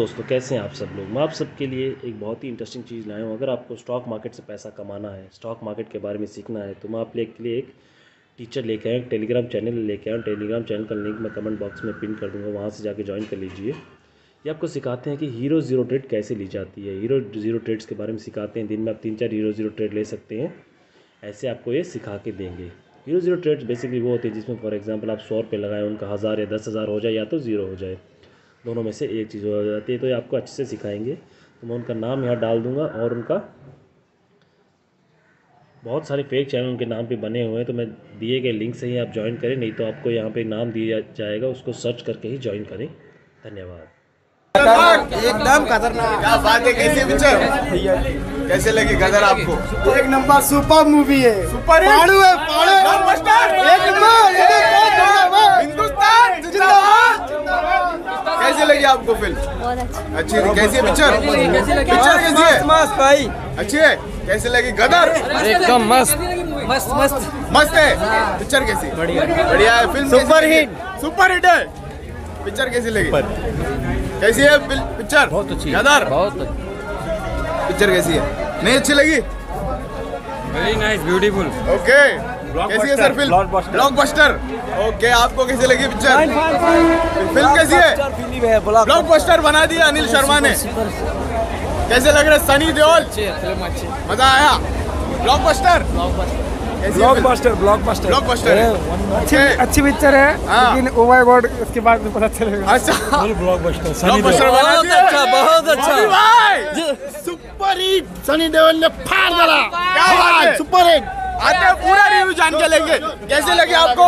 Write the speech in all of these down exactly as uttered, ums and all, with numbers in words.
दोस्तों, कैसे हैं आप सब लोग। मैं आप सबके लिए एक बहुत ही इंटरेस्टिंग चीज़ लाया हूँ। अगर आपको स्टॉक मार्केट से पैसा कमाना है, स्टॉक मार्केट के बारे में सीखना है, तो मैं आप लोग के लिए एक टीचर लेके आया, एक टेलीग्राम चैनल लेके आया हूँ। टेलीग्राम चैनल का लिंक मैं कमेंट बॉक्स में पिन कर दूँगा, वहाँ से जाके ज्वाइन कर लीजिए। ये आपको सिखाते हैं कि हीरो ज़ीरो ट्रेड कैसे ली जाती है। हीरो ज़ीरो ट्रेड्स के बारे में सिखाते हैं। दिन में आप तीन चार हीरो ज़ीरो ट्रेड ले सकते हैं, ऐसे आपको ये सिखा के देंगे। हीरो ज़ीरो ट्रेड्स बेसिकली वो होती है जिसमें फॉर एग्जांपल आप सौ रुपये लगाएं, उनका हज़ार या दस हज़ार हो जाए या तो ज़ीरो हो जाए, दोनों में से एक चीज़ हो जाती है। तो ये आपको अच्छे से सिखाएंगे। तो मैं उनका नाम यहाँ डाल दूँगा और उनका बहुत सारे फेक चैनल उनके नाम पे बने हुए हैं, तो मैं दिए गए लिंक से ही आप ज्वाइन करें, नहीं तो आपको यहाँ पे नाम दिया जाएगा, उसको सर्च करके ही ज्वाइन करें। धन्यवाद। एकदम खतरनाक। क्या बात है, कैसी पिक्चर कैसे लगी गदर आपको? एक नंबर सुपर मूवी है। सुपर पाड़ू है, पाड़ू ब्लॉकबस्टर एक नंबर। हिंदुस्तान जिंदाबाद। कैसे लगी आपको फिल्म? बहुत अच्छी। अच्छी थी। कैसी है पिक्चर? पिक्चर कैसी है? मस्त भाई, अच्छी है। कैसे लगी गदर? एकदम मस्त मस्त मस्त मस्त है। पिक्चर कैसी? बढ़िया बढ़िया है। Film super hit. Super hit है। पिक्चर कैसी लगी? कैसी है पिक्चर? बहुत अच्छी। गदर बहुत पिक्चर कैसी है? नहीं अच्छी लगी? Very nice, beautiful. ओके। कैसी है सर फिल्म? ब्लॉकबस्टर। ओके, आपको कैसी लगी पिक्चर? फिल्म कैसी है? ब्लॉकबस्टर बना दिया अनिल शर्मा ने। कैसे लग रहा है? सनी देओल, मजा आया? ब्लॉकबस्टर ब्लॉकबस्टर ब्लॉकबस्टर ब्लॉकबस्टर अच्छी अच्छी पिक्चर है, हाँ। लेकिन ओ माय गॉड उसके बाद में पता चलेगा। अच्छा, ब्लॉकबस्टर ब्लॉकबस्टर बना दिया। अच्छा, बहुत अच्छा भाई, सुपर हिट। सनी देओल ने फाड़ डाला। क्या बात है? Super hit. आते हैं पूरा रिव्यू जान के लेंगे। कैसे लगी आपको?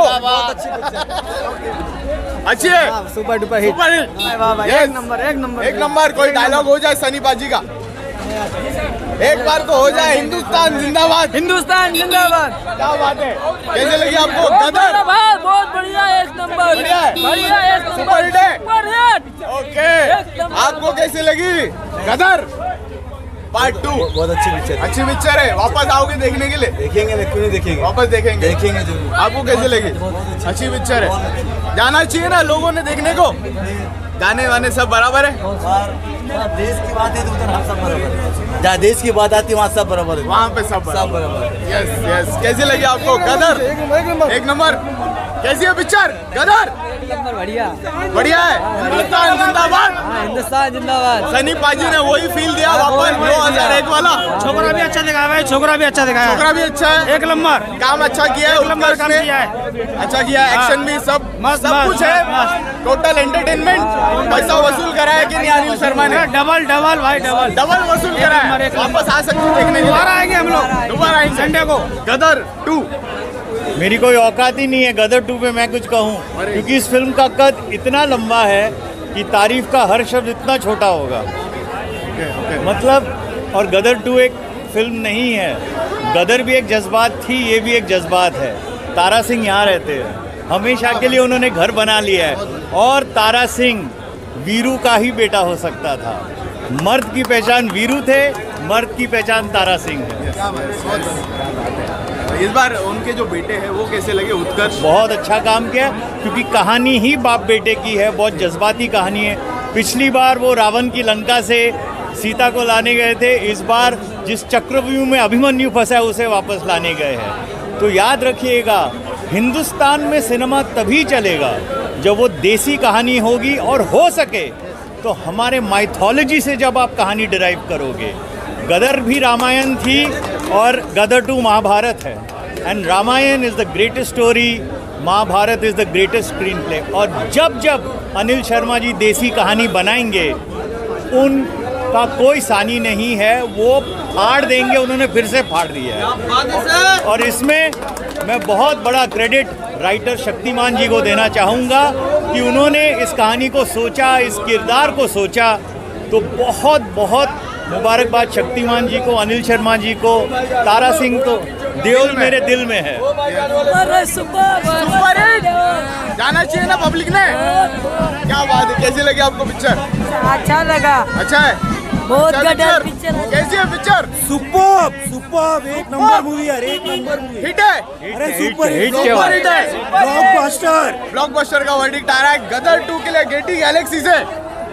अच्छी है। Super duper hit. Super hit. एक नंबर एक नंबर एक नंबर। कोई डायलॉग हो जाए सनी बाजी का, एक बार तो हो जाए। हिंदुस्तान जिंदाबाद। हिंदुस्तान जिंदाबाद। क्या बात है? कैसे लगी आपको गदर? बहुत बढ़िया, एक नंबर। बढ़िया है। बढ़िया, एक नंबर। सुपर हिट है। Super hit. ओके, आपको कैसे लगी गदर पार्ट टू? बहुत अच्छी पिक्चर है। अच्छी पिक्चर है। वापस आओगे देखने के लिए? देखेंगे क्यों नहीं देखेंगे, वापस देखेंगे देखेंगे जरूर। आपको कैसे लगी? अच्छी पिक्चर है। जाना चाहिए ना लोगों ने देखने को। गाने वाने सब बराबर है? देश की बात है तो उधर हम सब बराबर है। जहाँ देश की बात आती है वहाँ सब बराबर है। वहाँ पे सब सब बराबर है। Yes yes. कैसे लगी आपको गदर? एक नंबर। कैसी है पिक्चर गदर? बढ़िया बढ़िया है। हिंदुस्तान जिंदाबाद। हिंदुस्तान जिंदाबाद। सनी पाजी ने वही फील दिया वापस दो हजार एक वाला। छोकरा भी अच्छा दिखाया है, छोकरा भी अच्छा दिखाया है। छोकरा भी अच्छा है। एक नंबर काम अच्छा किया है। नंबर काम उसने किया है। अच्छा किया है। एक्शन भी सब मस्त, सब मस्त, कुछ है। Total entertainment. पैसा वसूल करा है कि नहीं अनिल शर्मा ने? डबल डबल भाई डबल डबल वसूल करा है। वापस आ सकते हैं देखने के लिए। दोबारा आएंगे हम लोग, दोबारा आएंगे संडे को। गदर टू। मेरी कोई औकात ही नहीं है गदर टू पे मैं कुछ कहूँ, क्योंकि इस फिल्म का कद इतना लंबा है कि तारीफ का हर शब्द इतना छोटा होगा। मतलब, और गदर टू एक फिल्म नहीं है। गदर भी एक जज्बात थी, ये भी एक जज्बात है। तारा सिंह यहाँ रहते हैं, हमेशा के लिए उन्होंने घर बना लिया है। और तारा सिंह वीरू का ही बेटा हो सकता था। मर्द की पहचान वीरू थे, मर्द की पहचान तारा सिंह है। इस बार उनके जो बेटे हैं वो कैसे लगे? उत्कर्ष बहुत अच्छा काम किया, क्योंकि कहानी ही बाप बेटे की है, बहुत जज्बाती कहानी है। पिछली बार वो रावण की लंका से सीता को लाने गए थे, इस बार जिस चक्रव्यूह में अभिमन्यु फंसा है उसे वापस लाने गए हैं। तो याद रखिएगा, हिंदुस्तान में सिनेमा तभी चलेगा जब वो देसी कहानी होगी, और हो सके तो हमारे माइथोलॉजी से जब आप कहानी डिराइव करोगे। गदर भी रामायण थी और गदर टू महाभारत है। And Ramayan is the greatest story, Mahabharat is the greatest screenplay. और जब जब अनिल शर्मा जी देसी कहानी बनाएंगे, उनका कोई सानी नहीं है, वो फाड़ देंगे। उन्होंने फिर से फाड़ दिया है। और इसमें मैं बहुत बड़ा क्रेडिट राइटर शक्तिमान जी को देना चाहूँगा कि उन्होंने इस कहानी को सोचा, इस किरदार को सोचा। तो बहुत बहुत मुबारकबाद शक्तिमान जी को, अनिल शर्मा जी को। तारा सिंह तो देओल मेरे दिल में है। अरे सुपर सुपर हिट। जाना चाहिए ना पब्लिक ने। क्या बात है? कैसी लगी आपको पिक्चर? अच्छा लगा। अच्छा है। बहुत अच्छा गदर पिक्चर। पिक्चर है। कैसी है पिक्चर? सुपर सुपर एक नंबर मूवी है, एक नंबर मूवी। हिट है। अरे सुपर हिट, सुपर हिट है। ब्लॉकबस्टर। ब्लॉकबस्टर का वर्डिक्ट आ रहा है गदर टू के लिए गेटी गैलेक्सी से।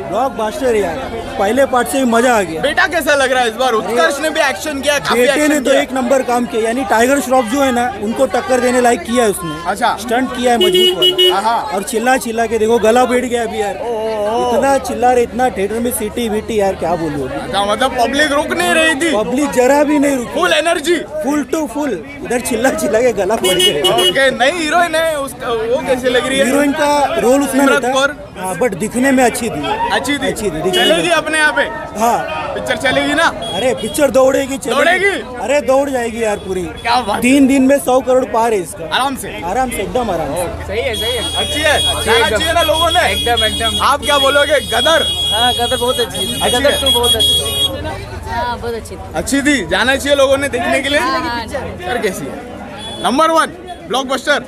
ब्लॉकबस्टर यार, पहले पार्ट से भी मजा आ गया। बेटा कैसा लग रहा है इस बार? उत्कर्ष ने भी एक्शन किया, काफी बेटे ने एक्शन तो किया। एक नंबर काम किया, यानी टाइगर श्रॉफ जो है ना उनको टक्कर देने लायक किया है उसने। अच्छा। स्टंट किया है मजबूत वाला। हाँ। और चिल्ला चिल्ला के देखो गला बैठ गया अभी यार, इतना चिल्ला रहे, इतना थिएटर में सीटी वीटी यार क्या बोलूं। अच्छा, मतलब पब्लिक रुक नहीं रही थी, पब्लिक जरा भी नहीं रुकी, full energy, full to full, इधर चिल्ला चिल्ला के गला बैठ गया। ओके, नई हीरोइन है उसका, वो कैसे लग रही है? हीरोइन का रोल उसने सिमरन नहीं कौर। था, हाँ, बट दिखने में अच्छी थी। अच्छी थी, अच्छी थी, दिखने में। चलेगी अपने यहाँ पे? हाँ, पिक्चर चलेगी ना? अरे पिक्चर दौड़ेगी चलेगी। दौड़ेगी? अरे दौड़ जाएगी यार पूरी। क्या बात, तीन दिन में सौ करोड़ पार है इसका, आराम से, आराम से, एकदम आराम से। सही है सही है अच्छी है, जाना चाहिए ना लोगों ने। एकदम एकदम। आप क्या बोलोगे? गदर हाँ गदर बहुत अच्छी थी, अच्छी गदर है? टू बहुत अच्छी थी। हाँ बहुत अच्छी थी। अच्छी थी, जाना चाहिए लोगों ने देखने के लिए। हाँ, पिक्चर कैसी है? Number one blockbuster.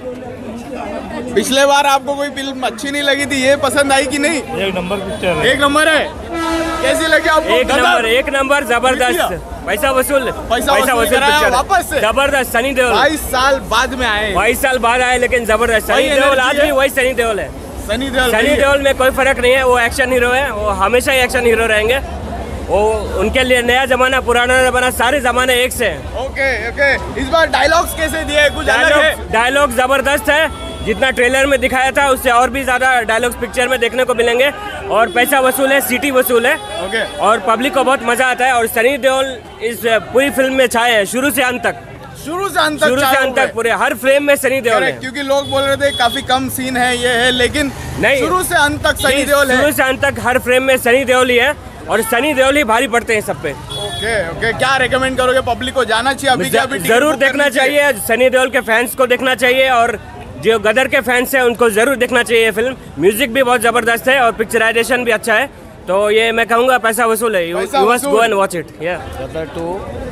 पिछले बार आपको कोई फिल्म अच्छी नहीं लगी थी, ये पसंद आई कि नहीं? एक नंबर पिक्चर है। एक नंबर है। कैसी लगी आपको? एक गदर? नंबर एक नंबर जबरदस्त, पैसा वसूल, पैसा वसूल कराया पिक्चर वापस से? जबरदस्त। सनी देओल बाईस साल बाद में आए, बाईस साल बाद आए लेकिन जबरदस्त। वही सनी देओल energy आज है। भी वही सनी देओल है। सनी देओल। सनी देओल में कोई फर्क नहीं है, वो एक्शन हीरो है, वो हमेशा ही एक्शन हीरो रहेंगे। वो उनके लिए नया जमाना पुराना जमाना सारे जमाने एक से हैं। ओके ओके, इस बार डायलॉग्स कैसे दिए? कुछ अलग है? डायलॉग डायलॉग जबरदस्त है, जितना ट्रेलर में दिखाया था उससे और भी ज्यादा डायलॉग्स पिक्चर में देखने को मिलेंगे। और पैसा वसूल है, सीटी वसूल है। ओके। और पब्लिक को बहुत मजा आता है। और सनी देओल इस पूरी फिल्म में छाए हैं शुरू से अंत तक, शुरू से अंत तक शुरू से चालू अंत है। तक पूरे हर फ्रेम में सनी देओल है। Correct, क्योंकि लोग बोल रहे थे काफी कम सीन है, ये है, लेकिन नहीं, शुरू से अंत तक सनी जी, देओल है। शुरू से अंत तक हर फ्रेम में सनी देओल ही है और सनी देओल ही भारी पड़ते हैं सब पे। ओके ओके, क्या रेकमेंड करोगे? पब्लिक को जाना चाहिए अभी? क्या अभी टिकट जरूर बुक देखना करनी चाहिए, सनी देओल के फैंस को देखना चाहिए और जो गदर के फैंस हैं उनको जरूर देखना चाहिए ये फिल्म। म्यूजिक भी बहुत जबरदस्त है और पिक्चराइजेशन भी अच्छा है, तो ये मैं कहूँगा पैसा वसूल है। यू पैसा मस्ट वसूल। Go and watch it. या गदर टू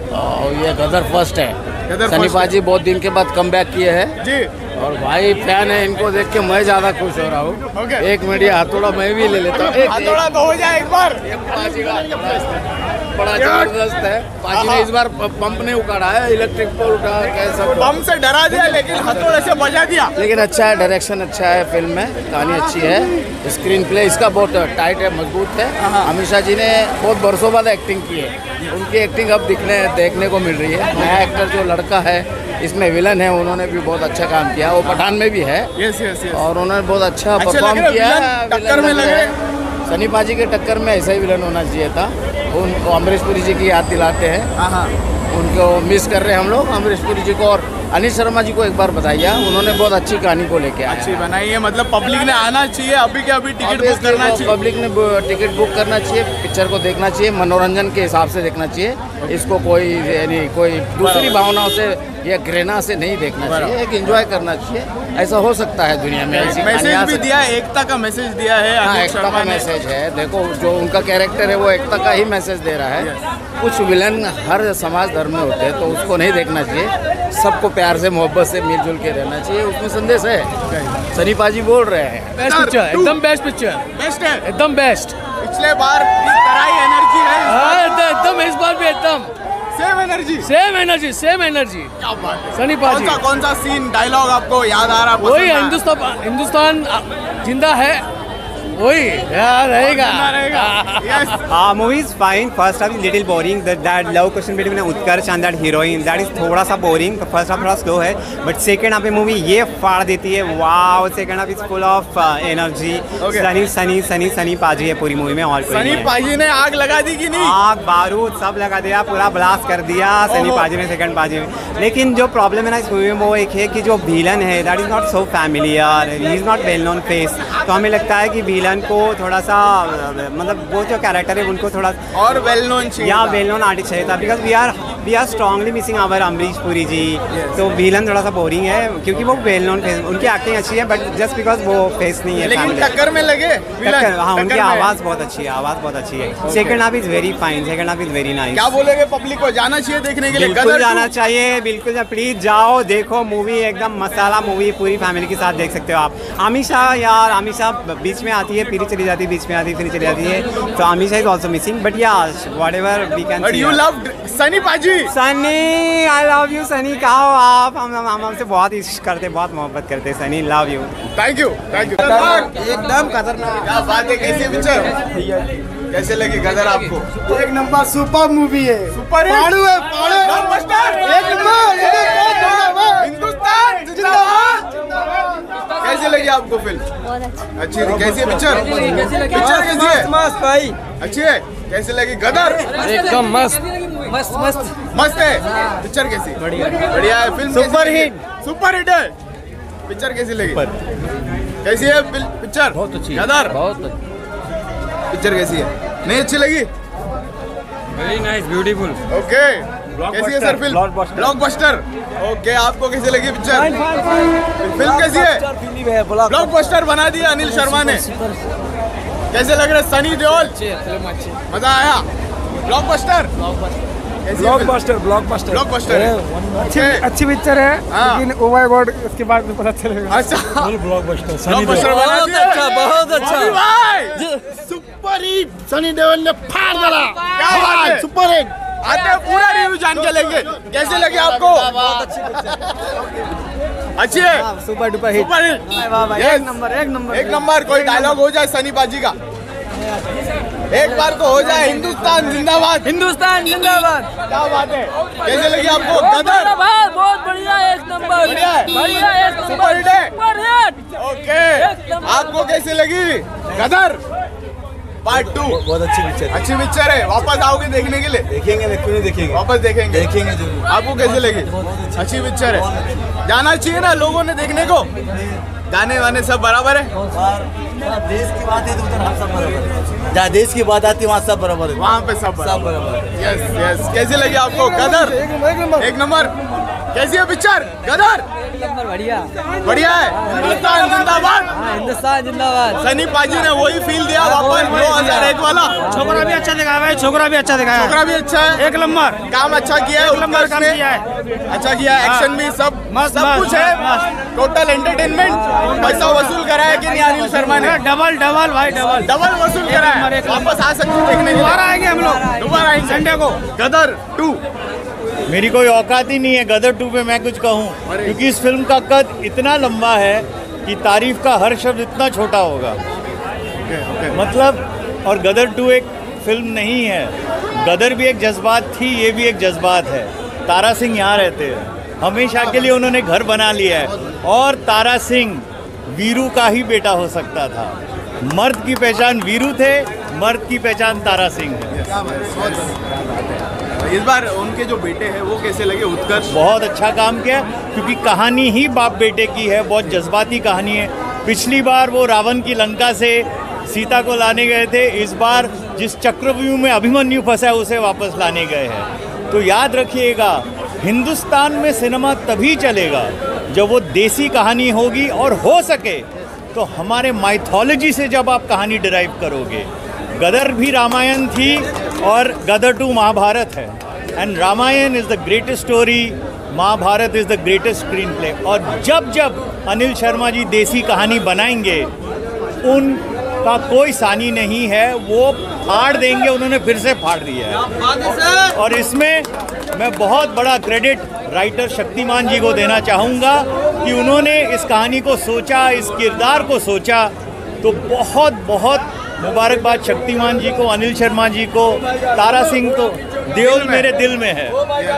और ये गदर फर्स्ट है। गदर सनी first पाजी बहुत दिन के बाद कम बैक किए हैं जी। और भाई फैन है, इनको देख के मैं ज्यादा खुश हो रहा हूँ। ओके। एक मीडिया हथौड़ा मैं भी ले लेता हूँ। एक- हाँ, थोड़ा तो हो जाए एक बार। पाजी का हथौड़ा बड़ा जबरदस्त है। पाजी ने इस बार पंप नहीं उखाड़ा है, इलेक्ट्रिक पोल उठा कैसा। बम से डरा दिया लेकिन हथौड़े से बजा दिया। लेकिन अच्छा है, डायरेक्शन अच्छा है, फिल्म में कहानी अच्छी है, स्क्रीन प्ले इसका बहुत टाइट है, मजबूत है। अमीषा जी ने बहुत बरसों बाद एक्टिंग की है, उनकी एक्टिंग अब दिखने देखने को मिल रही है। नया एक्टर जो लड़का है इसमें विलन है, उन्होंने भी बहुत अच्छा काम किया, वो पठान में भी है यस यस यस। और उन्होंने बहुत अच्छा अच्छे लग परफॉर्म रहे किया विलन, है। टक्कर में विलन लगे। है। सनी पाजी के टक्कर में ऐसा ही विलन होना चाहिए था। उनको अमरीश पुरी जी की याद दिलाते हैं, हाँ हाँ, उनको मिस कर रहे हैं हम लोग अमरीश पुरी जी को। और अनिल शर्मा जी को एक बार बताइए, उन्होंने बहुत अच्छी कहानी को लेके आए। अच्छी बनाई है, मतलब पब्लिक ने आना चाहिए अभी के अभी, टिकट बुक करना चाहिए। पब्लिक ने ब- टिकट बुक करना चाहिए, पिक्चर को देखना चाहिए, मनोरंजन के हिसाब से देखना चाहिए। इसको कोई यानी कोई दूसरी भावनाओं से या घृणा से नहीं देखना चाहिए, एक एंजॉय करना चाहिए। ऐसा हो सकता है दुनिया में, ऐसी मैसेज कहानियाँ भी से- दिया है, एकता का मैसेज दिया है हाँ, अनिल एकता शर्मा का ने। मैसेज है। देखो जो उनका कैरेक्टर है वो एकता का ही मैसेज दे रहा है। कुछ विलन हर समाज धर्म में होते हैं तो उसको नहीं देखना चाहिए, सबको प्यार से मोहब्बत से मिलजुल के रहना चाहिए, उसमें संदेश है। सनी पाजी बोल रहे हैं बेस्ट पिक्चर, एकदम बेस्ट पिक्चर, बेस्ट है, एकदम बेस्ट। पिछले बार की तरह ही एनर्जी है इस बार। एकदम इस बार भी एकदम same energy. Same energy, same energy. क्या बात है। सनी कौन सा कौन सा सीन डायलॉग आपको याद आ रहा? वही पसंद आया? हिंदुस्तान, हिंदुस्तान जिंदा है, वही यार रहेगा। जिंदा रहेगा। Yes. Uh, movie is fine. First half is little boring. That that love question between Utkarsh and that heroine, that is थोड़ा सा boring. First half थोड़ा slow है, but second half में movie ये फाड़ देती है. Wow, second half is full of uh, energy. Okay. Sunny Sunny Sunny Sunny paaji है पूरी मूवी में और कोई सनी नहीं है. पाजी ने आग लगा दी कि नहीं? आग बारूद सब लगा दिया, पूरा ब्लास्ट कर दिया सनी ओहो। पाजी ने सेकंड पाजी में. लेकिन जो प्रॉब्लम है ना इस मूवी में वो एक है कि जो विलन है that is not so familiar, he is not well known face. तो हमें लगता है कि विलन को थोड़ा सा मतलब वो जो कैरेक्टर है उनको थोड़ा और वेल नोन चाहिए या था। वेल नोन आर्टिस्ट चाहिए था, because we are we are strongly missing our Amrish Puri ji. तो विलन थोड़ा सा बोरिंग है क्योंकि वो वेल नोन फेस, उनकी एक्टिंग अच्छी है बट जस्ट बिकॉज वो फेस नहीं है. लेकिन family. टक्कर में लगे विलन, टक्कर, हाँ टक्कर उनकी में। आवाज़ बहुत अच्छी है, आवाज़ बहुत अच्छी है. Second half is very fine, second half is very nice. क्या बोलेगे पब्लिक को? जाना चाहिए देखने के लिए? बिल्कुल गदर जाना टू? चाहिए, बिल्कुल प्लीज जाओ देखो मूवी, एकदम मसाला मूवी, पूरी फैमिली के साथ देख सकते हो आप. आमिषा यार, आमिषा बीच में आती आती है फिर चली जाती है, बीच में आती है फिर चली जाती है, तो Ameesha is also missing, but yeah whatever we can but you love Sunny पाजी। Sunny, I love you Sunny, कहा हो आप? हम हम हमसे बहुत इश्क करते, बहुत मोहब्बत करते, Sunny love you. Thank you thank you. एकदम खतरनाक। क्या बात है, कैसी पिक्चर कैसे लगी गदर आपको? एक नंबर सुपर मूवी है, सुपर हिट पाड़ू है, पाड़ू है। ब्लॉकबस्टर एक नंबर, हिंदुस्तान जिंदाबाद। कैसे लगी आपको फिल्म? बहुत अच्छा। अच्छी थी। कैसी है पिक्चर? पिक्चर कैसी है? मस्त भाई, अच्छी है। कैसे लगी गदर? एकदम मस्त मस्त मस्त मस्त है। पिक्चर कैसी? बढ़िया बढ़िया है। फिल्म सुपर कैसी हिट। लगी? सुपर हिट है। पिक्चर कैसी लगी? कैसी है पिक्चर? बहुत अच्छी, गदर बहुत अच्छी। पिक्चर कैसी है? नहीं अच्छी लगी? Very nice, beautiful. ओके। कैसी है सर फिल्म? ब्लॉकबस्टर। ओके, आपको कैसी लगी पिक्चर? फिल्म कैसी है? ब्लॉकबस्टर बना दिया अनिल शर्मा ने। कैसे लग रहा है सनी देओल? मजा आया? ब्लॉकबस्टर ब्लॉकबस्टर ब्लॉकबस्टर ब्लॉकबस्टर अच्छी अच्छी पिक्चर है, हाँ। लेकिन ओ माय गॉड उसके बाद में पता चलेगा। अच्छा, ब्लॉकबस्टर ब्लॉकबस्टर बना दिया। अच्छा, बहुत अच्छा। अभी भाई सुपर हिट, सनी देओल ने फाड़ डाला। क्या बात है? Super hit. आते हैं पूरा रिव्यू जान के लेंगे। कैसे लगे आपको? अच्छी है। Super duper hit, super hit. एक नंबर एक नंबर एक नंबर। कोई डायलॉग हो जाए सनी बाजी का, एक बार तो हो जाए। हिंदुस्तान जिंदाबाद, हिंदुस्तान जिंदाबाद। क्या बात है? कैसे लगी आपको गदर? बहुत बढ़िया, एक नंबर। बढ़िया है? बढ़िया, एक नंबर। सुपर हिट है? Super hit. ओके, आपको कैसी लगी गदर पार्ट टू? बहुत अच्छी पिक्चर, अच्छी पिक्चर है। वापस आओगे देखने के लिए? देखेंगे क्यों नहीं देखेंगे, वापस देखेंगे देखेंगे जरूर। आपको कैसे लगी? अच्छी पिक्चर है, जाना चाहिए ना लोगों ने देखने को। गाने वाने सब बराबर है? देश की बात है तो उधर हम सब बराबर है, जहाँ देश की बात आती है वहाँ सब बराबर है, वहाँ पे सब सब बराबर है। Yes yes. कैसी लगी आपको गदर? एक नंबर। कैसी है पिक्चर गदर? नंबर बढ़िया। बढ़िया है। हिंदुस्तान जिंदाबाद। हिंदुस्तान जिंदाबाद। सनी पाजी ने वही फील दिया वापस दो हज़ार एक वाला। छोकरा भी अच्छा दिखाया है, छोकरा भी अच्छा दिखाया छोकरा भी अच्छा है, एक नंबर काम अच्छा किया है, नंबर उत्कर्ष काम ने किया है। अच्छा किया है, एक्शन भी सब मस्त, सब मस्त, कुछ है। मस्त। Total entertainment. पैसा वसूल करा है कि नहीं अनिल शर्मा ने? डबल डबल भाई डबल डबल वसूल करा है। वापस आ सकते देखने के लिए। दोबारा आएंगे हम लोग, दोबारा आएंगे संडे को। गदर टू। मेरी कोई औकात ही नहीं है गदर टू पे मैं कुछ कहूँ, क्योंकि इस फिल्म का कद इतना लंबा है कि तारीफ का हर शब्द इतना छोटा होगा। मतलब, और गदर टू एक फिल्म नहीं है, गदर भी एक जज्बात थी, ये भी एक जज्बात है। तारा सिंह यहाँ रहते हैं, हमेशा के लिए उन्होंने घर बना लिया है, और तारा सिंह वीरू का ही बेटा हो सकता था। मर्द की पहचान वीरू थे, मर्द की पहचान तारा सिंह है। इस बार उनके जो बेटे हैं वो कैसे लगे? उत्कर्ष बहुत अच्छा काम किया, क्योंकि कहानी ही बाप बेटे की है, बहुत जज्बाती कहानी है। पिछली बार वो रावण की लंका से सीता को लाने गए थे, इस बार जिस चक्रव्यूह में अभिमन्यु फंसा है उसे वापस लाने गए हैं। तो याद रखिएगा, हिंदुस्तान में सिनेमा तभी चलेगा जब वो देसी कहानी होगी, और हो सके तो हमारे माइथोलॉजी से जब आप कहानी डिराइव करोगे। गदर भी रामायण थी और गदर टू महाभारत है, and Ramayan is the greatest story, Mahabharat is the greatest screenplay. और जब जब अनिल शर्मा जी देसी कहानी बनाएंगे, उनका कोई सानी नहीं है, वो फाड़ देंगे, उन्होंने फिर से फाड़ दिया है। और इसमें मैं बहुत बड़ा क्रेडिट राइटर शक्तिमान जी को देना चाहूँगा कि उन्होंने इस कहानी को सोचा, इस किरदार को सोचा। तो बहुत बहुत मुबारकबाद शक्तिमान जी को, अनिल शर्मा जी को। तारा सिंह तो देओल मेरे दिल में है।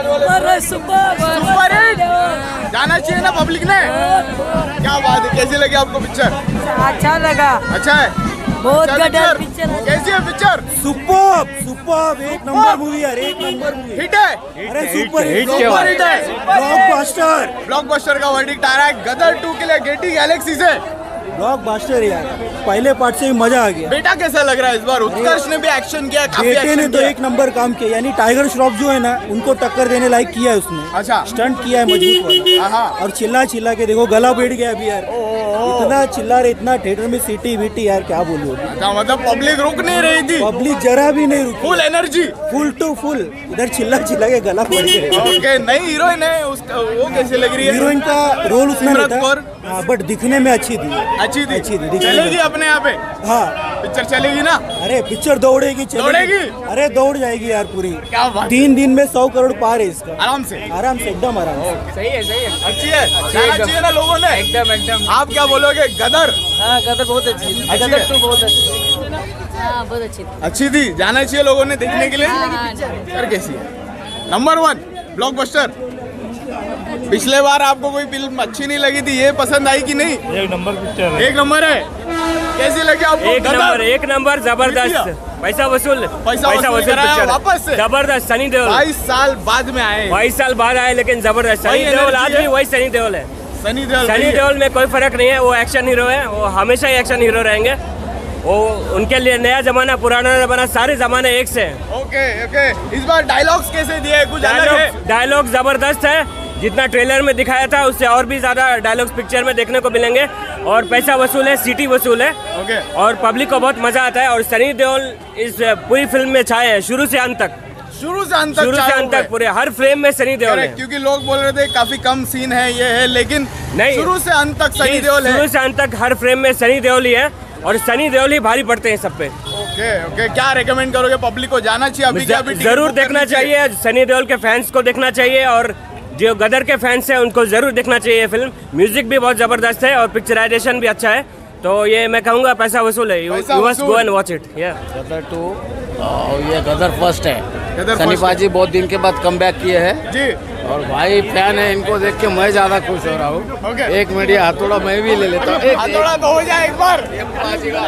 सुपर हिट, जाना चाहिए ना पब्लिक ने। क्या बात है? कैसी लगी आपको पिक्चर? अच्छा लगा। अच्छा है, बहुत अच्छा गदर पिक्चर। पिक्चर। कैसी है पिक्चर? सुपर सुपर, एक नंबर मूवी यार, एक नंबर मूवी। हिट है, अरे सुपर हिट, सुपर हिट है। ब्लॉकबस्टर, ब्लॉकबस्टर का वर्डिक्ट आ रहा है गदर टू के लिए गेटी गैलेक्सी से। ब्लॉकबस्टर यार, पहले पार्ट से ही मजा आ गया। बेटा कैसा लग रहा है इस बार? उत्कर्ष ने भी एक्शन किया, काफी बेटे ने एक्शन तो किया। एक नंबर काम किया, यानी टाइगर श्रॉफ जो है ना, उनको टक्कर देने लायक किया है उसने। अच्छा, स्टंट किया है मजबूत वाला। हाँ। और चिल्ला चिल्ला के देखो गला बैठ गया अभी यार, इतना चिल्ला रहे, इतना थिएटर में सीटी वीटी यार, क्या बोलूं। अच्छा, मतलब पब्लिक रुक नहीं रही थी, पब्लिक जरा भी नहीं रुकी, full energy, full to full. इधर चिल्ला चिल्ला के गला बैठ गया। ओके, नई हीरोइन है उसका, वो कैसे लग रही है? हीरोइन का रोल उसने सिमरन रहता कौर। है, बट दिखने में अच्छी थी। अच्छी थी अच्छी थी, चलेगी अपने यहाँ पे हाँ पिक्चर चलेगी ना अरे पिक्चर दौड़ेगी चलेगी। दौड़ेगी? अरे दौड़ जाएगी यार पूरी। क्या बात तीन दिन में सौ करोड़ पार है इसका। आराम से आराम से एकदम आराम से। सही है सही है अच्छी है जाना चाहिए ना लोगों ने एकदम एकदम आप क्या बोलोगे गदर हाँ गदर बहुत अच्छी अच्छी गदर है? टू बहुत अच्छी हाँ बहुत अच्छी थी। अच्छी थी जाना चाहिए लोगों ने देखने के लिए हाँ, हाँ, पिक्चर कैसी है नंबर वन ब्लॉकबस्टर पिछले बार आपको कोई फिल्म अच्छी नहीं लगी थी ये पसंद आई कि नहीं एक नंबर पिक्चर एक नंबर है कैसी लगी आपको एक गदर? नंबर एक नंबर जबरदस्त पैसा वसूल पैसा वसूल कराया पिक्चर वापस से? जबरदस्त सनी देओल बाईस साल बाद में आए बाईस साल बाद आए लेकिन जबरदस्त वही सनी देओल energy आज है। भी वही सनी देओल है सनी देओल सनी देओल में कोई फर्क नहीं है वो एक्शन हीरो है वो हमेशा ही एक्शन हीरो रहेंगे वो उनके लिए नया जमाना पुराना जमाना सारे जमाने एक से हैं ओके ओके इस बार डायलॉग्स कैसे दिए कुछ अलग है डायलॉग डायलॉग जबरदस्त है जितना ट्रेलर में दिखाया था उससे और भी ज्यादा डायलॉग्स पिक्चर में देखने को मिलेंगे और पैसा वसूल है सीटी वसूल है ओके और पब्लिक को बहुत मजा आता है और सनी देओल इस पूरी फिल्म में छाए हैं शुरू से अंत तक शुरू से अंत तक शुरू से चाहे अंत हुए। तक पूरे हर फ्रेम में सनी देओल है Correct, क्योंकि लोग बोल रहे थे काफी कम सीन है ये है लेकिन नहीं। शुरू से अंत तक सनी जी, देओल है शुरू से अंत तक हर फ्रेम में सनी देओल ही है और सनी देओल ही भारी पड़ते हैं सब पे ओके ओके क्या रेकमेंड करोगे पब्लिक को जाना चाहिए अभी क्या अभी जरूर देखना चाहिए सनी देओल के फैंस को देखना चाहिए और जो गदर के फैंस हैं उनको जरूर देखना चाहिए ये फिल्म म्यूजिक भी बहुत जबरदस्त है और पिक्चराइजेशन भी अच्छा है तो ये मैं कहूँगा पैसा वसूल है यू पैसा मस्ट वसूल। गो एंड वॉच इट या गदर टू और ये गदर फर्स्ट है गदर सनी first पाजी बहुत दिन के बाद कम बैक किए हैं जी और भाई फैन है इनको देख के मैं ज्यादा खुश हो रहा हूँ Okay. एक मीडिया हथौड़ा मैं भी ले लेता हूँ एक- हथौड़ा तो हो जाए एक बार एक पाजी का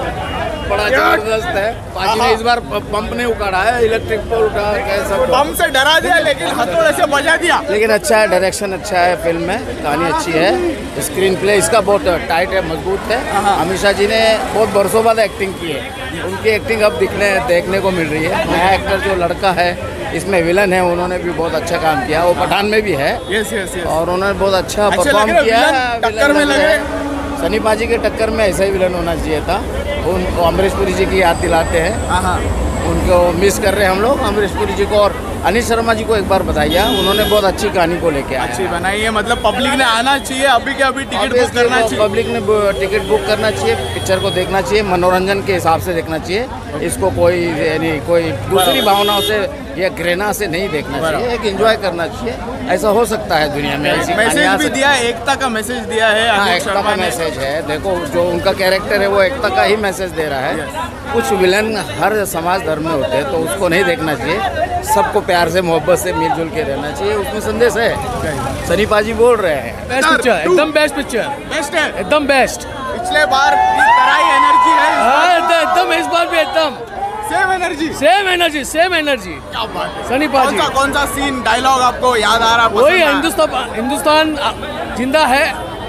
बड़ा जबरदस्त है पाजी ने इस बार पंप ने उखाड़ा है इलेक्ट्रिक पोल उठा कैसा बम से डरा दिया लेकिन हथौड़े से बजा दिया लेकिन अच्छा है डायरेक्शन अच्छा है फिल्म में कहानी अच्छी है स्क्रीन प्ले इसका बहुत टाइट है मजबूत है अमीषा जी ने बहुत बरसों बाद एक्टिंग की है उनकी एक्टिंग अब दिखने देखने को मिल रही है नया एक्टर जो लड़का है इसमें विलन है उन्होंने भी बहुत अच्छा काम किया वो पठान में भी है यस यस यस और उन्होंने बहुत अच्छा अच्छे लग परफॉर्म रहे किया विलन, है टक्कर में विलन लग लगे। रहे हैं। सनी पाजी के टक्कर में ऐसा ही विलन होना चाहिए था उनको अमरीश पुरी जी की याद दिलाते हैं हाँ हाँ उनको मिस कर रहे हैं हम लोग अमरीश पुरी जी को और अनिल शर्मा जी को एक बार बताइए उन्होंने बहुत अच्छी कहानी को लेके आए अच्छी बनाई है मतलब पब्लिक ने आना चाहिए अभी के अभी टिकट बुक करना चाहिए पब्लिक ने टिकट बुक करना चाहिए पिक्चर को देखना चाहिए मनोरंजन के हिसाब से देखना चाहिए इसको कोई यानी कोई दूसरी भावनाओं से या घृणा से नहीं देखना चाहिए एक एंजॉय करना चाहिए ऐसा हो सकता है दुनिया में ऐसी मैसेज कहानियां भी से- दिया है एकता का मैसेज दिया है हाँ अनिल एकता शर्मा का ने मैसेज है देखो जो उनका कैरेक्टर है वो एकता का ही मैसेज दे रहा है कुछ विलन हर समाज धर्म में होते हैं तो उसको नहीं देखना चाहिए सबको प्यार से मोहब्बत से मिलजुल के रहना चाहिए उसमें संदेश है सनी पाजी बोल रहे हैं बेस्ट पिक्चर एकदम बेस्ट पिक्चर बेस्ट है एकदम बेस्ट पिछले बार की तरह ही एनर्जी है इस बार। एकदम इस बार भी एकदम same energy same energy same energy क्या बात है सनी कौन पाजी सा कौन सा सीन डायलॉग आपको याद आ रहा वही पसंद आया? हिंदुस्तान हिंदुस्तान जिंदा है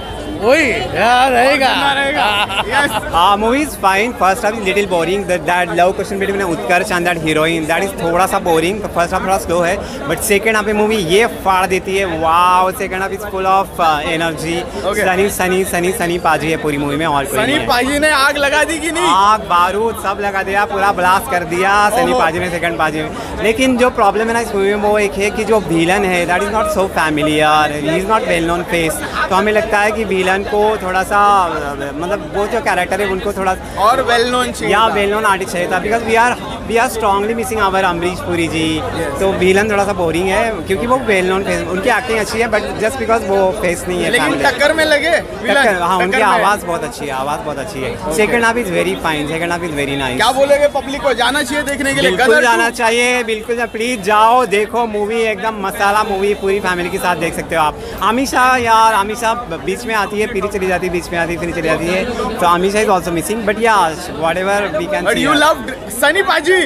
वही यार रहेगा जिंदा रहेगा yes Uh, movie is fine. First half is little boring. That that love question between Utkarsh and that heroine that is थोड़ा सा boring. The first half थोड़ा slow है, but second half में movie ये फाड़ देती है. Wow, second half is full of uh, energy. Okay. Sunny Sunny Sunny Sunny paaji है पूरी मूवी में और कोई सनी नहीं है. पाजी ने आग लगा दी कि नहीं आग बारूद सब लगा दिया पूरा ब्लास्ट कर दिया सनी ओहो। पाजी ने सेकंड पाजी में लेकिन जो प्रॉब्लम है ना इस मूवी में वो एक है कि जो विलन है that is not so familiar he is not well known face तो हमें लगता है कि विलन को थोड़ा सा मतलब वो जो कैरेक्टर है उनको थोड़ा और वेल नोन चाहिए या था। वेल नोन आर्टिस्ट चाहिए था because we are we are strongly missing our Amrish Puri ji तो विलन थोड़ा सा बोरिंग है क्योंकि वो वेल नोन फेस उनकी एक्टिंग अच्छी है बट जस्ट बिकॉज वो फेस नहीं है लेकिन family। टक्कर में लगे विलन, टक्कर हाँ उनकी टक्कर में। आवाज़ बहुत अच्छी है आवाज़ बहुत अच्छी है second half is very fine second half is very nice क्या बोलेगे पब्लिक को जाना चाहिए देखने के लिए बिल्कुल गदर जाना टू? चाहिए बिल्कुल प्लीज जाओ देखो मूवी एकदम मसाला मूवी पूरी फैमिली के साथ देख सकते हो आप हमेशा यार हमेशा बीच में आती है फिर चली जाती है बीच में आती है फिर चली जाती है तो हमेशा is also missing but yeah whatever we can But you love Sunny पाजी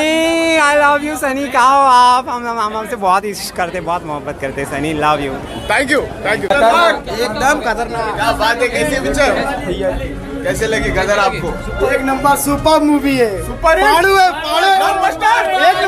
Sunny I love you Sunny कहा हो आप हम हम हमसे बहुत इश्क करते बहुत मोहब्बत करते Sunny love you thank you thank you एकदम खतरनाक क्या बात है कैसी पिक्चर कैसे लगी गदर आपको एक नंबर सुपर मूवी है सुपर पाड़ू है, पाड़ू है। ब्लॉकबस्टर एक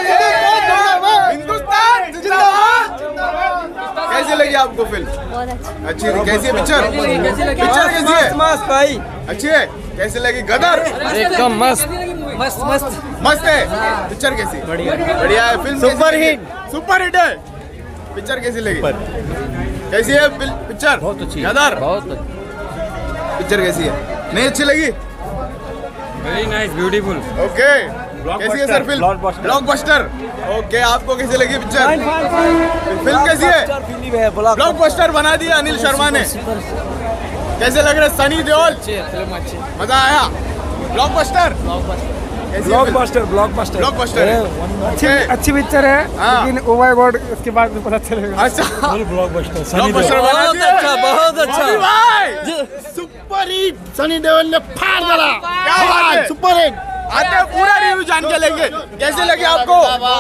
नंबर हिंदुस्तान जिंदाबाद कैसी लगी आपको फिल्म बहुत अच्छी अच्छी थी कैसी है पिक्चर पिक्चर कैसी है मस्त भाई अच्छी है कैसी लगी गदर एकदम मस्त मस्त मस्त मस्त है पिक्चर कैसी बढ़िया बढ़िया है film super hit super hit है पिक्चर कैसी लगी कैसी है पिक्चर बहुत अच्छी गदर बहुत पिक्चर कैसी है? नहीं अच्छी लगी? Very nice, beautiful. ओके, कैसी है सर फिल्म? ब्लॉकबस्टर। ओके, आपको कैसी लगी पिक्चर? फिल्म कैसी है? ब्लॉकबस्टर बना दिया अनिल शर्मा ने। कैसे लग रहे सनी देओल? मजा आया? ब्लॉकबस्टर ब्लॉकबस्टर ब्लॉकबस्टर ब्लॉकबस्टर अच्छी अच्छी पिक्चर है, लेकिन ओ माय गॉड उसके बाद में पता चलेगा। अच्छा, ब्लॉकबस्टर ब्लॉकबस्टर बना बहुत दिया। अच्छा, बहुत अच्छा। अभी भाई सुपर हिट सनी देओल ने फाड़ डाला। क्या बात है? Super hit. आते हैं पूरा रिव्यू जान के लेंगे। कैसे लगी आपको?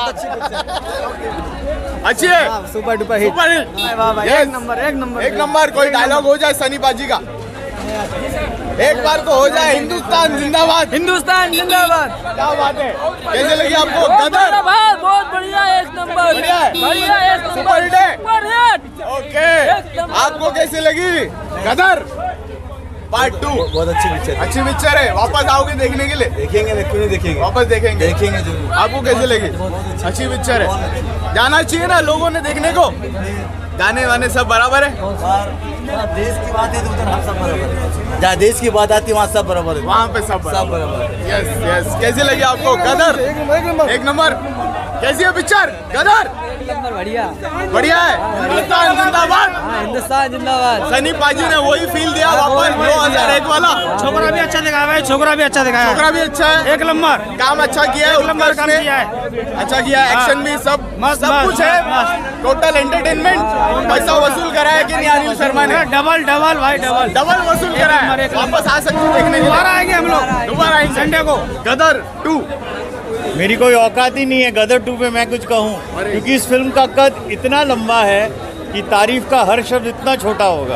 अच्छी है, super duper hit. Super hit. एक Yes. नंबर एक नंबर एक नंबर। कोई डायलॉग हो जाए सनी बाजी का, एक बार को हो जाए। हिंदुस्तान जिंदाबाद, हिंदुस्तान जिंदाबाद। क्या बात है? कैसे लगी आपको? गदर बहुत बढ़िया, एक नंबर बढ़िया है? बढ़िया, एक सुपर हिट है? Super hit. ओके, आपको कैसे लगी गदर पार्ट टू? बहुत अच्छी पिक्चर अच्छी पिक्चर है। वापस आओगे देखने के लिए? देखेंगे, क्यों नहीं देखेंगे, वापस देखेंगे देखेंगे जरूर। आपको कैसे लगी? अच्छी पिक्चर है, जाना चाहिए ना लोगों ने देखने को। गाने वाने सब बराबर है? देश की बात है तो उधर हम सब बराबर है, जहाँ देश की बात आती है वहाँ सब बराबर है, वहाँ पे सब सब बराबर है। Yes yes. कैसे लगी आपको गदर? एक नंबर। कैसी है पिक्चर गदर? एक नंबर बढ़िया बढ़िया है। हिंदुस्तान जिंदाबाद। हिंदुस्तान जिंदाबाद। सनी पाजी ने वही फील दिया वापस दो हजार एक वाला। छोकरा भी अच्छा दिखाया भाई, छोकरा भी अच्छा दिखाया, छोकरा भी अच्छा है, एक नंबर काम अच्छा किया है, नंबर काम उत्कर्ष ने किया है। अच्छा किया है, एक्शन भी सब मस्त, सब मस्त, कुछ है। Total entertainment. पैसा वसूल करा है कि नहीं अनिल शर्मा ने? डबल डबल भाई डबल डबल वसूल करा है। वापस आ सकते हैं देखने के लिए। दोबारा आएंगे हम लोग, दोबारा आएंगे संडे को। गदर टू। मेरी कोई औकात ही नहीं है गदर टू पे मैं कुछ कहूँ, क्योंकि इस फिल्म का कद इतना लंबा है कि तारीफ का हर शब्द इतना छोटा होगा।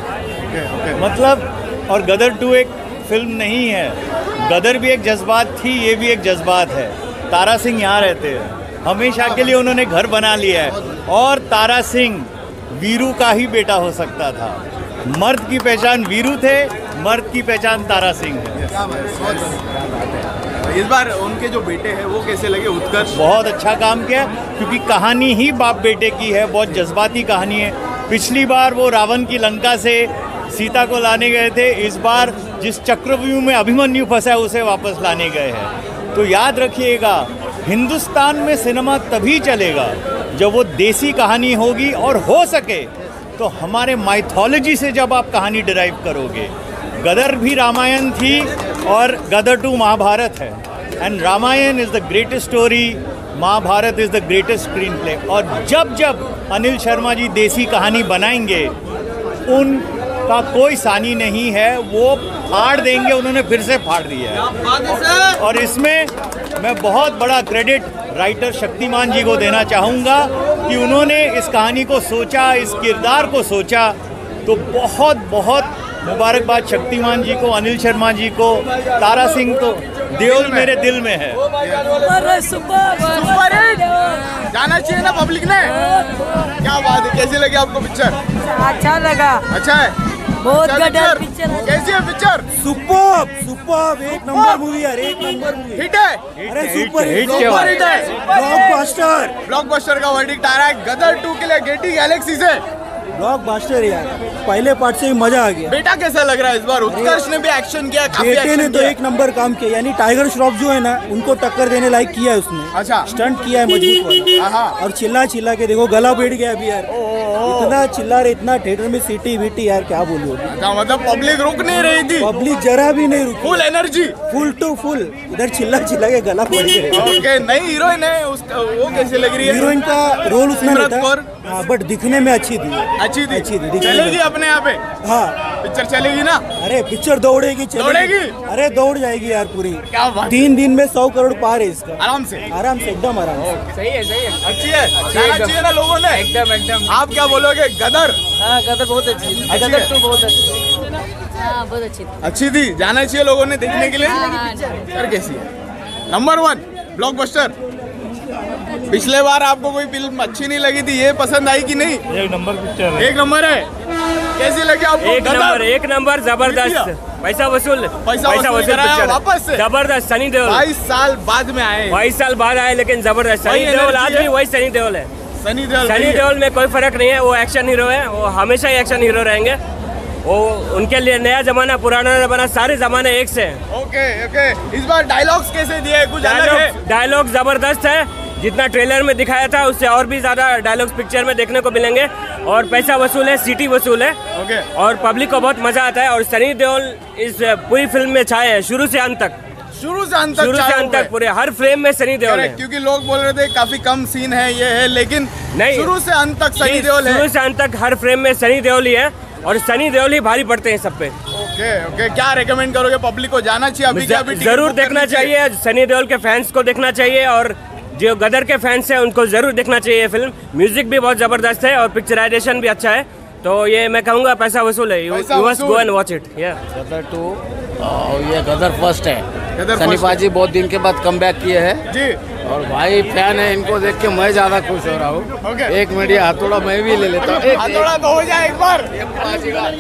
मतलब, और गदर टू एक फिल्म नहीं है। गदर भी एक जज्बात थी, ये भी एक जज्बात है। तारा सिंह यहाँ रहते हैं, हमेशा के लिए उन्होंने घर बना लिया है। और तारा सिंह वीरू का ही बेटा हो सकता था। मर्द की पहचान वीरू थे, मर्द की पहचान तारा सिंह है। इस बार उनके जो बेटे हैं वो कैसे लगे? उत्कर्ष बहुत अच्छा काम किया, क्योंकि कहानी ही बाप बेटे की है, बहुत जज्बाती कहानी है। पिछली बार वो रावण की लंका से सीता को लाने गए थे, इस बार जिस चक्रव्यूह में अभिमन्यु फंसा है उसे वापस लाने गए हैं। तो याद रखिएगा, हिंदुस्तान में सिनेमा तभी चलेगा जब वो देसी कहानी होगी, और हो सके तो हमारे माइथोलॉजी से जब आप कहानी डिराइव करोगे। गदर भी रामायण थी और गदर टू महाभारत है। And Ramayan is the greatest story, Mahabharat is the greatest screenplay. और जब जब अनिल शर्मा जी देसी कहानी बनाएंगे, उनका कोई सानी नहीं है, वो फाड़ देंगे। उन्होंने फिर से फाड़ दिया है। और इसमें मैं बहुत बड़ा क्रेडिट राइटर शक्तिमान जी को देना चाहूँगा कि उन्होंने इस कहानी को सोचा, इस किरदार को सोचा। तो बहुत बहुत मुबारकबाद शक्तिमान जी को, अनिल शर्मा जी को, तारा सिंह को। देओल मेरे दिल में है। Super hit. जाना चाहिए ना पब्लिक ने। क्या बात है? कैसी लगी आपको पिक्चर? अच्छा लगा, अच्छा है, बहुत अच्छा गदर पिक्चर। पिक्चर। कैसी है पिक्चर? सुपर सुपर एक नंबर मूवी यार, एक नंबर मूवी। हिट है, अरे सुपर हिट, सुपर हिट है। ब्लॉकबस्टर ब्लॉकबस्टर का वर्डिक्ट आ रहा है गदर टू के लिए गेटी गैलेक्सी से। ब्लॉकबस्टर यार, पहले पार्ट से ही मजा आ गया। बेटा कैसा लग रहा है इस बार? उत्कर्ष ने भी एक्शन किया, काफी बेटे ने एक्शन तो किया। एक नंबर काम किया, यानी टाइगर श्रॉफ जो है ना, उनको टक्कर देने लायक किया है उसने। अच्छा। स्टंट किया है मजबूत वाला। हाँ। और चिल्ला चिल्ला के देखो गला बैठ गया अभी यार, इतना चिल्ला रहे, इतना थिएटर में सीटी वीटी यार, क्या बोलूं। अच्छा, मतलब पब्लिक रुक नहीं रही थी, पब्लिक जरा भी नहीं रुकी, full energy, full to full. इधर चिल्ला चिल्ला के गला बैठ गया। ओके, नई हीरोइन है उसका, वो कैसे लग रही है? हीरोइन का रोल उसने सिमरत नहीं कौर। था, हाँ, बट दिखने में अच्छी थी। अच्छी थी, अच्छी थी, दिखने में। चलेगी अपने यहाँ पे? हाँ, पिक्चर चलेगी ना? अरे पिक्चर दौड़ेगी, चलेगी। दौड़ेगी? अरे दौड़ जाएगी यार पूरी। क्या बात? तीन दिन में सौ करोड़ पार है इसका, आराम से, आराम से, एकदम आराम से। सही है सही है, अच्छी है, जाना चाहिए ना लोगों ने। एकदम एकदम। आप क्या बोलोगे? गदर हाँ गदर बहुत अच्छी, अच्छी गदर है? टू बहुत अच्छी। हाँ बहुत अच्छी थी। अच्छी थी, जाना चाहिए लोगों ने देखने के लिए। हाँ, पिक्चर कैसी है? Number one blockbuster. पिछले बार आपको कोई फिल्म अच्छी नहीं लगी थी, ये पसंद आई कि नहीं? एक नंबर पिक्चर है। एक नंबर है। कैसी लगी आपको? एक नंबर, एक नंबर, जबरदस्त। पैसा वसूल, पैसा वसूल कराया पिक्चर है। वापस से। जबरदस्त। सनी देओल बाईस साल बाद में आए। बाईस साल बाद आए, लेकिन जबरदस्त। वही सनी देओल आज energy भी है। वही सनी देओल है। सनी देओल सनी देओल में कोई फर्क नहीं है, वो एक्शन हीरो है, वो हमेशा ही एक्शन हीरो रहेंगे। वो उनके लिए नया जमाना पुराना जमाना सारे जमाने एक से हैं। ओके ओके इस बार डायलॉग्स कैसे दिए कुछ अलग है? डायलॉग जबरदस्त है, जितना ट्रेलर में दिखाया था उससे और भी ज्यादा डायलॉग्स पिक्चर में देखने को मिलेंगे और पैसा वसूल है, सीटी वसूल है। ओके और पब्लिक को बहुत मजा आता है और सनी देओल इस पूरी फिल्म में छाए हैं शुरू से अंत तक। शुरू से अंत तक शुरू से अंत तक पूरे हर फ्रेम में सनी देओल है। क्योंकि लोग बोल रहे थे काफी कम सीन है ये है, लेकिन नहीं, शुरू से अंत तक सनी देओल है। शुरू से अंत तक हर फ्रेम में सनी देओल ही है और सनी देओल ही भारी पड़ते हैं सब पे। ओके ओके क्या रेकमेंड करोगे पब्लिक को? जाना चाहिए अभी क्या? अभी जरूर देखना चाहिए, सनी देओल के फैंस को देखना चाहिए और जो गदर के फैंस हैं उनको जरूर देखना चाहिए ये फिल्म। म्यूजिक भी बहुत जबरदस्त है और पिक्चराइजेशन भी अच्छा है, तो ये मैं कहूँगा पैसा वसूल है। You must go and watch it. Gadar two ये गदर फर्स्ट है। सनी पाजी बहुत दिन के बाद कम बैक किए हैं जी और भाई फैन है, इनको देख के मैं ज्यादा खुश हो रहा हूँ। okay. एक मिनट ये हथौड़ा मैं भी ले लेता हूँ। हथौड़ा तो हो जाए एक बार। पाजी का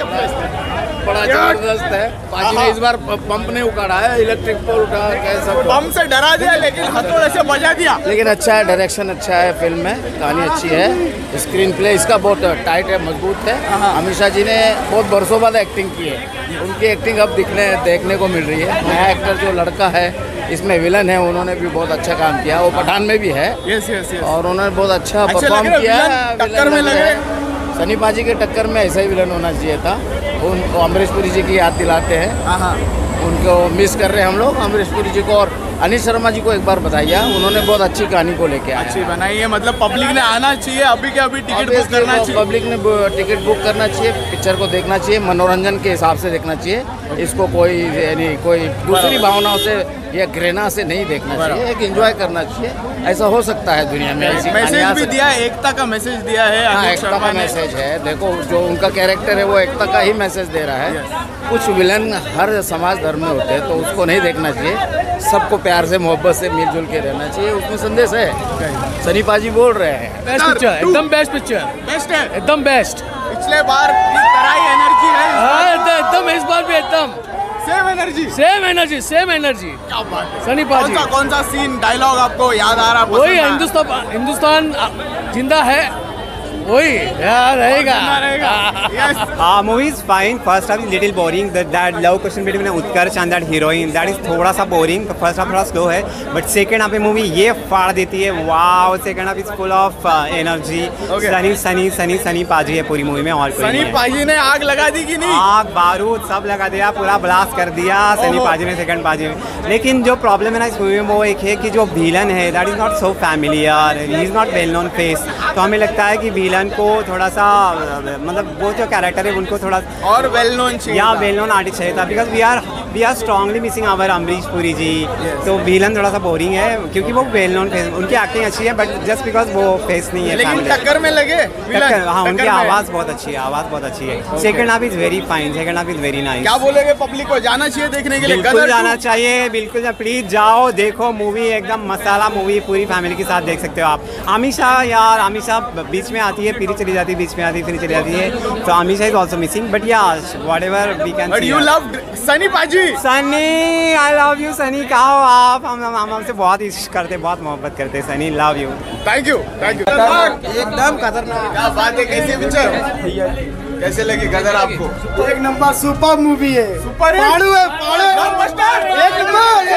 बड़ा जबरदस्त है। पाजी ने इस बार पंप नहीं उखाड़ा है, इलेक्ट्रिक पोल उठा कैसा पंप से डरा दिया लेकिन हथौड़े से बजा दिया। लेकिन अच्छा है, डायरेक्शन अच्छा है, फिल्म में कहानी अच्छी है, स्क्रीन प्ले इसका बहुत टाइट है, मजबूत है। अमीषा जी ने बहुत बरसों बाद एक्टिंग की है, उनकी एक्टिंग अब दिखने देखने को मिल रही है। नया एक्टर जो लड़का है इसमें विलन है, उन्होंने भी बहुत अच्छा काम किया, वो पठान में भी है। यस यस यस और उन्होंने बहुत अच्छा परफॉर्म किया है। टक्कर में लगे सनी पाजी के टक्कर में ऐसा ही विलन होना चाहिए था। उनको अमरीश पुरी जी की याद दिलाते हैं, उनको मिस कर रहे हैं हम लोग अमरीश पुरी जी को। और अनिल शर्मा जी को एक बार बताइए, उन्होंने बहुत अच्छी कहानी को लेके आए। अच्छी बनाई है, मतलब पब्लिक ने आना चाहिए अभी के अभी, टिकट बुक करना चाहिए। पब्लिक ने टिकट बुक करना चाहिए, पिक्चर को देखना चाहिए, मनोरंजन के हिसाब से देखना चाहिए। इसको कोई यानी कोई दूसरी भावनाओं से या घृणा से नहीं देखना चाहिए, एक एंजॉय करना चाहिए। ऐसा हो सकता है दुनिया में। मैसेज भी दिया है, एकता का मैसेज दिया है। हाँ, एकता का मैसेज है। देखो जो उनका कैरेक्टर है वो एकता का ही मैसेज दे रहा है। कुछ विलन हर समाज धर्म में होते हैं तो उसको नहीं देखना चाहिए, सबको प्यार से मोहब्बत से मिलजुल के रहना चाहिए, उसमें संदेश है। सनी पाजी बोल रहे हैं बेस्ट पिक्चर, एकदम बेस्ट पिक्चर, बेस्ट है, एकदम बेस्ट। पिछले बार की तरह ही एनर्जी है एकदम, इस बार भी एकदम same energy same energy same energy. क्या बात है। सनी पाजी कौन सा कौन सा सीन डायलॉग आपको याद आ रहा? वही हिंदुस्तान हिंदुस्तान जिंदा है, वही यार रहेगा रहेगा। Movie is fine. First half is little boring, that love question between Utkarsh and that heroine, that is थोड़ा सा बोरिंग। फर्स्ट हाफ थोड़ा स्लो है, बट सेकंड हाफ में मूवी ये फाड़ देती है। Wow, second half is full of energy. Sunny Sunny Sunny Sunny paaji है पूरी मूवी में, और कोई सनी पाजी ने आग लगा दी कि नहीं? आग बारूद सब लगा दिया, पूरा ब्लास्ट कर दिया सनी पाजी ने सेकंड पाजी में। लेकिन जो प्रॉब्लम है ना इस मूवी में वो एक है कि जो विलन है that is not so familiar, he is not well known face. तो हमें लगता है कि विलन को थोड़ा सा मतलब वो जो कैरेक्टर है उनको थोड़ा और वेल नोन चाहिए, या वेल नोन आर्टिस्ट चाहिए था। Because we are we are strongly missing our Amrish Puri ji. तो विलन थोड़ा सा बोरिंग है क्योंकि वो वेल नोन फेस, उनकी एक्टिंग अच्छी है बट जस्ट बिकॉज वो फेस नहीं है। लेकिन टक्कर में लगे टक्कर, हाँ उनकी आवाज़ बहुत अच्छी है, आवाज़ बहुत अच्छी है। Second half is very fine, second half is very nice. क्या बोलेंगे पब्लिक को? जाना चाहिए देखने के लिए? बिल्कुल जाना चाहिए, बिल्कुल प्लीज जाओ देखो मूवी, एकदम मसाला मूवी, पूरी फैमिली के साथ देख सकते हो आप। आमिशा यार, आमिशा बीच में आती है फिर चली जाती है, बीच में आती है फिर चली जाती है, तो Ameesha is also missing. But yeah whatever we can see. You love Sunny पाजी? Sunny, I love you Sunny. कहो आप, हम हम हमसे बहुत इश्क करते, बहुत मोहब्बत करते। Sunny love you. Thank you thank you. एकदम खतरनाक। क्या बात है, कैसी पिक्चर कैसे लगी गदर आपको? एक नंबर सुपर मूवी है, सुपर पाड़ू है, पाड़ू है। ब्लॉकबस्टर एक नंबर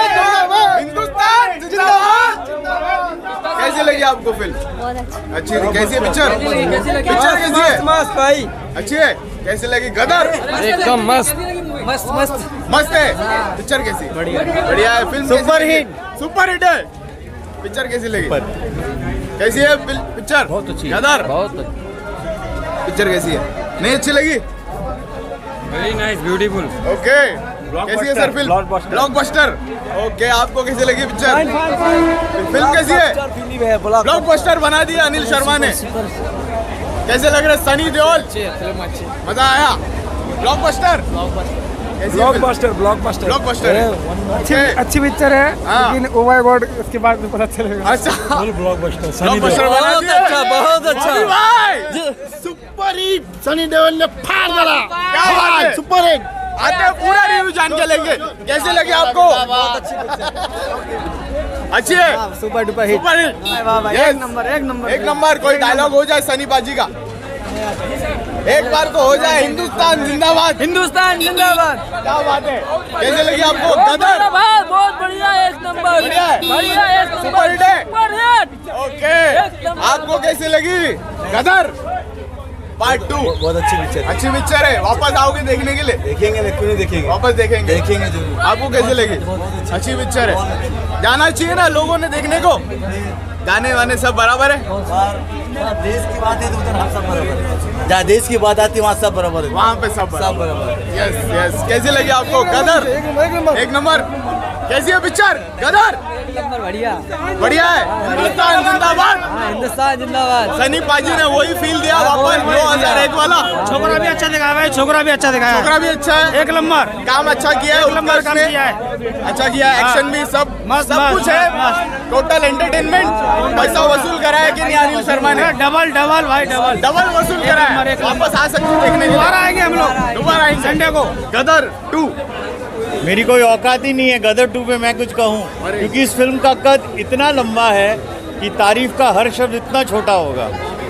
हिंदुस्तान जिंदाबाद। कैसे लगी आपको फिल्म? बहुत अच्छा। अच्छी थी। कैसी है पिक्चर? पिक्चर कैसी है? मस्त भाई, अच्छी है। कैसे लगी गदर? एकदम मस्त मस्त मस्त मस्त है। पिक्चर कैसी? बढ़िया बढ़िया है। Film super hit, super hit है। पिक्चर कैसी लगी? कैसी है पिक्चर? बहुत अच्छी, गदर बहुत पिक्चर कैसी है? नहीं अच्छी लगी? Very nice, beautiful. ओके कैसी है सर फिल्म? ब्लॉकबस्टर। ओके आपको कैसी लगी पिक्चर? फिल्म कैसी है? ब्लॉकबस्टर बना दिया अनिल शर्मा ने। कैसे लग रहा है सनी देओल? मजा आया? ब्लॉकबस्टर ब्लॉकबस्टर ब्लॉकबस्टर ब्लॉकबस्टर अच्छी अच्छी पिक्चर है, लेकिन ओ माय गॉड उसके बाद में पता चलेगा। अच्छा ब्लॉकबस्टर ब्लॉकबस्टर बना दिया। अच्छा, बहुत अच्छा भाई सुपर हिट, सनी देओल ने फाड़ डाला। क्या बात है, सुपर हिट। आते हैं पूरा रिव्यू जान के लेंगे। कैसे लगे आपको? अच्छी है, super duper hit, super hit. एक नंबर एक नंबर एक नंबर। कोई डायलॉग हो जाए सनी बाजी का? एक बार तो हो जाए हिंदुस्तान जिंदाबाद। हिंदुस्तान जिंदाबाद। क्या बात है, कैसे लगी आपको गदर? बहुत बढ़िया, एक नंबर। बढ़िया है, बढ़िया, एक नंबर। सुपर हिट है। बढ़िया। ओके, आपको कैसी लगी गदर पार्ट टू? बहुत अच्छी पिक्चर, अच्छी पिक्चर है। वापस आओगे देखने के लिए? देखेंगे, क्यों नहीं देखेंगे, वापस देखेंगे देखेंगे जरूर। आपको कैसे लगी? अच्छी पिक्चर है, जाना चाहिए ना लोगों ने देखने को। गाने वाने सब बराबर है? देश की बात है तो उधर हम सब बराबर है, जहाँ देश की बात आती है वहाँ सब बराबर है, वहाँ पे सब सब बराबर है। Yes yes. कैसी लगी आपको गदर? एक नंबर। कैसी है पिक्चर गदर? नंबर बढ़िया। बढ़िया है। हिंदुस्तान जिंदाबाद। हिंदुस्तान जिंदाबाद। सनी पाजी ने वही फील दिया वापस दो हज़ार एक वाला। छोकरा भी अच्छा दिखाया है, छोकरा भी अच्छा दिखाया है, छोकरा भी अच्छा है, एक नंबर काम अच्छा किया है, एक नंबर उत्कर्ष काम ने किया है। अच्छा किया है, एक्शन भी सब मस्त, सब मस्त, कुछ है, मस्त, टोटल एंटरटेनमेंट। पैसा वसूल करा है कि नहीं अनिल शर्मा ने? डबल डबल भाई डबल डबल वसूल करा है। वापस आ सकते देखने के लिए। दोबारा आएंगे हम लोग, दोबारा आएंगे संडे को। गदर टू। मेरी कोई औकात ही नहीं है गदर टू पे मैं कुछ कहूँ, क्योंकि इस फिल्म का कद इतना लंबा है कि तारीफ का हर शब्द इतना छोटा होगा।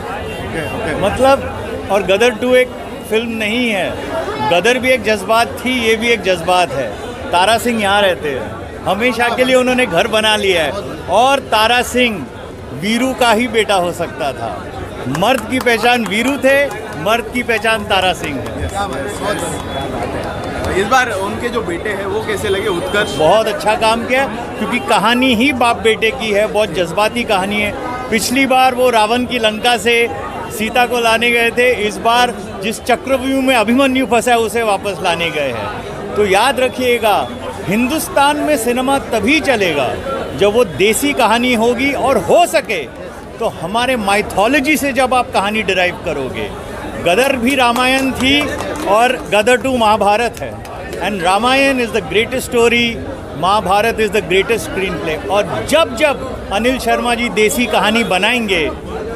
मतलब और गदर टू एक फिल्म नहीं है, गदर भी एक जज्बात थी, ये भी एक जज्बात है। तारा सिंह यहाँ रहते हैं, हमेशा के लिए उन्होंने घर बना लिया है, और तारा सिंह वीरू का ही बेटा हो सकता था। मर्द की पहचान वीरू थे, मर्द की पहचान तारा सिंह है। इस बार उनके जो बेटे हैं वो कैसे लगे? उत्कर्ष बहुत अच्छा काम किया, क्योंकि कहानी ही बाप बेटे की है, बहुत जज्बाती कहानी है। पिछली बार वो रावण की लंका से सीता को लाने गए थे, इस बार जिस चक्रव्यूह में अभिमन्यु फंसा है उसे वापस लाने गए हैं। तो याद रखिएगा, हिंदुस्तान में सिनेमा तभी चलेगा जब वो देसी कहानी होगी, और हो सके तो हमारे माइथोलॉजी से जब आप कहानी डिराइव करोगे। गदर भी रामायण थी और गदर टू महाभारत है, and Ramayan is the greatest story, Mahabharat is the greatest screenplay. और जब जब अनिल शर्मा जी देसी कहानी बनाएंगे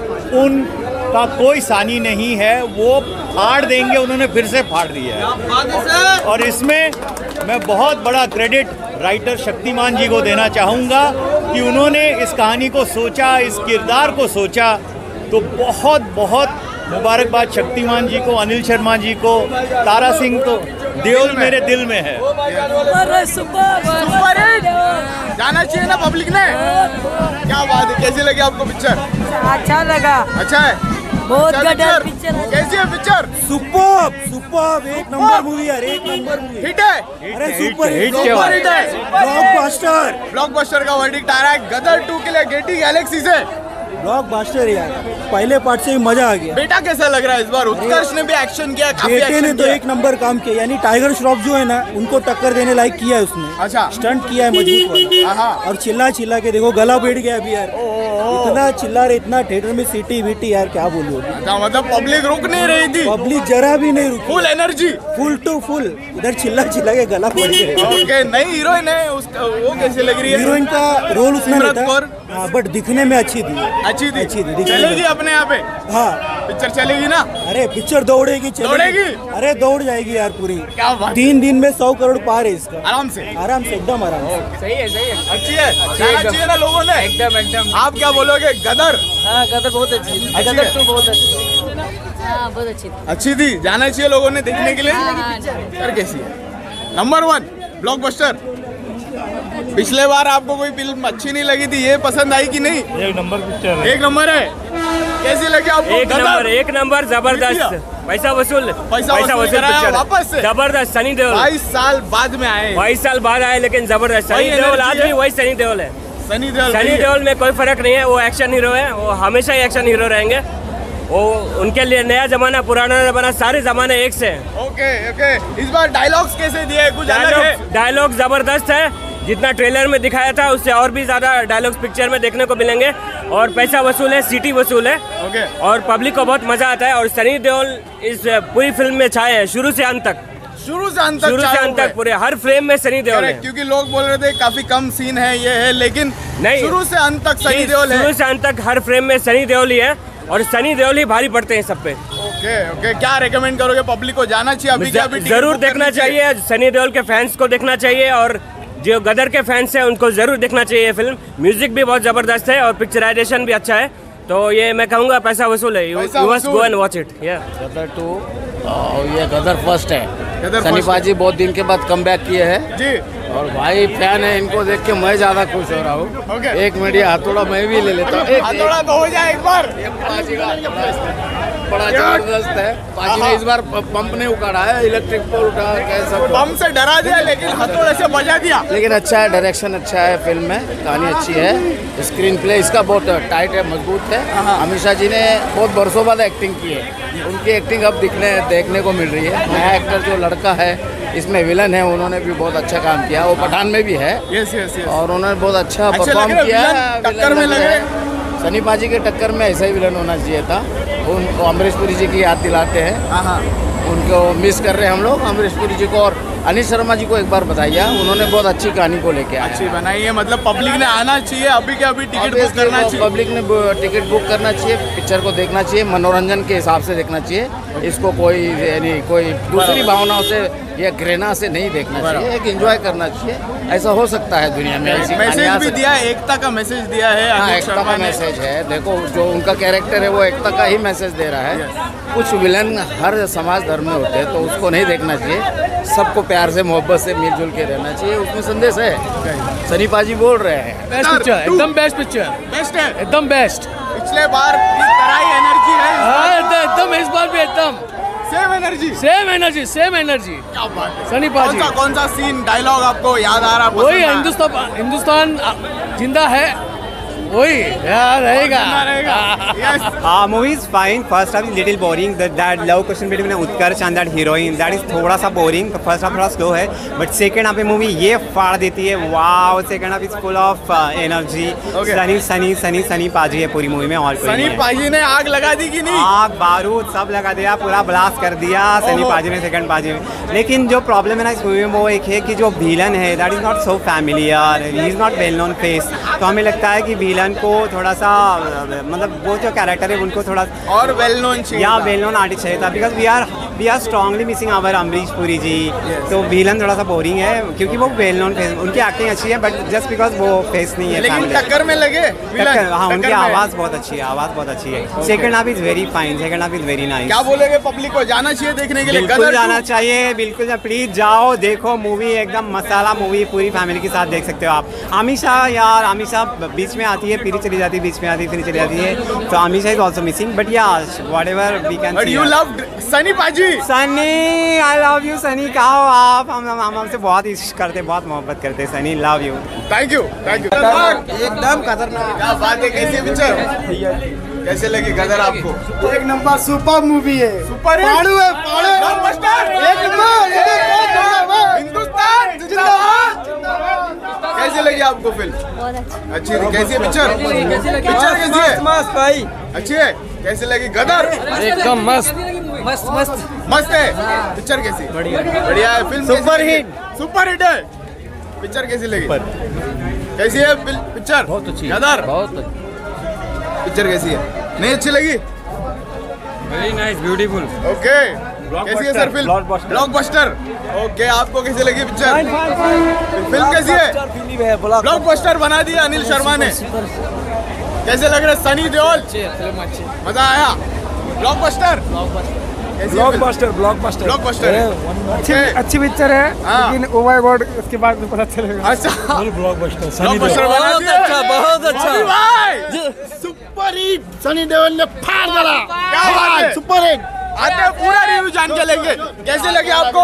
उनका कोई सानी नहीं है, वो फाड़ देंगे, उन्होंने फिर से फाड़ दिया है। और इसमें मैं बहुत बड़ा क्रेडिट राइटर शक्तिमान जी को देना चाहूँगा कि उन्होंने इस कहानी को सोचा, इस किरदार को सोचा। तो बहुत बहुत मुबारकबाद शक्तिमान जी को, अनिल शर्मा जी को। तारा सिंह तो देओल मेरे दिल में है। अरे सुपर सुपर हिट, जाना चाहिए ना पब्लिक ने। क्या बात है, कैसी लगी आपको पिक्चर? अच्छा लगा। अच्छा है, बहुत अच्छा गदर पिक्चर। पिक्चर। कैसी है पिक्चर? सुपर सुपर, एक नंबर मूवी यार, एक नंबर मूवी। हिट है, अरे सुपर हिट, सुपर हिट है, ब्लॉकबस्टर। ब्लॉकबस्टर का वर्डिक्ट आ रहा है गदर टू के लिए गेटी गैलेक्सी से। ब्लॉकबस्टर यार, पहले पार्ट से ही मजा आ गया। बेटा कैसा लग रहा है इस बार? उत्कर्ष ने भी एक्शन किया, काफी बेटे एक्शन ने तो किया। एक नंबर काम किया, यानी टाइगर श्रॉफ जो है ना, उनको टक्कर देने लायक किया है उसने। अच्छा, स्टंट किया है मजबूत वाला। हाँ। और चिल्ला चिल्ला के देखो गला बैठ गया अभी यार, इतना चिल्ला रहे, इतना थिएटर में सीटी वीटी यार, क्या बोलूं। अच्छा, मतलब पब्लिक रुक नहीं रही थी, पब्लिक जरा भी नहीं रुकी, full energy, full to full. इधर चिल्ला चिल्ला के गला बैठ गया। ओके, नई हीरोइन है उसका, वो कैसे लग रही है? हीरोइन का रोल उसने सिमरत रहता कौर। हाँ, बट दिखने में अच्छी थी, अच्छी थी, अच्छी थी, चलेगी अपने यहाँ पे। हाँ, पिक्चर चलेगी ना? अरे पिक्चर दौड़ेगी, दौड़ेगी? अरे दौड़ जाएगी यार पूरी। क्या बात, तीन दिन में सौ करोड़ पार है इसका, आराम से, आराम से, एकदम आराम से। सही है, सही है। अच्छी है, जाना चाहिए ना लोगों ने। एकदम एकदम। आप क्या बोलोगे? गदर? हाँ, गदर बहुत अच्छी है, अच्छी गदर है? टू बहुत अच्छी है। हाँ, बहुत अच्छी थी। अच्छी थी, जाना चाहिए लोगों ने देखने के लिए। हाँ, हाँ, पिक्चर कैसी है? Number one blockbuster. पिछले बार आपको कोई फिल्म अच्छी नहीं लगी थी, ये पसंद आई कि नहीं? एक नंबर पिक्चर एक नंबर है। कैसी लगी आपको? एक नंबर, एक नंबर, जबरदस्त, पैसा वसूल, पैसा वसूल कराया पिक्चर वापस से। जबरदस्त। सनी देओल बाईस साल बाद में आए, बाईस साल बाद आए, लेकिन जबरदस्त। वही सनी देओल energy आज है। भी वही सनी देओल है। सनी देओल सनी देओल में कोई फर्क नहीं है, वो एक्शन हीरो है, वो हमेशा ही एक्शन हीरो रहेंगे। वो उनके लिए नया जमाना पुराना जमाना सारे जमाने एक से हैं। Okay okay. इस बार डायलॉग्स कैसे दिए? कुछ अलग है? डायलॉग डायलॉग जबरदस्त है, जितना ट्रेलर में दिखाया था उससे और भी ज्यादा डायलॉग्स पिक्चर में देखने को मिलेंगे। और पैसा वसूल है, सीटी वसूल है। ओके। और पब्लिक को बहुत मजा आता है। और सनी देओल इस पूरी फिल्म में छाए हैं, शुरू से अंत तक, शुरू से अंत तक, शुरू से अंत तक पूरे हर फ्रेम में सनी देओल है। क्योंकि लोग बोल रहे थे काफी कम सीन है, ये है, लेकिन नहीं, शुरू से अंत तक सनी देओल है। शुरू से अंत तक हर फ्रेम में सनी देओल ही है, और सनी देओल ही भारी पड़ते हैं सब पे। Okay okay. क्या रेकमेंड करोगे पब्लिक को? जाना चाहिए अभी? क्या अभी जरूर देखना चाहिए, सनी देओल के फैंस को देखना चाहिए, और जो गदर के फैंस हैं उनको जरूर देखना चाहिए ये फिल्म। म्यूजिक भी बहुत जबरदस्त है और पिक्चराइजेशन भी अच्छा है, तो ये मैं कहूँगा पैसा वसूल है, you must go and watch it. या गदर टू, ये गदर फर्स्ट है। गदर सनी first पाजी बहुत दिन के बाद कम बैक किए हैं जी। और भाई फैन है, इनको देख के मैं ज्यादा खुश हो रहा हूँ। Okay. एक मिनट ये हथौड़ा मैं भी ले लेता हूँ। एक- हथौड़ा तो हो जाए एक बार। ये पाजी का बड़ा जबरदस्त है। पाजी ने इस बार पंप नहीं उखाड़ा है, इलेक्ट्रिक पोल उठा कैसा बम से डरा दिया लेकिन हथौड़े से बजा दिया। लेकिन अच्छा है, डायरेक्शन अच्छा है, फिल्म में कहानी अच्छी है, स्क्रीन प्ले इसका बहुत टाइट है, मजबूत है। अमीषा जी ने बहुत बरसों बाद एक्टिंग की है, उनकी एक्टिंग अब दिखने देखने को मिल रही है। नया एक्टर जो लड़का है इसमें विलन है, उन्होंने भी बहुत अच्छा काम किया, वो पठान में भी है। Yes yes yes. और उन्होंने बहुत अच्छा अच्छे परफॉर्म लग रहे किया विलन, है। टक्कर में विलन लग लग रहे रहे हैं। सनी पाजी के टक्कर में ऐसा ही विलन होना चाहिए था। उनको अमरीश पुरी जी की याद दिलाते हैं, उनको मिस कर रहे हैं हम लोग, अमरीश पुरी जी को। और अनिल शर्मा जी को एक बार बताइए, उन्होंने बहुत अच्छी कहानी को लेके आए। अच्छी बनाई है, मतलब पब्लिक ने आना चाहिए, अभी के अभी टिकट बुक करना चाहिए। पब्लिक ने टिकट बुक करना चाहिए, पिक्चर को देखना चाहिए, मनोरंजन के हिसाब से देखना चाहिए। इसको कोई यानी कोई दूसरी भावनाओं से या घृणा से नहीं देखना चाहिए, एक एंजॉय करना चाहिए। ऐसा हो सकता है दुनिया में। ऐसी मैसेज कहानियां भी से- दिया है, एकता का मैसेज दिया है हाँ, अनिल एकता शर्मा का ने। मैसेज है। देखो जो उनका कैरेक्टर है वो एकता का ही मैसेज दे रहा है। कुछ विलन हर समाज धर्म में होते हैं तो उसको नहीं देखना चाहिए, सबको प्यार से मोहब्बत से मिलजुल के रहना चाहिए, उसमें संदेश है। सनी पाजी बोल रहे हैं बेस्ट पिक्चर, एकदम बेस्ट पिक्चर, बेस्ट है, एकदम बेस्ट। पिछले बार की तरह ही एनर्जी है इस बार। हाँ एकदम, इस बार भी एकदम same energy, same energy, same energy. क्या बात है। सनी कौन पाजी सा कौन सा सीन डायलॉग आपको याद आ रहा? वही पसंद आया? हिंदुस्तान, हिंदुस्तान जिंदा है, वही यार रहेगा। जिंदा रहेगा। Yes. Uh, movie is fine. First half is little boring. That that love question between Utkarsh and that heroine, that is थोड़ा सा boring. The first half थोड़ा slow है, but second half में movie ये फाड़ देती है. Wow, second half is full of uh, energy. Okay. Sunny Sunny Sunny Sunny paaji है पूरी मूवी में, और कोई सनी नहीं है. पाजी ने आग लगा दी कि नहीं? आग बारूद सब लगा दिया, पूरा ब्लास्ट कर दिया सनी ओहो। पाजी ने सेकंड पाजी में. लेकिन जो प्रॉब्लम है ना इस मूवी में वो एक है कि जो विलन है that is not so familiar, he is not well known face. तो हमें लगता है कि विलन को थोड़ा सा मतलब वो जो कैरेक्टर है उनको थोड़ा और वेल नोन चाहिए या था। वेल नोन आर्टिस्ट चाहिए था, because we are we are strongly missing our Amrish Puri ji. तो विलन थोड़ा सा बोरिंग है क्योंकि वो वेल नोन फेस, उनकी एक्टिंग अच्छी है बट जस्ट बिकॉज वो फेस नहीं है. लेकिन family. टक्कर में लगे विलन, टक्कर, हाँ उनकी टक्कर में। आवाज़ बहुत अच्छी है, आवाज़ बहुत अच्छी है. Second half is very fine, second half is very nice. क्या बोलेगे पब्लिक को, जाना चाहिए देखने के लिए? बिल्कुल गदर जाना टू? चाहिए, बिल्कुल प्लीज जाओ देखो मूवी, एकदम मसाला मूवी, पूरी फैमिली के साथ देख सकते हो आप. अमीषा यार, अमीषा बीच में आती है फिर चली जाती है, बीच में आती है फिर चली जाती है, तो Ameesha is also missing. But yeah whatever we can But you loved Sunny पाजी. Sunny, I love you Sunny. कहा हो आप? हम हम हमसे बहुत इश्क करते, बहुत मोहब्बत करते. Sunny love you. Thank you thank you. एकदम खतरनाक। क्या बात है, कैसी पिक्चर, कैसे लगी गदर आपको? एक नंबर सुपर मूवी है, सुपर पाड़ू है, पाड़ू है। ब्लॉकबस्टर, एक नंबर, हिंदुस्तान जिंदाबाद. कैसी लगी आपको फिल्म? बहुत अच्छा। अच्छी थी. कैसी है पिक्चर? पिक्चर कैसी है? मस्त भाई, अच्छी है. कैसी लगी गदर? एकदम मस्त मस्त मस्त। मस्त है. पिक्चर कैसी? बढ़िया बढ़िया है. Film super hit, super hit है. पिक्चर कैसी लगी? कैसी है पिल- पिक्चर? बहुत अच्छी. गदर बहुत. पिक्चर कैसी है? नहीं अच्छी लगी? Very nice, beautiful. ओके. कैसी है सर फिल्म? ब्लॉकबस्टर. ओके, आपको कैसी लगी पिक्चर? फिल्म कैसी है? ब्लॉकबस्टर बना दिया अनिल शर्मा ने. कैसे लग रहे सनी देओल? मजा आया? ब्लॉकबस्टर. ब्लॉकबस्टर, ब्लॉकबस्टर, ब्लॉकबस्टर है. अच्छी Okay. अच्छी पिक्चर है, हाँ। लेकिन ओ माय गॉड उसके बाद में पता चलेगा। अच्छा, ब्लॉकबस्टर, ब्लॉकबस्टर बना दिया. अच्छा, बहुत अच्छा। अभी भाई सुपर हिट, सनी देओल ने फाड़ डाला। क्या बात है? Super hit. आते हैं, पूरा रिव्यू जान के लेंगे. कैसे लगे आपको?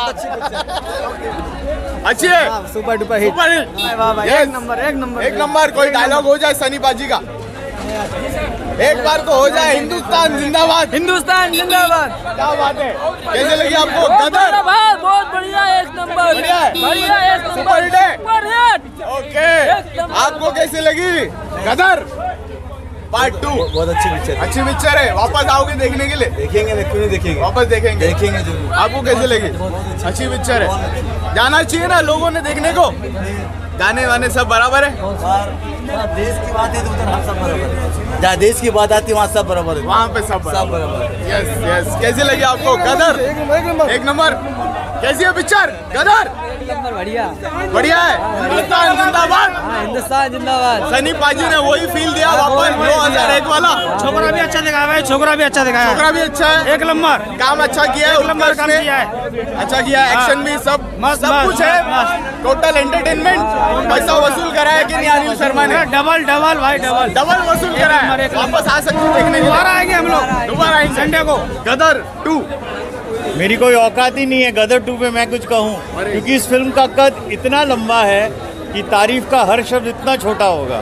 अच्छी है. Super duper hit, super hit. Yes. एक नंबर, एक नंबर, एक नंबर. कोई डायलॉग हो जाए सनी बाजी का, एक बार को हो जाए. हिंदुस्तान जिंदाबाद. हिंदुस्तान जिंदाबाद। क्या बात है? कैसे लगी आपको गदर? बहुत बढ़िया, एक नंबर, बढ़िया है? बढ़िया, एक नंबर, सुपर हिट है? Super hit. ओके. आपको कैसे लगी गदर पार्ट टू? बहुत अच्छी पिक्चर, अच्छी पिक्चर है. वापस आओगे देखने के लिए? देखेंगे, क्यों नहीं देखेंगे, वापस देखेंगे. देखेंगे जरूर. आपको कैसे लगी? अच्छी पिक्चर है. जाना चाहिए ना लोगों ने देखने को. गाने वाने सब बराबर है? देश की बात है तो उधर हम सब बराबर है, जहाँ देश की बात आती है वहाँ सब बराबर है, वहाँ पे सब सब बराबर है. Yes yes. कैसे लगी आपको गदर? एक नंबर, एक नंबर। एक नंबर. कैसी है पिक्चर गदर? बढ़िया बढ़िया है। हिंदुस्तान जिंदाबाद। हिंदुस्तान जिंदाबाद। सनी पाजी ने वही फील दिया वापस दो हजार एक वाला। छोकरा भी अच्छा दिखाया है, छोकरा भी अच्छा दिखाया है, छोकरा भी अच्छा है, एक नंबर काम अच्छा किया है, नंबर काम ने किया है, अच्छा किया है, एक्शन भी सब मस्त, सब मस्त, कुछ है, टोटल एंटरटेनमेंट। पैसा वसूल करा है कि नहीं अनिल शर्मा ने? डबल डबल भाई डबल डबल वसूल करा है। वापस आ सकते हैं देखने के लिए। दोबारा आएंगे हम लोग, दोबारा आएंगे संडे को। गदर टू। मेरी कोई औकात ही नहीं है गदर टू पे मैं कुछ कहूँ, क्योंकि इस फिल्म का कद इतना लंबा है कि तारीफ का हर शब्द इतना छोटा होगा।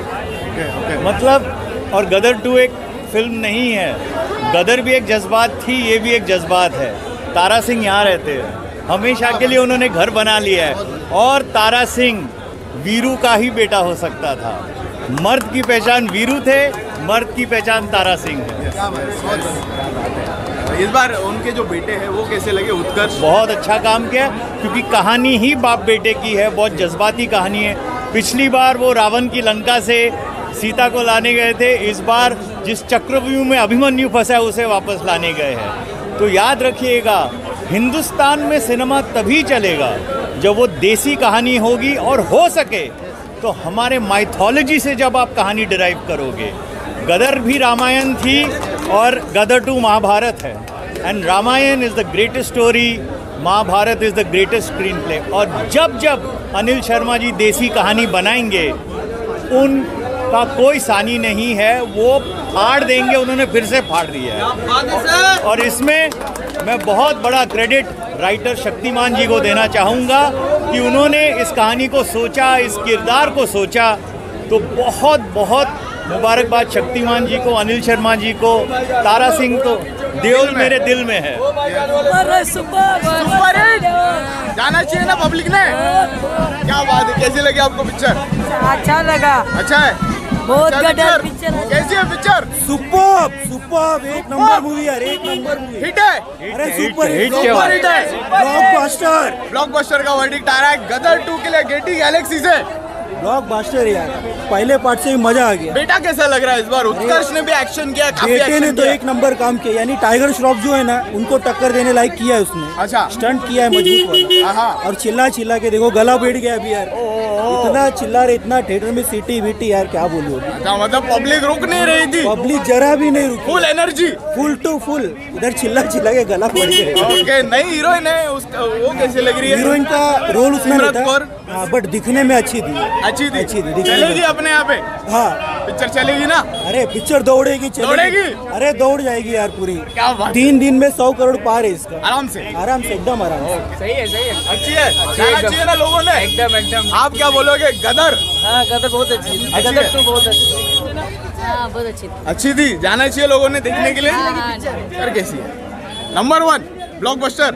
मतलब और गदर टू एक फिल्म नहीं है, गदर भी एक जज्बात थी, ये भी एक जज्बात है। तारा सिंह यहाँ रहते हैं, हमेशा के लिए उन्होंने घर बना लिया है, और तारा सिंह वीरू का ही बेटा हो सकता था। मर्द की पहचान वीरू थे, मर्द की पहचान तारा सिंह है। इस बार उनके जो बेटे हैं वो कैसे लगे? उत्कर्ष बहुत अच्छा काम किया, क्योंकि कहानी ही बाप बेटे की है, बहुत जज्बाती कहानी है। पिछली बार वो रावण की लंका से सीता को लाने गए थे, इस बार जिस चक्रव्यूह में अभिमन्यु फंसा है उसे वापस लाने गए हैं। तो याद रखिएगा, हिंदुस्तान में सिनेमा तभी चलेगा जब वो देसी कहानी होगी, और हो सके तो हमारे माइथोलॉजी से जब आप कहानी डिराइव करोगे। गदर भी रामायण थी और गदर टू महाभारत है, and Ramayan is the greatest story, Mahabharat is the greatest screenplay. और जब जब अनिल शर्मा जी देसी कहानी बनाएंगे उनका कोई सानी नहीं है, वो फाड़ देंगे, उन्होंने फिर से फाड़ दिया है। और इसमें मैं बहुत बड़ा क्रेडिट राइटर शक्तिमान जी को देना चाहूँगा कि उन्होंने इस कहानी को सोचा, इस किरदार को सोचा। तो बहुत बहुत मुबारकबाद शक्तिमान जी को, अनिल शर्मा जी को, तारा सिंह को। देओल मेरे दिल में है। सुपर हिट जाना चाहिए ना पब्लिक ने। क्या बात है, कैसी लगी आपको पिक्चर? अच्छा लगा, अच्छा है, बहुत अच्छा गदर पिक्चर। पिक्चर। कैसी है पिक्चर? सुपर सुपर एक नंबर मूवी यार, एक नंबर मूवी। हिट है, अरे सुपर हिट, सुपर हिट है, ब्लॉकबस्टर। ब्लॉकबस्टर का वर्डिक्ट आ रहा है गदर टू के लिए गेटी गैलेक्सी से। ब्लॉकबस्टर यार, पहले पार्ट से ही मजा आ गया। बेटा कैसा लग रहा है इस बार? उत्कर्ष ने भी एक्शन किया, काफी बेटे एक्शन ने तो किया। एक नंबर काम किया, यानी टाइगर श्रॉफ जो है ना, उनको टक्कर देने लायक किया है उसने। अच्छा, स्टंट किया है मजबूत वाला। और चिल्ला चिल्ला के देखो गला बैठ गया अभी यार, इतना चिल्ला रहे, इतना थिएटर में सीटी वीटी यार, क्या बोलूं। अच्छा, मतलब पब्लिक रुक नहीं रही थी, पब्लिक जरा भी नहीं रुकी, full energy, full to full. इधर चिल्ला चिल्ला के गला बैठ गया। ओके, नई हीरोइन है, उसका वो कैसे लग रही है? हीरोइन का रोल उसने सिमरन नहीं कौर, था, बट दिखने में अच्छी थी, अच्छी थी, अच्छी थी। चलेगी अपने यहाँ पे? हाँ, पिक्चर चलेगी ना? अरे पिक्चर दौड़ेगी, दौड़ेगी? अरे दौड़ जाएगी यार पूरी। क्या बात, तीन दिन में सौ करोड़ पार है इसका, आराम से, आराम से, एकदम आराम से। सही है, सही है, अच्छी है, जाना चाहिए ना लोगों ने। एकदम एकदम। आप क्या बोलोगे? गदर? हाँ, गदर बहुत अच्छी, गदर टू बहुत अच्छी। हाँ, बहुत अच्छी, अच्छी थी, जाना चाहिए लोगों ने देखने के लिए। पिक्चर कैसी है? Number one blockbuster.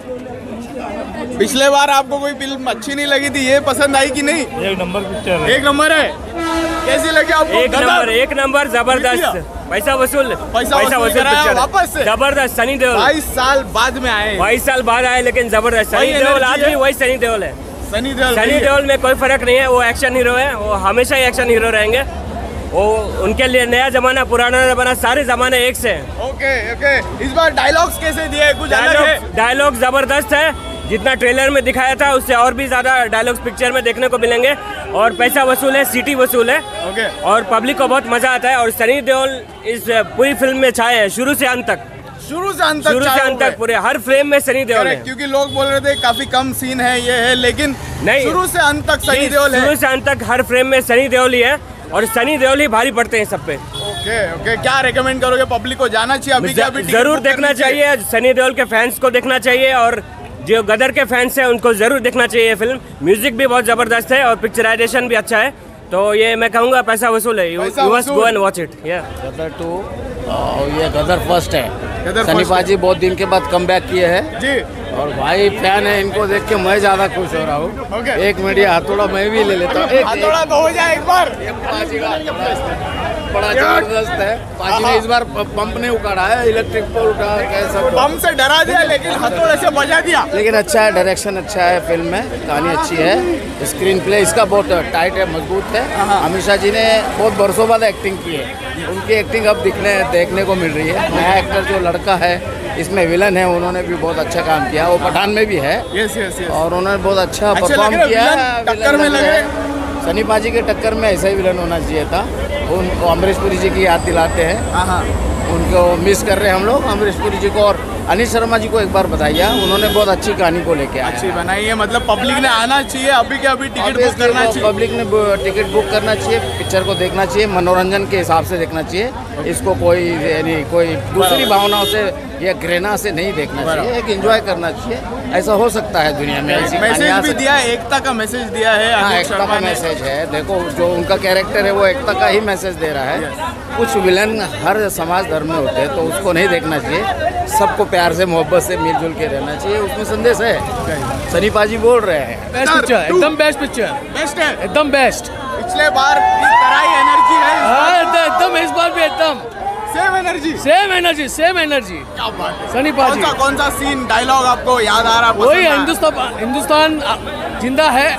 पिछले बार आपको कोई फिल्म अच्छी नहीं लगी थी, ये पसंद आई कि नहीं? एक नंबर पिक्चर है, एक नंबर है। कैसी लगी आपको? एक नंबर, एक नंबर, जबरदस्त, पैसा वसूल, पैसा वसूल कराया पिक्चर है। वापस से। जबरदस्त। सनी देओल बाईस साल बाद में आए, बाईस साल बाद आए, लेकिन जबरदस्त। वही सनी देओल आज energy भी है। वही सनी देओल है। सनी देओल सनी देओल में कोई फर्क नहीं है, वो एक्शन हीरो है, वो हमेशा ही एक्शन हीरो रहेंगे। वो उनके लिए नया जमाना, पुराना जमाना, सारे जमाने एक से हैं। Okay okay. इस बार डायलॉग्स कैसे दिए? कुछ अलग है? डायलॉग डायलॉग जबरदस्त है, जितना ट्रेलर में दिखाया था उससे और भी ज्यादा डायलॉग्स पिक्चर में देखने को मिलेंगे। और पैसा वसूल है, सीटी वसूल है, ओके। और पब्लिक को बहुत मजा आता है। और सनी देओल इस पूरी फिल्म में छाए हैं, शुरू से अंत तक, शुरू से अंत तक, शुरू से अंत तक पूरे हर फ्रेम में सनी देओल है। क्योंकि लोग बोल रहे थे काफी कम सीन है, ये है, लेकिन नहीं, शुरू से अंत तक सनी देओल है। शुरू से अंत तक हर फ्रेम में सनी देओल ही है, और सनी देओल ही भारी पड़ते हैं सब पे। Okay okay. क्या रेकमेंड करोगे पब्लिक को? जाना चाहिए अभी? क्या जरूर देखना चाहिए, सनी देओल के फैंस को देखना चाहिए, और जो गदर के फैंस हैं उनको जरूर देखना चाहिए ये फिल्म। म्यूजिक भी बहुत जबरदस्त है और पिक्चराइजेशन भी अच्छा है, तो ये मैं कहूँगा पैसा वसूल है। You must go and watch it. Gadar two, ये गदर फर्स्ट है। गदर सनी फर्स्ट पाजी बहुत दिन के बाद कम बैक किए हैं जी, और भाई फैन है, इनको देख के मैं ज्यादा खुश हो रहा हूँ। ओके। एक मीडिया हथौड़ा मैं भी ले लेता हूँ। हथौड़ा तो हो जाए एक बार। एक पाजी का बड़ा जबरदस्त है। पाजी ने इस बार पंप नहीं उखाड़ा है, इलेक्ट्रिक पोल उठा कैसा पंप से डरा दिया लेकिन हथौड़े से बजा दिया। लेकिन अच्छा है, डायरेक्शन अच्छा है, फिल्म में कहानी अच्छी है, स्क्रीन प्ले इसका बहुत टाइट है, मजबूत है। अमीषा जी ने बहुत बरसों बाद एक्टिंग की है, उनकी एक्टिंग अब दिखने देखने को मिल रही है। नया एक्टर जो लड़का है इसमें विलन है, उन्होंने भी बहुत अच्छा काम किया, वो पठान में भी है। Yes yes yes. और उन्होंने बहुत अच्छा परफॉर्म किया है। टक्कर में लगे सनी पाजी के टक्कर में ऐसा ही विलन होना चाहिए था। उनको अमरीश पुरी जी की याद दिलाते हैं, उनको मिस कर रहे हैं हम लोग अमरीश पुरी जी को। और अनिल शर्मा जी को एक बार बताइए, उन्होंने बहुत अच्छी कहानी को लेके आए, अच्छी बनाई है। मतलब पब्लिक ने आना चाहिए, अभी के अभी टिकट बुक करना चाहिए, पब्लिक ने टिकट बुक करना चाहिए, पिक्चर को देखना चाहिए, मनोरंजन के हिसाब से देखना चाहिए। इसको कोई यानी कोई दूसरी भावनाओं से या घृणा से नहीं देखना चाहिए, एक एंजॉय करना चाहिए। ऐसा हो सकता है दुनिया में। ऐसी मैसेज भी दिया है, एकता का मैसेज दिया है। हाँ, एकता का मैसेज है। देखो जो उनका कैरेक्टर है वो एकता का ही मैसेज दे रहा है। कुछ विलन हर समाज धर्म में होते हैं तो उसको नहीं देखना चाहिए, सबको प्यार से मोहब्बत से मिलजुल के रहना चाहिए, उसमें संदेश है। सनी पाजी बोल रहे हैं बेस्ट पिक्चर, एकदम बेस्ट पिक्चर, बेस्ट है, एकदम बेस्ट। पिछले बार की तरह ही एनर्जी है, हाँ एकदम, इस बार भी एकदम same energy, same energy, same energy. क्या बात है। सनी पाजी, कौन सा कौन सा सीन डायलॉग आपको याद आ रहा? वही हिंदुस्तान, हिंदुस्तान जिंदा है,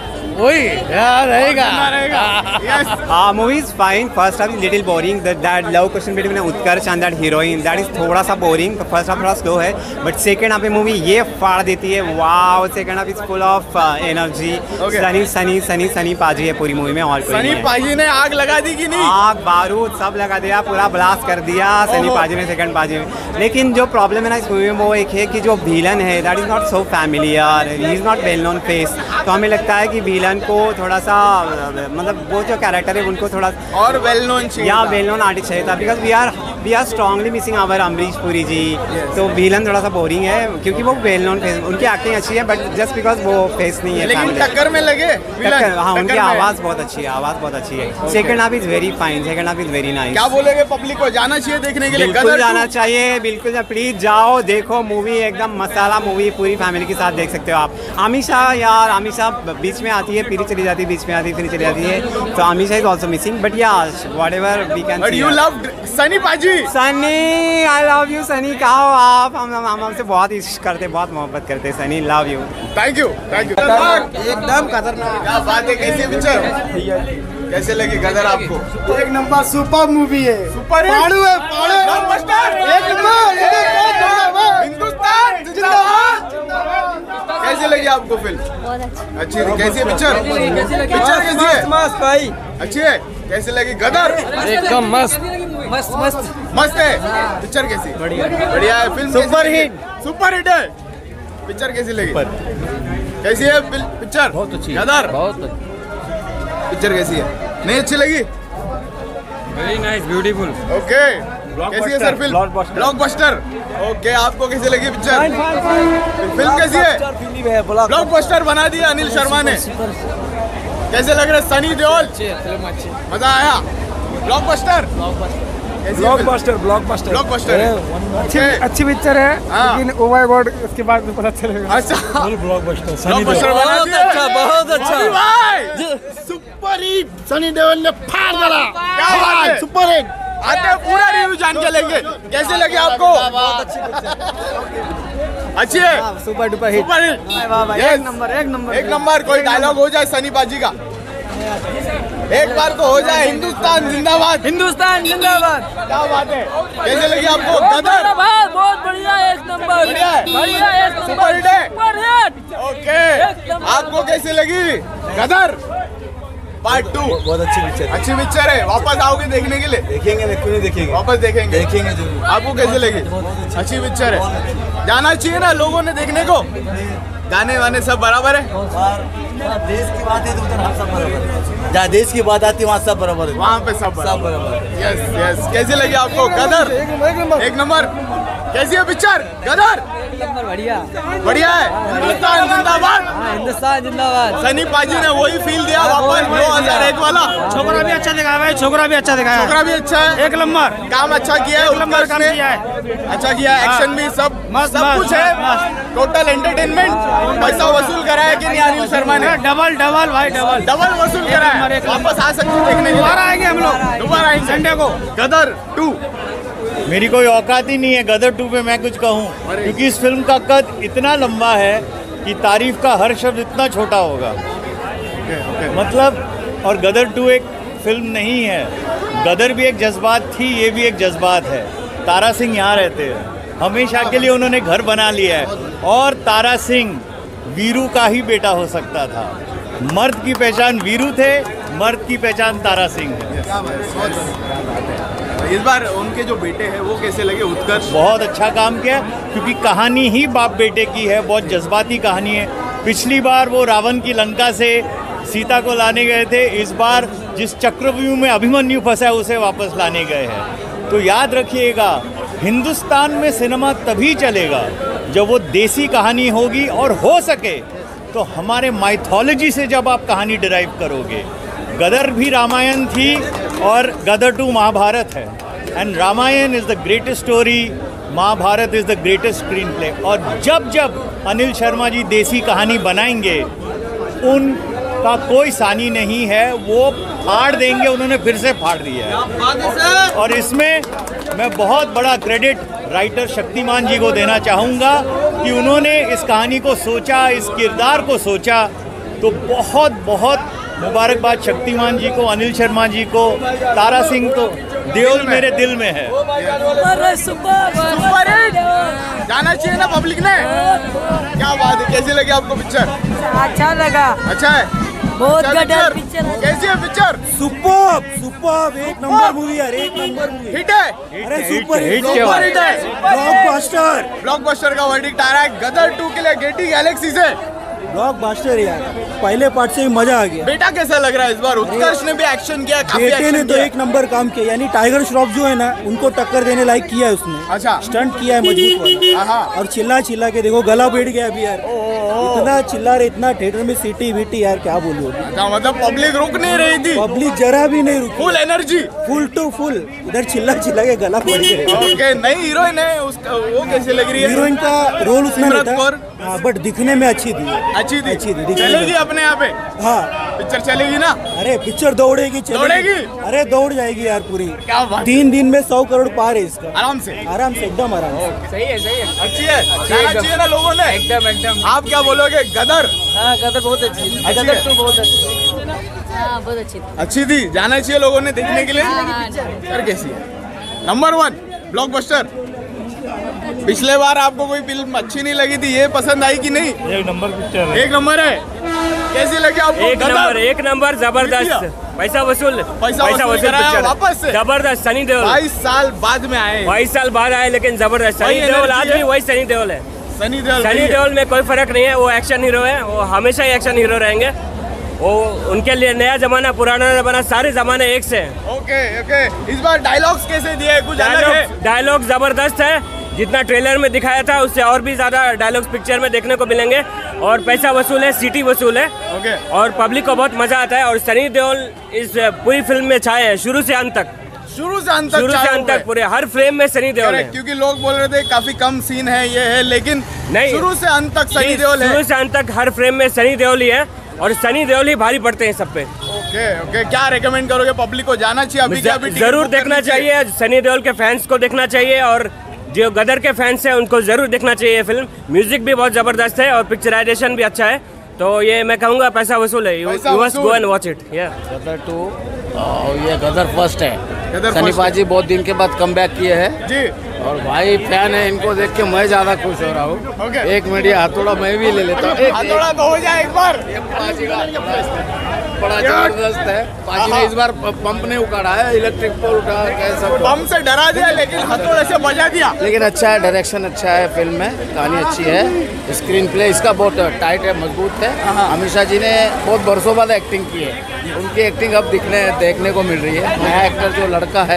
वही यार रहेगा रहेगा। यस, हाँ, movie is fine. First half is little boring. That love question between Utkarsh and that heroine, that is थोड़ा सा बोरिंग. फर्स्ट हाफ थोड़ा स्लो है, बट सेकंड हाफ में मूवी ये फाड़ देती है. Wow, second half is full of energy. Sunny Sunny Sunny Sunny paaji है पूरी मूवी में, और कोई सनी पाजी ने आग लगा दी कि नहीं? आग बारूद सब लगा दिया, पूरा ब्लास्ट कर दिया सनी पाजी ने सेकंड पाजी में. लेकिन जो प्रॉब्लम है ना इस मूवी में वो एक है कि जो विलन है that is not so familiar, he is not well known face. तो हमें लगता है कि विलन को थोड़ा सा मतलब वो जो कैरेक्टर है उनको थोड़ा और वेल नोन चाहिए, या वेल नोन आर्टिस्ट चाहिए था. Because we are we are strongly missing our Amrish Puri ji. तो विलन थोड़ा सा बोरिंग है क्योंकि वो वेल नोन फेस, उनकी एक्टिंग अच्छी है बट जस्ट बिकॉज वो फेस नहीं है. लेकिन टक्कर में लगे टक्कर, हाँ, उनकी आवाज़ बहुत अच्छी है, आवाज़ बहुत अच्छी है. Second half is very fine, second half is very nice. क्या बोलेंगे पब्लिक को? जाना चाहिए देखने के लिए? बिल्कुल जाना चाहिए, बिल्कुल प्लीज जाओ देखो मूवी, एकदम मसाला मूवी, पूरी फैमिली के साथ देख सकते हो आप. अमीषा यार, अमीषा बीच में आती है फिर चली जाती है, बीच में आती है फिर चली जाती है. तो Ameesha is also missing, but yeah whatever we can see. You love Sunny पाजी? Sunny, I love you Sunny. कहा हो आप? हम हम हमसे बहुत इश्क करते, बहुत मोहब्बत करते. Sunny love you. Thank you thank you. एकदम खतरनाक. क्या बात है, कैसी पिक्चर कैसे लगी गदर आपको? एक नंबर सुपर मूवी है, सुपर पाड़ू है, पाड़ू है, ब्लॉकबस्टर, एक नंबर, हिंदुस्तान जिंदाबाद. कैसे लगी आपको फिल्म? बहुत अच्छी. अच्छी थी. कैसी है पिक्चर? पिक्चर कैसी है? मस्त भाई, अच्छी है. कैसे लगी गदर? एकदम मस्त मस्त मस्त मस्त है. पिक्चर कैसी? बढ़िया बढ़िया है. Film super hit, super hit है. पिक्चर कैसी लगी? कैसी है पिक्चर? बहुत अच्छी, गदर बहुत अच्छी. पिक्चर कैसी है? नहीं अच्छी लगी? Very nice, beautiful. ओके. कैसी है सर फिल्म? ब्लॉकबस्टर. ओके, आपको कैसी लगी पिक्चर? फिल्म कैसी है? ब्लॉकबस्टर बना दिया अनिल शर्मा ने. कैसे लग रहे? सनी देओल, मजा आया? ब्लॉकबस्टर ब्लॉकबस्टर ब्लॉकबस्टर ब्लॉकबस्टर अच्छी अच्छी पिक्चर है, लेकिन ओ माय गॉड उसके बाद में पता चलेगा. अच्छा, ब्लॉकबस्टर ब्लॉकबस्टर बना दिया. अच्छा, बहुत अच्छा. Super hit. सनी देओल ने फाड़ डाला. क्या बात है, सुपर हिट. आते हैं पूरा रिव्यू जान के लेंगे. कैसे लगे आपको? अच्छी है, super duper hit, super hit. एक नंबर, एक नंबर, एक नंबर. कोई डायलॉग हो जाए सनी पाजी का, एक बार तो हो जाए. हिंदुस्तान जिंदाबाद, हिंदुस्तान जिंदाबाद. क्या बात है. कैसे लगी आपको गदर? बहुत बढ़िया, एक नंबर, बढ़िया है, बढ़िया, एक नंबर, सुपर हिट है. Super hit. ओके, आपको कैसे लगी गदर पार्ट टू? बहुत अच्छी पिक्चर, अच्छी पिक्चर है. वापस आओगे देखने के लिए? देखेंगे, क्यों नहीं देखेंगे, वापस देखेंगे देखेंगे जरूर. आपको कैसे लगी? अच्छी पिक्चर है, जाना चाहिए ना लोगों ने देखने को. गाने वाने सब बराबर है? देश की बात है तो उधर हम सब बराबर है, जहाँ देश की बात आती है वहाँ सब बराबर है, वहाँ पे सब सब बराबर है. Yes yes. कैसे लगी आपको गदर? एक नंबर. कैसी है पिक्चर गदर? नंबर बढ़िया बढ़िया है। हिंदुस्तान जिंदाबाद। हाँ, हिंदुस्तान जिंदाबाद। सनी पाजी ने वही फील दिया वापस दो हज़ार एक वाला। छोकरा भी अच्छा दिखाया भाई, छोकरा भी अच्छा दिखाया, छोकरा भी अच्छा है, एक नंबर काम अच्छा किया है, एक नंबर काम ने किया है, अच्छा किया है, एक्शन भी सब मस्त, सब मस्त, कुछ है, टोटल एंटरटेनमेंट। पैसा वसूल करा है कि नहीं अनिल शर्मा ने? डबल डबल भाई डबल डबल वसूल करा है। वापस आ सकते देखने दोबारा आएंगे हम लोग, दोबारा आएंगे संडे को। गदर टू मेरी कोई औकात ही नहीं है गदर टू पे मैं कुछ कहूँ, क्योंकि इस फिल्म का कद इतना लंबा है कि तारीफ का हर शब्द इतना छोटा होगा। मतलब और गदर टू एक फिल्म नहीं है, गदर भी एक जज्बात थी, ये भी एक जज्बात है। तारा सिंह यहाँ रहते हैं, हमेशा के लिए उन्होंने घर बना लिया है, और तारा सिंह वीरू का ही बेटा हो सकता था। मर्द की पहचान वीरू थे, मर्द की पहचान तारा सिंह है। इस बार उनके जो बेटे हैं वो कैसे लगे? उत्कर्ष बहुत अच्छा काम किया, क्योंकि कहानी ही बाप बेटे की है, बहुत जज्बाती कहानी है। पिछली बार वो रावण की लंका से सीता को लाने गए थे, इस बार जिस चक्रव्यूह में अभिमन्यु फंसा है उसे वापस लाने गए हैं। तो याद रखिएगा, हिंदुस्तान में सिनेमा तभी चलेगा जब वो देसी कहानी होगी, और हो सके तो हमारे माइथोलॉजी से जब आप कहानी डिराइव करोगे। गदर भी रामायण थी और गदर टू महाभारत है, and Ramayan is the greatest story, Mahabharat is the greatest screenplay. और जब जब अनिल शर्मा जी देसी कहानी बनाएंगे, उनका कोई सानी नहीं है, वो फाड़ देंगे, उन्होंने फिर से फाड़ दिया है। और इसमें मैं बहुत बड़ा क्रेडिट राइटर शक्तिमान जी को देना चाहूँगा कि उन्होंने इस कहानी को सोचा, इस किरदार को सोचा। तो बहुत बहुत मुबारकबाद शक्तिमान जी को, अनिल शर्मा जी को। तारा सिंह तो देओल मेरे दिल में है। सुपर हिट जाना चाहिए ना पब्लिक ने। क्या बात है, कैसी लगी आपको पिक्चर? अच्छा लगा, अच्छा है, बहुत अच्छा गदर पिक्चर। पिक्चर। कैसी है पिक्चर? सुपर सुपर एक नंबर मूवी यार, एक नंबर मूवी। हिट है, अरे सुपर हिट, सुपर हिट है, ब्लॉकबस्टर। ब्लॉकबस्टर का वर्डिक्ट आ रहा है गदर टू के लिए गेटी गैलेक्सी से। ब्लॉकबस्टर यार, पहले पार्ट से ही मजा आ गया। बेटा कैसा लग रहा है इस बार? उत्कर्ष ने भी एक्शन किया, काफी बेटे एक्शन ने तो किया। एक नंबर काम किया, यानी टाइगर श्रॉफ जो है ना, उनको टक्कर देने लायक किया है उसने। अच्छा, स्टंट किया है मजबूत वाला। और चिल्ला चिल्ला के देखो गला बैठ गया अभी यार, इतना चिल्ला रहे, इतना थिएटर में सीटी वीटी यार, क्या बोलूं। अच्छा, मतलब पब्लिक रुक नहीं रही थी, पब्लिक जरा भी नहीं रुकी, full energy, full to full. इधर चिल्ला चिल्ला के गला बैठ गया। ओके, नई हीरोइन है उसका, वो कैसे लग रही है? हीरोइन का रोल उसमें सिमरत रहता कौर। हाँ, बट दिखने में अच्छी थी, अच्छी थी, अच्छी थी, चलेगी अपने यहाँ पे। हाँ, पिक्चर चलेगी ना? अरे पिक्चर दौड़ेगी, दौड़ेगी, अरे दौड़ जाएगी यार पूरी। क्या बात, तीन दिन में सौ करोड़ पार है इसका, आराम से, आराम से, एकदम आराम से। सही है, सही है, अच्छी है, जाना चाहिए ना लोगों ने। एकदम एकदम। आप क्या बोलोगे? गदर? हाँ, गदर बहुत अच्छी है, अच्छी गदर है। टू बहुत अच्छी है। हाँ, बहुत अच्छी थी। अच्छी थी, जाना चाहिए लोगों ने देखने के लिए। हाँ, हाँ, पिक्चर कैसी है? Number one blockbuster. पिछले बार आपको कोई फिल्म अच्छी नहीं लगी थी, ये पसंद आई कि नहीं? एक नंबर पिक्चर है, एक नंबर है। कैसी लगी आपको? एक नंबर, एक नंबर, जबरदस्त, पैसा वसूल, पैसा वसूल कराया पिक्चर वापस से। जबरदस्त। सनी देओल बाईस साल बाद में आए, बाईस साल बाद आए, लेकिन जबरदस्त। सनी वही देओल आज energy भी है। वही सनी देओल है। सनी देओल सनी देओल में कोई फर्क नहीं है, वो एक्शन हीरो है, वो हमेशा ही एक्शन हीरो रहेंगे। वो उनके लिए नया जमाना पुराना जमाना सारे जमाने एक से हैं। ओके ओके, इस बार डायलॉग्स कैसे दिए? कुछ अलग है? डायलॉग डायलॉग जबरदस्त है, जितना ट्रेलर में दिखाया था उससे और भी ज्यादा डायलॉग्स पिक्चर में देखने को मिलेंगे। और पैसा वसूल है, सीटी वसूल है, ओके। और पब्लिक को बहुत मजा आता है। और सनी देओल इस पूरी फिल्म में छाए है, शुरू से अंत तक, शुरू से अंत तक, शुरू से चाहे अंत हुए। तक पूरे हर फ्रेम में सनी देओल है। क्योंकि लोग बोल रहे थे काफी कम सीन है, ये है, लेकिन नहीं, शुरू से अंत तक सनी देओल है। शुरू से अंत तक हर फ्रेम में सनी देओल ही है, और सनी देओल ही भारी पड़ते हैं सब पे। ओके ओके, क्या रेकमेंड करोगे पब्लिक को? जाना चाहिए अभी क्या? अभी जरूर देखना चाहिए, सनी देओल के फैंस को देखना चाहिए, और जो गदर के फैंस हैं उनको जरूर देखना चाहिए ये फिल्म। म्यूजिक भी बहुत जबरदस्त है और पिक्चराइजेशन भी अच्छा है, तो ये मैं कहूँगा पैसा वसूल है। You must go and watch it. या गदर टू और ये गदर फर्स्ट है। गदर सनी फर्स्ट पाजी बहुत दिन के बाद कम बैक किए हैं जी, और भाई फैन है, इनको देख के मैं ज्यादा खुश हो रहा हूँ। ओके। एक मीडिया हथौड़ा मैं भी ले लेता हूँ। एक- हथौड़ा तो हो जाए एक बार। पाजी का बड़ा जबरदस्त है। पाजी ने इस बार पंप नहीं उखाड़ा है, इलेक्ट्रिक पोल उठा कैसा बम से डरा दिया, लेकिन हथौड़े से बजा दिया। लेकिन अच्छा है, डायरेक्शन अच्छा है, फिल्म में कहानी अच्छी है, स्क्रीन प्ले इसका बहुत टाइट है, मजबूत है। अमीषा जी ने बहुत बरसों बाद एक्टिंग की है, उनकी एक्टिंग अब दिखने देखने को मिल रही है। नया एक्टर जो लड़का है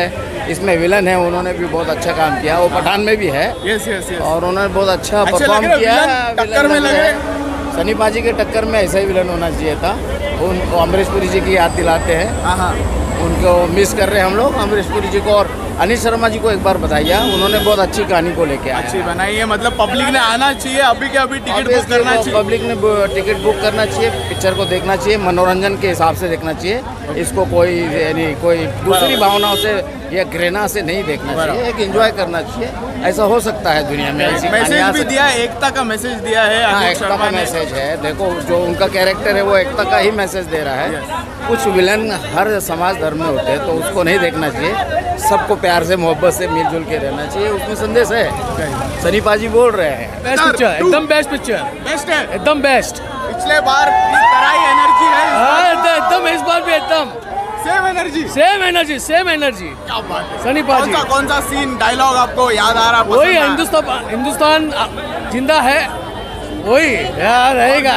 इसमें विलन है, उन्होंने भी बहुत अच्छा काम किया, वो पठान में भी है। Yes yes yes. और उन्होंने बहुत अच्छा अच्छे परफॉर्म लग रहे किया विलन, है। टक्कर में लग रहे। सनी पाजी के टक्कर में ऐसा ही विलन होना चाहिए था। उनको अमरीश पुरी जी की याद दिलाते हैं, हाँ हाँ, उनको मिस कर रहे हैं हम लोग, अमरीश पुरी जी को। और अनिल शर्मा जी को एक बार बताइए, उन्होंने बहुत अच्छी कहानी को लेके आए। अच्छी बनाई है, मतलब पब्लिक ने आना चाहिए, अभी के अभी टिकट बुक करना चाहिए। पब्लिक ने टिकट बुक करना चाहिए, पिक्चर को देखना चाहिए, मनोरंजन के हिसाब से देखना चाहिए। इसको कोई यानी कोई दूसरी भावनाओं से या घृणा से नहीं देखना चाहिए, एक एंजॉय करना चाहिए। ऐसा हो सकता है दुनिया में। ऐसी मैसेज भी दिया है, एकता का मैसेज दिया है। हाँ, एकता का मैसेज है। देखो जो उनका कैरेक्टर है वो एकता का ही मैसेज दे रहा है। कुछ विलन हर समाज धर्म में होते हैं तो उसको नहीं देखना चाहिए, सबको प्यार से मोहब्बत से मिलजुल के रहना चाहिए, उसमें संदेश है। सनी पाजी बोल रहे हैं बेस्ट पिक्चर, एकदम बेस्ट पिक्चर, बेस्ट है, एकदम बेस्ट। पिछले बार की तरह ही एनर्जी है इस बार। हाँ, एकदम इस बार भी एकदम same energy, same energy, same energy. क्या बात है। सनी कौन पाजी सा कौन सा सीन डायलॉग आपको याद आ रहा? वही हिंदुस्तान, हिंदुस्तान जिंदा है, वही यार रहेगा।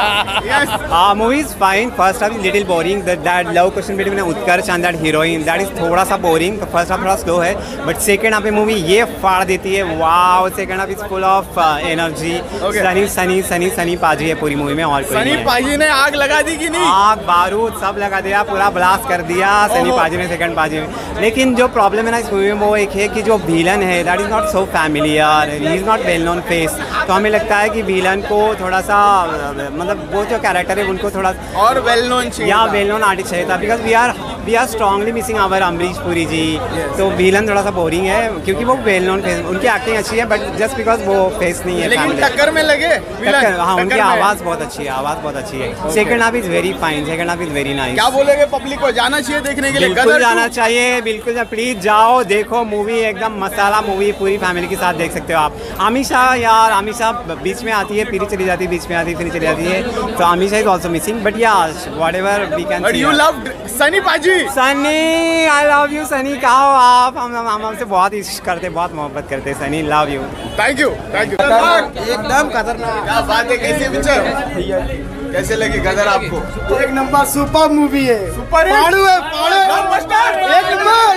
Yes, Uh, movie is fine. First half is little boring. That that love question between Utkarsh and that heroine, that is थोड़ा सा boring. The first half थोड़ा slow है, but second half में movie ये फाड़ देती है. Wow, second half is full of uh, energy. Okay. Sunny Sunny Sunny Sunny paaji है पूरी मूवी में, और कोई सनी नहीं है. पाजी ने आग लगा दी कि नहीं? आग बारूद सब लगा दिया, पूरा ब्लास्ट कर दिया सनी पाजी ने सेकंड पाजी में। लेकिन जो प्रॉब्लम है ना इस मूवी में वो एक है कि जो विलन है that is not so familiar, he is not well known face. तो हमें लगता है कि विलन को थोड़ा सा मतलब वो जो कैरेक्टर है उनको थोड़ा और वेल नोन चाहिए, या वेल नोन आर्टिस्ट चाहिए था। Because we are we are strongly missing our Amrish Puri ji. तो विलन थोड़ा सा बोरिंग है क्योंकि वो वेल नोन फेस, उनकी एक्टिंग अच्छी है बट जस्ट बिकॉज वो फेस नहीं है। लेकिन टक्कर में लगे टक्कर, हाँ, उनकी आवाज़ बहुत अच्छी है, आवाज़ बहुत अच्छी है। Second half is very fine, second half is very nice. क्या बोलेंगे पब्लिक को, जाना चाहिए देखने के लिए? बिल्कुल जाना चाहिए, बिल्कुल प्लीज जाओ देखो मूवी, एकदम मसाला मूवी, पूरी फैमिली के साथ देख सकते हो आप। आमिशा यार, आमिशा बीच में आती है फिर चली जाती है, बीच में आती है फिर चली जाती है, तो Ameesha is also missing. But yeah whatever we can but you love Sunny पाजी। Sunny, I love you Sunny. कहो आप, हम हम हमसे बहुत इश्क करते, बहुत मोहब्बत करते हैं Sunny, love you. Thank you thank you. एकदम खतरनाक। क्या बात है, कैसी पिक्चर कैसे लगी गदर आपको? एक नंबर सुपर मूवी है, सुपर पाड़ू है, पाड़ू ब्लॉकबस्टर, एक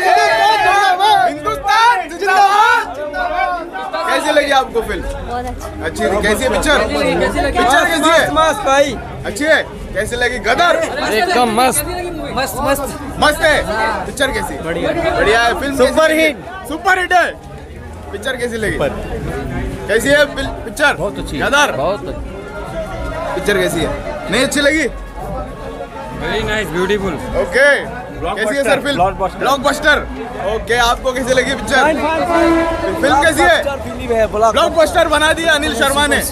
नंबर, हिंदुस्तान जिंदाबाद। कैसी लगी आपको फिल्म? बहुत अच्छी। अच्छी थी। कैसी है पिक्चर? पिक्चर कैसी है? मस्त भाई, अच्छी है। कैसी लगी गदर? एकदम मस्त मस्त मस्त मस्त है। पिक्चर कैसी? बढ़िया बढ़िया है। Film super hit, super hit है। पिक्चर कैसी लगी? कैसी है पिक्चर? बहुत अच्छी, गदर बहुत पिक्चर कैसी है? नहीं अच्छी लगी? Very nice, beautiful. ओके, कैसी है सर फिल्म? ब्लॉकबस्टर। ओके, आपको कैसी लगी पिक्चर? फिल्म कैसी है? ब्लॉकबस्टर बना दिया अनिल शर्मा ने।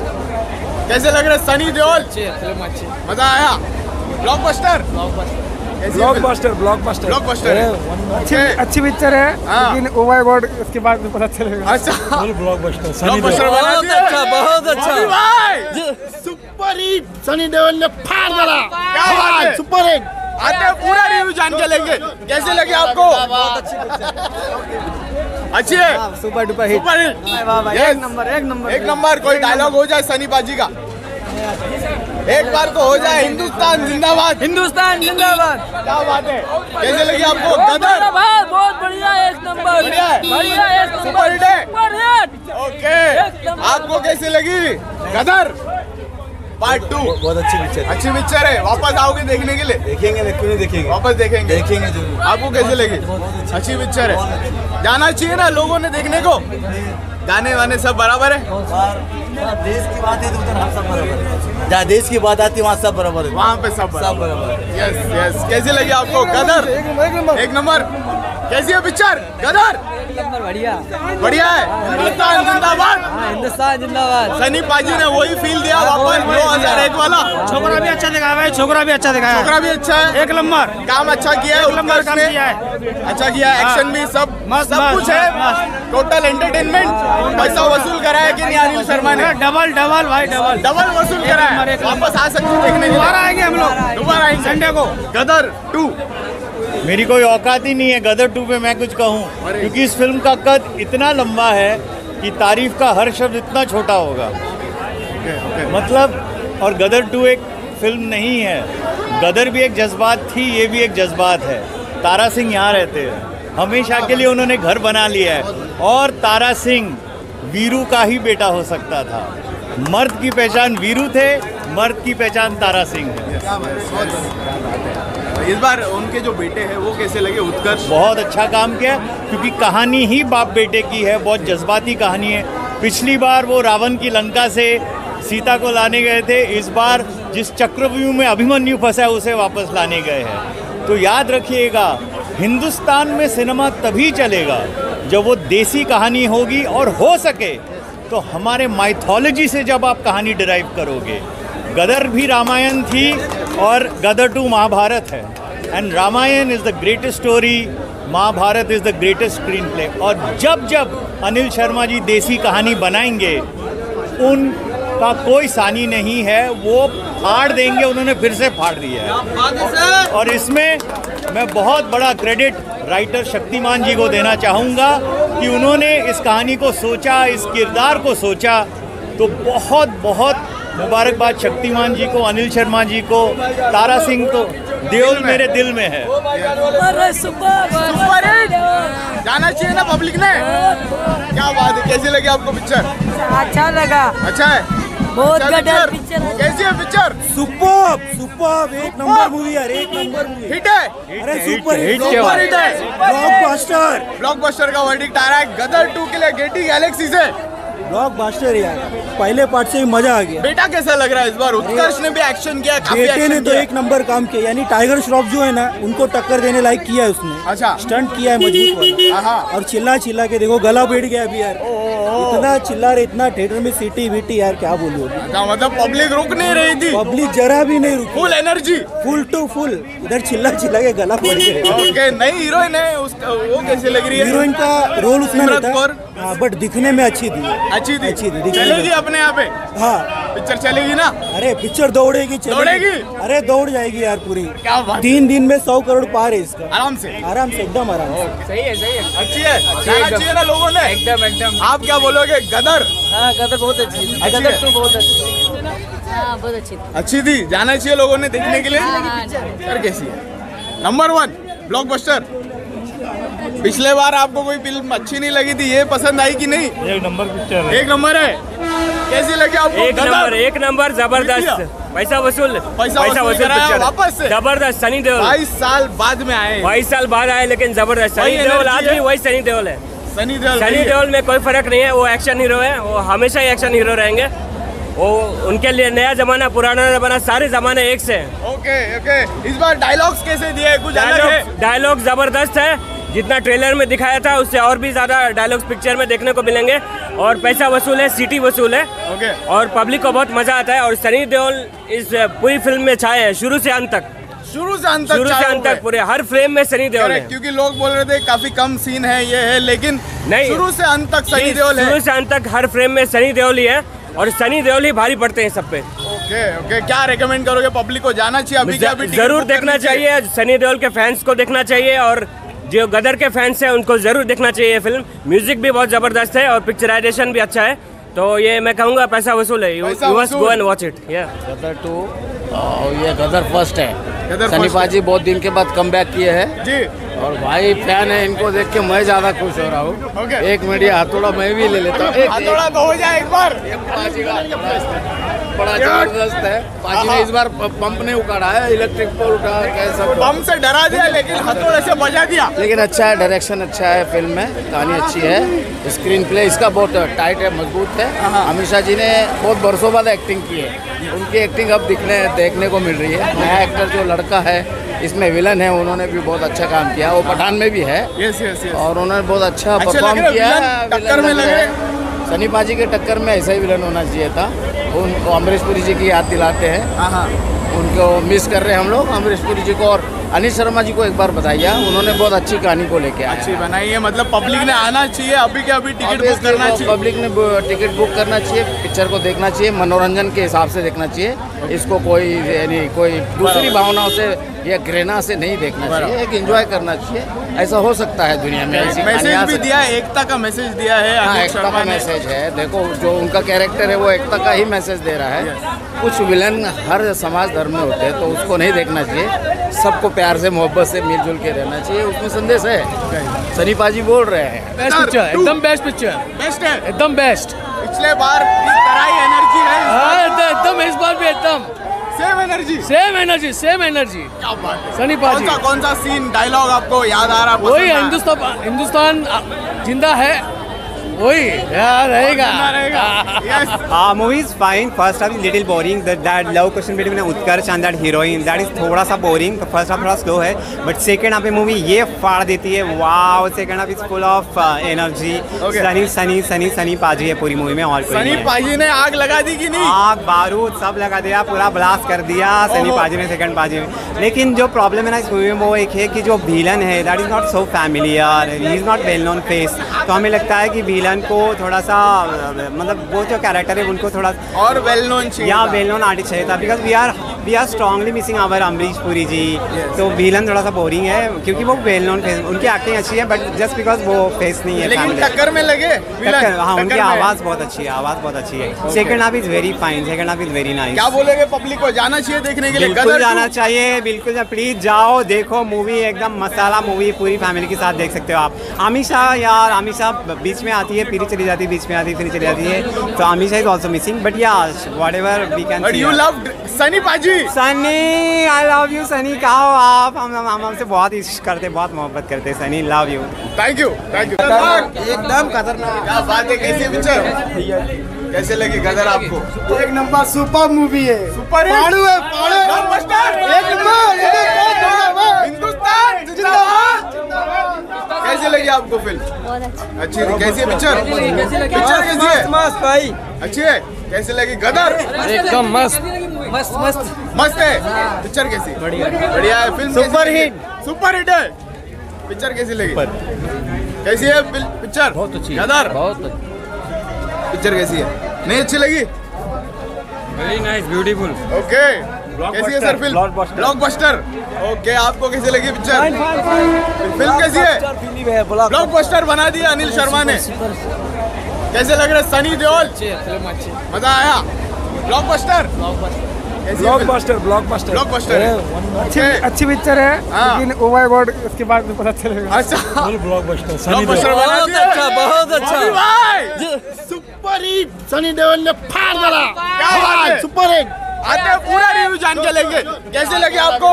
कैसे लग रहे सनी देओल? मजा आया? ब्लॉकबस्टर ब्लॉकबस्टर ब्लॉकबस्टर ब्लॉकबस्टर अच्छी अच्छी पिक्चर है, लेकिन ओ माय गॉड उसके बाद में पता चलेगा। अच्छा, ब्लॉकबस्टर ब्लॉकबस्टर बना दिया। अच्छा, बहुत अच्छा। अभी भाई सुपर हिट, सनी देओल ने फाड़ डाला। क्या बात है? Super hit. आते हैं, पूरा रिव्यू जान के लेंगे। कैसे लगी आपको? अच्छी है, super duper hit, super hit. एक नंबर, एक नंबर, एक नंबर। कोई डायलॉग हो जाए सनी बाजी का, एक बार तो हो जाए। हिंदुस्तान जिंदाबाद, हिंदुस्तान जिंदाबाद। क्या बात है? कैसे लगी आपको गदर? बहुत बढ़िया, एक नंबर, बढ़िया है? बढ़िया, एक सुपर हिट है। Super hit. ओके, आपको कैसे लगी गदर पार्ट टू? बहुत अच्छी पिक्चर, अच्छी पिक्चर है। वापस आओगे देखने के लिए? देखेंगे, क्यों नहीं देखेंगे, वापस देखेंगे देखेंगे जरूर। आपको कैसे लगी? अच्छी पिक्चर है, जाना चाहिए ना लोगों ने देखने को। गाने वाने सब बराबर है? देश की बात है तो उधर हम सब बराबर है, जहाँ देश की बात आती है वहाँ सब बराबर है, वहाँ पे सब सब बराबर है। Yes yes. कैसी लगी आपको गदर? एक नंबर। कैसी है पिक्चर गदर? बढ़िया बढ़िया है। हिंदुस्तान जिंदाबाद, हिंदुस्तान जिंदाबाद। सनी पाजी ने वही फील दिया वापस दो हजार एक वाला। छोकरा भी अच्छा दिखाया है, छोकरा भी अच्छा दिखाया है, छोकरा भी अच्छा है, एक नंबर काम अच्छा किया है, नंबर काम उत्कर्ष ने किया है। अच्छा किया है, एक्शन भी सब मस्त, सब मस्त, कुछ है। Total entertainment. पैसा वसूल करा है कि नहीं अनिल शर्मा ने? डबल डबल भाई, डबल डबल वसूल करा है। वापस आ सकते देखने के लिए। दोबारा आएंगे हम लोग, दोबारा आएंगे संडे को। गदर टू। मेरी कोई औकात ही नहीं है गदर टू पे मैं कुछ कहूँ, क्योंकि इस फिल्म का कद इतना लंबा है कि तारीफ का हर शब्द इतना छोटा होगा। मतलब, और गदर टू एक फिल्म नहीं है। गदर भी एक जज्बात थी, ये भी एक जज्बात है। तारा सिंह यहाँ रहते हैं, हमेशा के लिए उन्होंने घर बना लिया है। और तारा सिंह वीरू का ही बेटा हो सकता था। मर्द की पहचान वीरू थे, मर्द की पहचान तारा सिंह है। इस बार उनके जो बेटे हैं वो कैसे लगे? उत्कर्ष बहुत अच्छा काम किया, क्योंकि कहानी ही बाप बेटे की है, बहुत जज्बाती कहानी है। पिछली बार वो रावण की लंका से सीता को लाने गए थे, इस बार जिस चक्रव्यूह में अभिमन्यु फंसा है उसे वापस लाने गए हैं। तो याद रखिएगा, हिंदुस्तान में सिनेमा तभी चलेगा जब वो देसी कहानी होगी, और हो सके तो हमारे माइथोलॉजी से जब आप कहानी डिराइव करोगे। गदर भी रामायण थी और गदर टू महाभारत है, and Ramayan is the greatest story, Mahabharat is the greatest screenplay. और जब जब अनिल शर्मा जी देसी कहानी बनाएंगे, उनका कोई सानी नहीं है, वो फाड़ देंगे, उन्होंने फिर से फाड़ दिया है। और इसमें मैं बहुत बड़ा क्रेडिट राइटर शक्तिमान जी को देना चाहूँगा कि उन्होंने इस कहानी को सोचा, इस किरदार को सोचा। तो बहुत बहुत मुबारकबाद शक्तिमान जी को, अनिल शर्मा जी को, तारा सिंह को। देओल मेरे दिल में है। सुपर हिट जाना चाहिए ना पब्लिक ने। क्या बात है, कैसी लगी आपको पिक्चर? अच्छा लगा। अच्छा है, बहुत अच्छा गदर पिक्चर। पिक्चर। कैसी है पिक्चर? सुपर सुपर एक नंबर मूवी यार, एक नंबर मूवी। हिट है, अरे सुपर हिट, सुपर हिट है, ब्लॉकबस्टर। ब्लॉकबस्टर का वर्डिक्ट आ रहा है गदर टू के लिए गेटी गैलेक्सी से। ब्लॉकबस्टर यार, पहले पार्ट से ही मजा आ गया। बेटा कैसा लग रहा है इस बार? उत्कर्ष ने भी एक्शन किया, काफी बेटे एक्शन ने तो किया। एक नंबर काम किया, यानी टाइगर श्रॉफ जो है ना, उनको टक्कर देने लायक किया है उसने। अच्छा, स्टंट किया है मजबूत वाला। और चिल्ला चिल्ला के देखो गला बैठ गया अभी यार, इतना चिल्ला रहे, इतना थिएटर में सीटी वीटी यार, क्या बोलूं। मतलब पब्लिक रुक नहीं रही थी, पब्लिक जरा भी नहीं रुकी, full energy, full to full. इधर चिल्ला चिल्ला के गला बैठ गया। ओके, नई हीरोइन है, उसका वो कैसे लग रही है? हीरोइन का रोल उसने सिमरत नहीं कौर। था, बट दिखने में अच्छी थी, अच्छी थी, अच्छी थी। चलेगी अपने यहाँ पे? हाँ, पिक्चर चलेगी ना? अरे पिक्चर दौड़ेगी, दौड़ेगी? अरे दौड़ जाएगी यार पूरी। क्या बात, तीन दिन में सौ करोड़ पार है इसका, आराम से, आराम से, एकदम आराम से। सही है, सही है, अच्छी है, जाना चाहिए ना लोगों ने। एकदम एकदम। आप क्या बोलोगे? गदर? हाँ, गदर बहुत अच्छी थी, अच्छी गदर है? टू बहुत अच्छी। हाँ, बहुत अच्छी थी। अच्छी थी, जाना चाहिए लोगों ने देखने के लिए। सर कैसी है? Number one blockbuster. पिछले बार आपको कोई फिल्म अच्छी नहीं लगी थी, ये पसंद आई कि नहीं? एक नंबर पिक्चर है, एक नंबर है। कैसी लगी आपको? एक नंबर, एक नंबर, जबरदस्त, पैसा वसूल, पैसा वसूल कराया पिक्चर है। वापस से। जबरदस्त। सनी देओल बाईस साल बाद में आए, बाईस साल बाद आए, लेकिन जबरदस्त। वही सनी देओल आज energy है। भी वही सनी देओल है। सनी देओल सनी देओल में कोई फर्क नहीं है, वो एक्शन हीरो है, वो हमेशा ही एक्शन हीरो रहेंगे। वो उनके लिए नया जमाना, पुराना जमाना, सारे जमाने एक से हैं। Okay okay. इस बार डायलॉग्स कैसे दिए? कुछ अलग है? डायलॉग डायलॉग जबरदस्त है, जितना ट्रेलर में दिखाया था उससे और भी ज्यादा डायलॉग्स पिक्चर में देखने को मिलेंगे। और पैसा वसूल है, सीटी वसूल है। ओके। और पब्लिक को बहुत मजा आता है। और सनी देओल इस पूरी फिल्म में छाए हैं, शुरू से अंत तक, शुरू से अंत तक, शुरू से अंत तक पूरे हर फ्रेम में सनी देओल है। क्योंकि लोग बोल रहे थे काफी कम सीन है, ये है, लेकिन नहीं, शुरू से अंत तक सनी देओल है। शुरू से अंत तक हर फ्रेम में सनी देओल ही है, और सनी देओल ही भारी पड़ते हैं सब पे। Okay okay. क्या रेकमेंड करोगे पब्लिक को? जाना चाहिए अभी? क्या अभी जरूर देखना चाहिए, सनी देओल के फैंस को देखना चाहिए, और जो गदर के फैंस हैं उनको जरूर देखना चाहिए ये फिल्म। म्यूजिक भी बहुत जबरदस्त है और पिक्चराइजेशन भी अच्छा है। तो ये मैं कहूँगा पैसा वसूल है, you must go and watch it. Gadar two, ये गदर फर्स्ट है। गदर सनी फर्स्ट पाजी बहुत दिन के बाद कम बैक किए हैं जी, और भाई फैन है, इनको देख के मैं ज्यादा खुश हो रहा हूँ। ओके। एक मिनट, ये हथौड़ा मैं भी ले लेता हूँ। हथौड़ा तो हो जाए एक बार। पाजी का बड़ा जबरदस्त है। पाजी ने इस बार पंप नहीं उखाड़ा है, इलेक्ट्रिक पोल उठा के सब। बम से डरा दिया, लेकिन हथौड़े से बजा दिया। लेकिन अच्छा है, डायरेक्शन अच्छा है, फिल्म में कहानी अच्छी है, स्क्रीन प्ले इसका बहुत टाइट है, मजबूत है। अमीषा जी ने बहुत बरसों बाद एक्टिंग की है, उनकी एक्टिंग अब दिखने देखने को मिल रही है। नया एक्टर जो लड़का है इसमें विलन है, उन्होंने भी बहुत अच्छा काम किया, वो पठान में भी है। Yes yes yes. और उन्होंने बहुत अच्छा अच्छे परफॉर्म लग रहे किया विलन, है। टक्कर में लग रहे। सनी पाजी के टक्कर में ऐसा ही विलन होना चाहिए था। उनको अमरीश पुरी जी की याद दिलाते हैं, हाँ हाँ, उनको मिस कर रहे हैं हम लोग, अमरीश पुरी जी को। और अनिल शर्मा जी को एक बार बताइए, उन्होंने बहुत अच्छी कहानी को लेके आए। अच्छी बनाई है, मतलब पब्लिक ने आना चाहिए, अभी के अभी टिकट बुक करना चाहिए। पब्लिक ने टिकट बुक करना चाहिए, पिक्चर को देखना चाहिए, मनोरंजन के हिसाब से देखना चाहिए। इसको कोई यानी कोई दूसरी भावनाओं से या घृणा से नहीं देखना चाहिए, एक एंजॉय करना चाहिए। ऐसा हो सकता है दुनिया में, ऐसी मैसेज भी दिया है, एकता का मैसेज दिया है। हाँ, अनिल एकता शर्मा का ने। मैसेज है। देखो, जो उनका कैरेक्टर है वो एकता का ही मैसेज दे रहा है। कुछ विलन हर समाज धर्म में होते हैं, तो उसको नहीं देखना चाहिए। सबको प्यार से मोहब्बत से मिलजुल के रहना चाहिए, उसमें संदेश है। सनी पाजी बोल रहे हैं बेस्ट पिक्चर, एकदम बेस्ट पिक्चर, बेस्ट है, एकदम बेस्ट। पिछले बार की तरह ही एनर्जी है, हाँ एकदम इस बार भी एकदम same energy, same energy, same energy. क्या बात है। सनी पाजी। कौन सा कौन सा सीन डायलॉग आपको याद आ रहा? वही हिंदुस्तान, हिंदुस्तान जिंदा है, वही यार रहेगा। Uh, movie is fine. First half is little boring. That that love question between Utkarsh and that heroine, that is थोड़ा सा boring. The first half थोड़ा slow है, but second half में movie ये फाड़ देती है. Wow, second half is full of uh, energy. Okay. Sunny Sunny Sunny Sunny paaji है पूरी मूवी में, और कोई सनी नहीं है. पाजी ने आग लगा दी कि नहीं? आग बारूद सब लगा दिया, पूरा ब्लास्ट कर दिया सनी पाजी ने सेकंड पाजी में. लेकिन जो प्रॉब्लम है ना इस मूवी में वो एक है कि जो विलन है that is not so familiar, he is not well known face. तो हमें लगता है कि विलन को थोड़ा सा मतलब वो जो कैरेक्टर है उनको थोड़ा और वेल नोन चाहिए, या वेल नोन आर्टिस्ट चाहिए था. Because we are we are strongly missing our Amrish Puri ji. तो विलन थोड़ा सा बोरिंग है क्योंकि वो वेल नोन फेस, उनकी एक्टिंग अच्छी है बट जस्ट बिकॉज वो फेस नहीं है. लेकिन टक्कर में लगे टक्कर, हाँ उनकी आवाज़ बहुत अच्छी है, आवाज़ बहुत अच्छी है. Second half is very fine, second half is very nice. क्या बोलेंगे पब्लिक को, जाना चाहिए देखने के लिए? बिल्कुल जाना चाहिए, बिल्कुल प्लीज जाओ देखो मूवी, एकदम मसाला मूवी, पूरी फैमिली के साथ देख सकते हो आप. हमेशा यार हमेशा बीच में आती है फिर चली जाती है, बीच में आती है फिर चली जाती है. तो हमेशा is also missing but yeah whatever we can. But you love Sunny पाजी. Sunny I love you Sunny. कहा हो आप? हम हम हमसे बहुत इश्क करते, बहुत मोहब्बत करते. Sunny love you. Thank you thank you. एकदम खतरनाक. क्या बात है, कैसी पिक्चर कैसे लगी गदर आपको? एक नंबर सुपर मूवी है, सुपर पाड़ू है, पाड़ू है. ब्लॉकबस्टर एक नंबर. हिंदुस्तान जिंदाबाद. कैसे लगी आपको फिल्म? बहुत अच्छी। अच्छी थी. कैसी है पिक्चर? पिक्चर कैसी है? मस्त भाई. अच्छी है. कैसे लगी गदर? एकदम मस्त मस्त मस्त मस्त है. पिक्चर कैसी? बढ़िया बढ़िया है. Film super hit, super hit है. पिक्चर कैसी लगी? कैसी है पिक्चर? बहुत अच्छी गदर बहुत पिक्चर कैसी है? नहीं अच्छी लगी? Very nice, beautiful. ओके. कैसी है सर फिल्म? ब्लॉकबस्टर. ओके, आपको कैसी लगी पिक्चर? फिल्म कैसी है? ब्लॉकबस्टर बना दिया अनिल शर्मा ने. कैसे लग रहे सनी देओल? मजा आया? ब्लॉकबस्टर ब्लॉकबस्टर ब्लॉकबस्टर ब्लॉकबस्टर अच्छी अच्छी पिक्चर है, लेकिन ओ माय गॉड उसके बाद में पता चलेगा. अच्छा, ब्लॉकबस्टर ब्लॉकबस्टर बना बहुत दिया. अच्छा, बहुत अच्छा. अभी भाई सुपर हिट सनी देओल ने फाड़ डाला. क्या बात है, सुपर हिट. आते हैं पूरा रिव्यू जान के लेंगे. कैसे लगे आपको?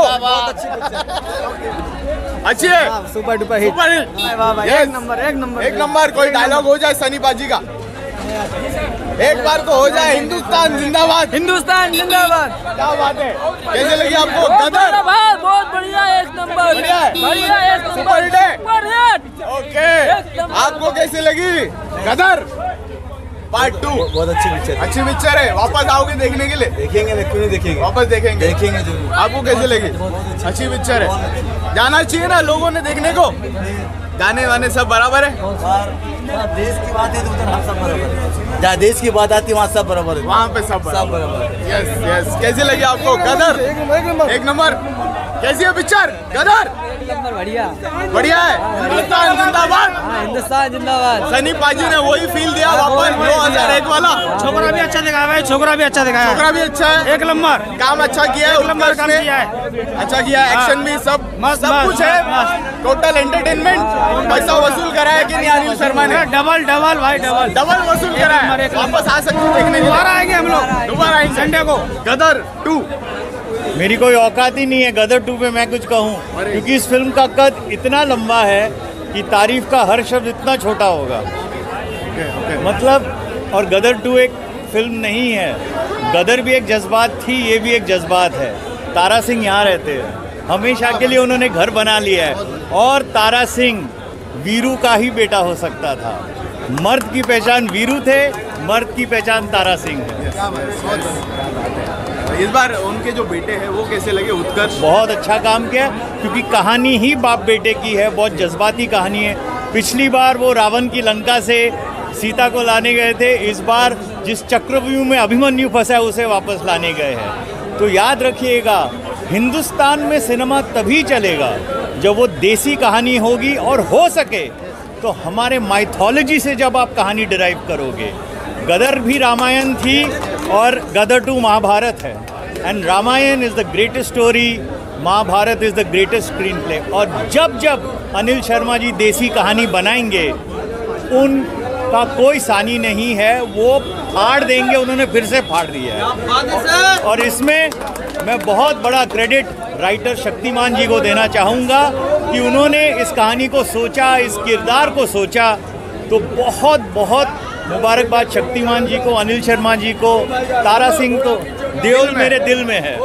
अच्छी है. Super duper hit. Super hit. एक नंबर एक नंबर एक नंबर. कोई डायलॉग हो जाए सनी पाजी का, एक बार तो हो जाए. हिंदुस्तान जिंदाबाद. हिंदुस्तान जिंदाबाद. क्या बात है. कैसे लगी आपको गदर? बहुत बढ़िया, एक नंबर. बढ़िया है. बढ़िया, एक नंबर. सुपर हिट है. Super hit. ओके, आपको कैसे लगी गदर पार्ट टू? बहुत अच्छी पिक्चर. अच्छी पिक्चर है. वापस आओगे देखने के लिए? देखेंगे, क्यों नहीं देखेंगे, वापस देखेंगे देखेंगे जरूर. आपको कैसे लगी? अच्छी पिक्चर है. जाना चाहिए ना लोगों ने देखने को. गाने वाने सब बराबर है. देश की बात है तो उधर हम सब बराबर है. जहाँ देश की बात आती है वहाँ सब बराबर है. वहाँ पे सब सब बराबर है. Yes yes. कैसी लगी आपको गदर? एक नंबर. कैसी है पिक्चर गदर? बढ़िया बढ़िया है. हिंदुस्तान जिंदाबाद. हिंदुस्तान जिंदाबाद. सनी पाजी ने वही फील दिया वापस दो हजार एक वाला. छोकरा भी अच्छा दिखाया है, छोकरा भी अच्छा दिखाया है. छोकरा भी अच्छा है. एक नंबर काम अच्छा किया है. एक नंबर काम उत्कर्ष ने किया है. अच्छा किया है. एक्शन भी सब मस्त, सब मस्त, कुछ है. Total entertainment. पैसा वसूल करा है कि नहीं अनिल शर्मा ने? डबल डबल भाई डबल डबल वसूल करा है. वापस आ सकते हैं देखने के लिए. दोबारा आएंगे हम लोग. दोबारा आएंगे संडे को. गदर टू. मेरी कोई औकात ही नहीं है गदर टू पे मैं कुछ कहूँ, क्योंकि इस फिल्म का कद इतना लंबा है कि तारीफ का हर शब्द इतना छोटा होगा. मतलब और गदर टू एक फिल्म नहीं है. गदर भी एक जज्बात थी, ये भी एक जज्बात है. तारा सिंह यहाँ रहते हैं, हमेशा के लिए उन्होंने घर बना लिया है. और तारा सिंह वीरू का ही बेटा हो सकता था. मर्द की पहचान वीरू थे, मर्द की पहचान तारा सिंह है. इस बार उनके जो बेटे हैं वो कैसे लगे? उत्कर्ष बहुत अच्छा काम किया, क्योंकि कहानी ही बाप बेटे की है. बहुत जज्बाती कहानी है. पिछली बार वो रावण की लंका से सीता को लाने गए थे, इस बार जिस चक्रव्यूह में अभिमन्यु फंसा है उसे वापस लाने गए हैं. तो याद रखिएगा, हिंदुस्तान में सिनेमा तभी चलेगा जब वो देसी कहानी होगी, और हो सके तो हमारे माइथोलॉजी से जब आप कहानी डिराइव करोगे. गदर भी रामायण थी और गदर टू महाभारत है. And Ramayan is the greatest story Mahabharat is the greatest screenplay. और जब जब अनिल शर्मा जी देसी कहानी बनाएंगे उनका कोई सानी नहीं है, वो फाड़ देंगे, उन्होंने फिर से फाड़ दिया है। और इसमें मैं बहुत बड़ा क्रेडिट राइटर शक्तिमान जी को देना चाहूँगा कि उन्होंने इस कहानी को सोचा, इस किरदार को सोचा। तो बहुत बहुत मुबारकबाद शक्तिमान जी को, अनिल शर्मा जी को। तारा सिंह तो देओल मेरे दिल में है।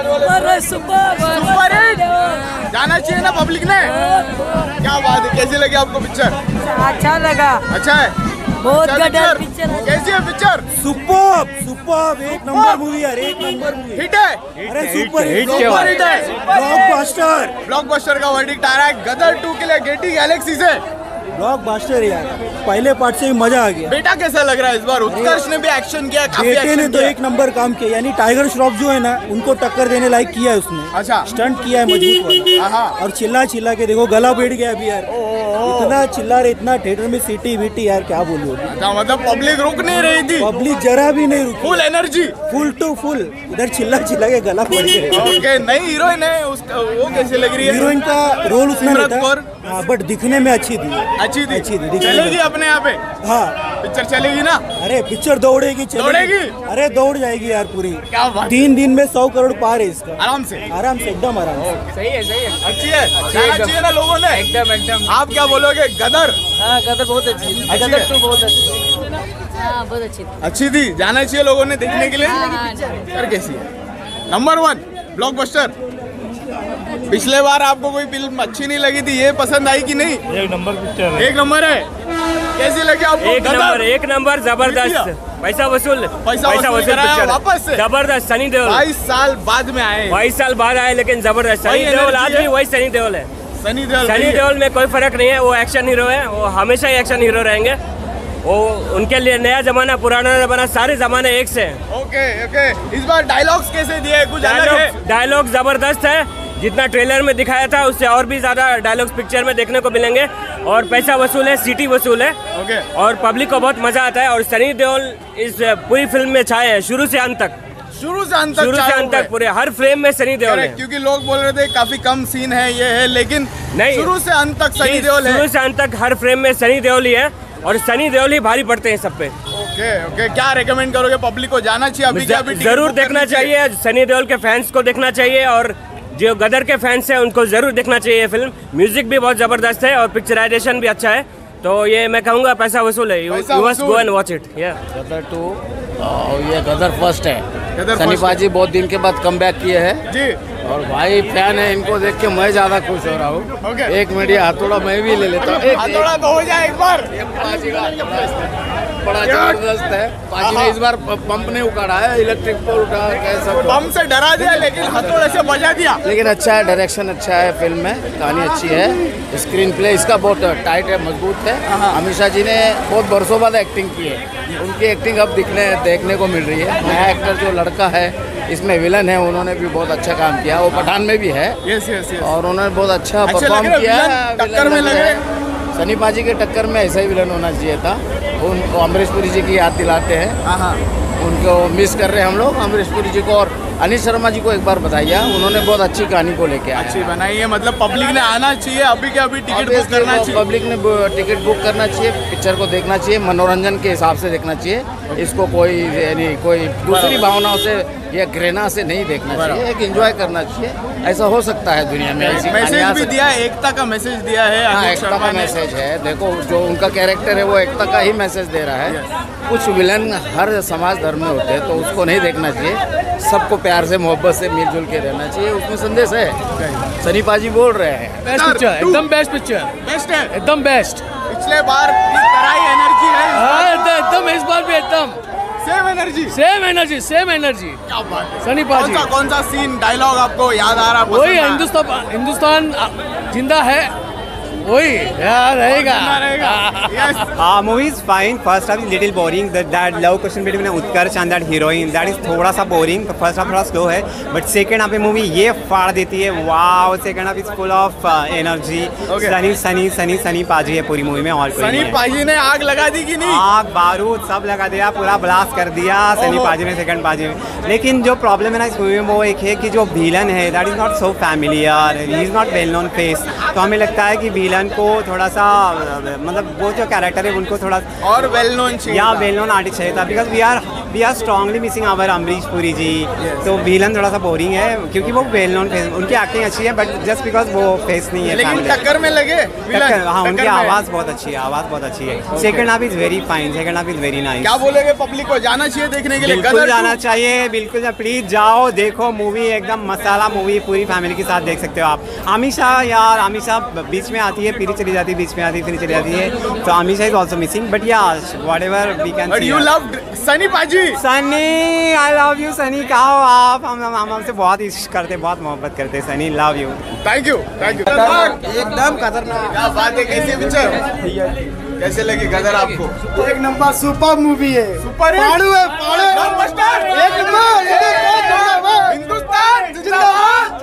सुपर हिट जाना चाहिए ना पब्लिक ने। क्या बात है, कैसी लगी आपको पिक्चर? अच्छा लगा, अच्छा है, बहुत अच्छा गदर पिक्चर। पिक्चर। कैसी है पिक्चर? सुपर सुपर, एक नंबर मूवी यार, एक नंबर मूवी। हिट है, अरे सुपर हिट, सुपर हिट है, ब्लॉकबस्टर। ब्लॉकबस्टर का वर्डिक्ट आ रहा है गदर टू के लिए गेटी गैलेक्सी से। ब्लॉकबस्टर यार, पहले पार्ट से ही मजा आ गया। बेटा कैसा लग रहा है इस बार? उत्कर्ष ने भी एक्शन किया, काफी बेटे एक्शन ने तो किया। एक नंबर काम किया, यानी टाइगर श्रॉफ जो है ना, उनको टक्कर देने लायक किया है उसने। अच्छा, स्टंट किया है मजबूत वाला। और चिल्ला चिल्ला के देखो गला बैठ गया अभी यार, इतना चिल्ला रहे, इतना थिएटर में सीटी वीटी यार, क्या बोलूं। अच्छा, मतलब पब्लिक रुक नहीं रही थी? पब्लिक जरा भी नहीं रुकी, full energy, full to full. इधर चिल्ला चिल्ला के गला बैठ गया। ओके, नई हीरोइन है उसका, वो कैसे लग रही है? हीरोइन का रोल उसने सिमरत नहीं कौर। था, हाँ, बट दिखने में अच्छी थी, अच्छी थी, अच्छी थी। चलेगी अपने यहाँ पे? हाँ, पिक्चर चलेगी ना? अरे पिक्चर दौड़ेगी, दौड़ेगी? अरे दौड़ जाएगी यार पूरी। क्या बात, तीन दिन में सौ करोड़ पार है इसका, आराम से, आराम से, एकदम आराम से। सही है, सही है, अच्छी है, जाना चाहिए ना लोगों ने? एकदम एकदम। आप क्या बोलोगे? गदर? हाँ, गदर बहुत अच्छी है, अच्छी गदर है? टू बहुत अच्छी है। हाँ, बहुत अच्छी थी। अच्छी थी, जाना चाहिए लोगों ने देखने के लिए। हाँ, हाँ, पिक्चर कैसी है? Number one blockbuster. पिछले बार आपको कोई फिल्म अच्छी नहीं लगी थी, ये पसंद आई कि नहीं? एक नंबर पिक्चर एक नंबर है। कैसी लगी आपको? एक नंबर, एक नंबर, जबरदस्त, पैसा वसूल, पैसा वसूल कराया पिक्चर वापस से। जबरदस्त। सनी देओल बाईस साल बाद में आए, बाईस साल बाद आए, लेकिन जबरदस्त। सनी वही देओल आज energy भी है। वही सनी देओल है। सनी देओल, सनी देओल में कोई फर्क नहीं है, वो एक्शन हीरो है, वो हमेशा ही एक्शन हीरो रहेंगे। वो उनके लिए नया जमाना पुराना जमाना सारे जमाने एक से हैं। Okay okay. इस बार डायलॉग्स कैसे दिए? कुछ अलग है? डायलॉग डायलॉग जबरदस्त है, जितना ट्रेलर में दिखाया था उससे और भी ज्यादा डायलॉग्स पिक्चर में देखने को मिलेंगे। और पैसा वसूल है, सीटी वसूल है। ओके। और पब्लिक को बहुत मजा आता है। और सनी देओल इस पूरी फिल्म में छाए हैं, शुरू से अंत तक, शुरू से अंत तक, शुरू से अंत तक पूरे हर फ्रेम में सनी देओल है। क्योंकि लोग बोल रहे थे काफी कम सीन है, ये है, लेकिन नहीं, शुरू से अंत तक सनी देओल है। शुरू से अंत तक हर फ्रेम में सनी देओल ही है, और सनी देओल ही भारी पड़ते हैं सब पे। Okay okay. क्या रेकमेंड करोगे पब्लिक को? जाना चाहिए अभी? क्या अभी जरूर देखना चाहिए, सनी देओल के फैंस को देखना चाहिए, और जो गदर के फैंस हैं उनको जरूर देखना चाहिए ये फिल्म। म्यूजिक भी बहुत जबरदस्त है और पिक्चराइजेशन भी अच्छा है, तो ये मैं कहूँगा पैसा वसूल है। You must go and watch it. Gadar two और ये गदर फर्स्ट है। गदर सनी फर्स्ट पाजी बहुत दिन के बाद कम बैक किए हैं जी, और भाई फैन है, इनको देख के मैं ज्यादा खुश हो रहा हूँ। ओके। एक मीडिया हथौड़ा मैं भी ले लेता हूँ। एक- हथौड़ा तो हो जाए एक बार। पाजी का बड़ा जबरदस्त है। पाजी ने इस बार पंप ने उखाड़ा है, इलेक्ट्रिक पोल उठा कैसा, बम से डरा दिया लेकिन हथौड़े से बजा दिया। लेकिन अच्छा है, डायरेक्शन अच्छा है, फिल्म में कहानी अच्छी है, स्क्रीन प्ले इसका बहुत टाइट है, मजबूत है। अमीषा जी ने बहुत बरसों बाद एक्टिंग की है, उनकी एक्टिंग अब दिखने देखने को मिल रही है। नया एक्टर जो लड़का है इसमें विलन है, उन्होंने भी बहुत अच्छा काम किया, वो पठान में भी है। Yes yes yes. और उन्होंने बहुत अच्छा अच्छे लग परफॉर्म रहे किया विलन, है। टक्कर में विलन लग है। रहे। सनी पाजी के टक्कर में ऐसा ही विलन होना चाहिए था। उनको अमरीश पुरी जी की याद दिलाते हैं, हाँ हाँ। उनको मिस कर रहे हैं हम लोग, अमरीश पुरी जी को। और अनिल शर्मा जी को एक बार बताइए, उन्होंने बहुत अच्छी कहानी को लेके आए। अच्छी बनाई है, मतलब पब्लिक ने आना चाहिए, अभी के अभी टिकट बुक करना चाहिए। पब्लिक ने टिकट बुक करना चाहिए, पिक्चर को देखना चाहिए, मनोरंजन के हिसाब से देखना चाहिए। इसको कोई यानी कोई दूसरी भावनाओं से या घृणा से नहीं देखना चाहिए, एक एंजॉय करना चाहिए। ऐसा हो सकता है दुनिया में, ऐसी मैसेज कहानियाँ भी से- दिया है, एकता का मैसेज दिया है हाँ, अनिल एकता शर्मा का ने। मैसेज है। देखो जो उनका कैरेक्टर है वो एकता का ही मैसेज दे रहा है। कुछ विलन हर समाज धर्म में होते हैं, तो उसको नहीं देखना चाहिए। सबको प्यार से मोहब्बत से मिलजुल के रहना चाहिए, उसमें संदेश है। सनी पाजी बोल रहे हैं बेस्ट पिक्चर, एकदम बेस्ट पिक्चर, बेस्ट है, एकदम बेस्ट। पिछले बार की तरह ही एनर्जी है इस बार। हाँ, एकदम एकदम इस बार भी एकदम same energy, same energy, same energy. क्या बात है। सनी कौन पाजी सा कौन सा सीन डायलॉग आपको याद आ रहा? वही पसंद आया? हिंदुस्तान हिंदुस्तान जिंदा है, वही यार रहेगा Uh, movie is fine. First half is little boring. That that love question between Utkarsh and that heroine, that is थोड़ा सा boring. First half थोड़ा slow है, but second half में movie ये फाड़ देती है. Wow, second half is full of uh, energy. Okay. Sunny Sunny Sunny Sunny paaji है पूरी मूवी में और कोई सनी नहीं है. पाजी ने आग लगा दी कि नहीं? आग बारूद सब लगा दिया, पूरा ब्लास्ट कर दिया सनी पाजी ने सेकंड पाजी में. लेकिन जो प्रॉब्लम है ना इस मूवी में वो एक है कि जो विलन है that is not so familiar, he is not well known face. तो हमें लगता है कि विलन को थोड़ा सा मतलब वो जो कैरेक्टर है उनको थोड़ा और वेल नोन चाहिए या वेल नोन आर्टिस्ट चाहिए था. Because we are we are strongly missing our Amrish Puri ji. तो विलन थोड़ा सा बोरिंग है क्योंकि वो वेल नोन फेस, उनकी एक्टिंग अच्छी है बट जस्ट बिकॉज वो फेस नहीं है. लेकिन टक्कर में लगे टक्कर, हाँ उनकी आवाज़ बहुत अच्छी है, आवाज़ बहुत अच्छी है. Second half is very fine, second half is very nice. क्या बोलेंगे पब्लिक को, जाना चाहिए देखने के लिए? बिल्कुल जाना चाहिए, बिल्कुल प्लीज जाओ देखो मूवी, एकदम मसाला मूवी, पूरी फैमिली के साथ देख सकते हो आप. आमिशा यार, आमिशा बीच में आती है फिर चली जाती है, बीच में आती है फिर चली जाती है. तो Ameesha is also missing but yeah whatever we can. But you love Sunny पाजी. Sunny, I love you Sunny. कहा हो आप? हम हम हमसे बहुत इश्क करते, बहुत मोहब्बत करते. Sunny love you. Thank you thank you. एकदम खतरनाक. क्या बात है, कैसी पिक्चर कैसे लगी गदर आपको? एक नंबर सुपर मूवी है. सुपर पाड़ू है, पाड़ू है. ब्लॉकबस्टर. एक नंबर हिंदुस्तान जिंदाबाद.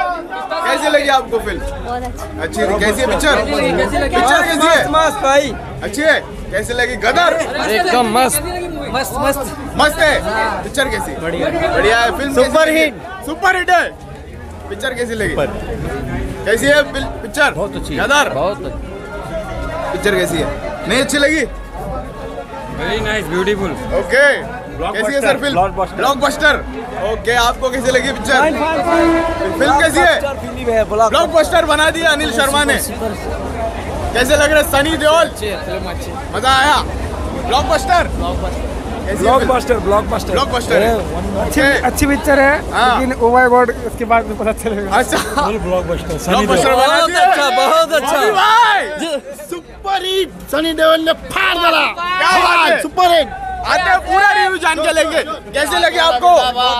कैसी लगी आपको फिल्म? बहुत अच्छी. अच्छी थी. कैसी है पिक्चर? पिक्चर कैसी है? मस्त भाई. अच्छी है. कैसी लगी गदर? एकदम मस्त मस्त मस्त. मस्त है. पिक्चर कैसी? बढ़िया बढ़िया है. Film super hit. Super hit है. पिक्चर कैसी लगी? कैसी है पिक्चर? बहुत अच्छी. गदर बहुत पिक्चर कैसी है? नहीं अच्छी लगी? Very nice, beautiful. ओके. कैसी है सर फिल्म? ब्लॉकबस्टर. ओके, आपको कैसी लगी पिक्चर? फिल्म कैसी है? ब्लॉकबस्टर बना दिया अनिल शर्मा ने. कैसे लग रहा है? सनी देओल. मजा आया? ब्लॉकबस्टर. ब्लॉकबस्टर ब्लॉकबस्टर ब्लॉकबस्टर अच्छी अच्छी पिक्चर है. लेकिन ओ माय गॉड इसके बाद में पता चलेगा. अच्छा, ब्लॉकबस्टर ब्लॉकबस्टर बना दिया. अच्छा, बहुत अच्छा. अभी भाई सुपर हिट. सनी देओल ने फाड़ डाला. क्या बात है? Super hit. आते हैं पूरा रिव्यू जान के लेंगे. कैसे लगे आपको?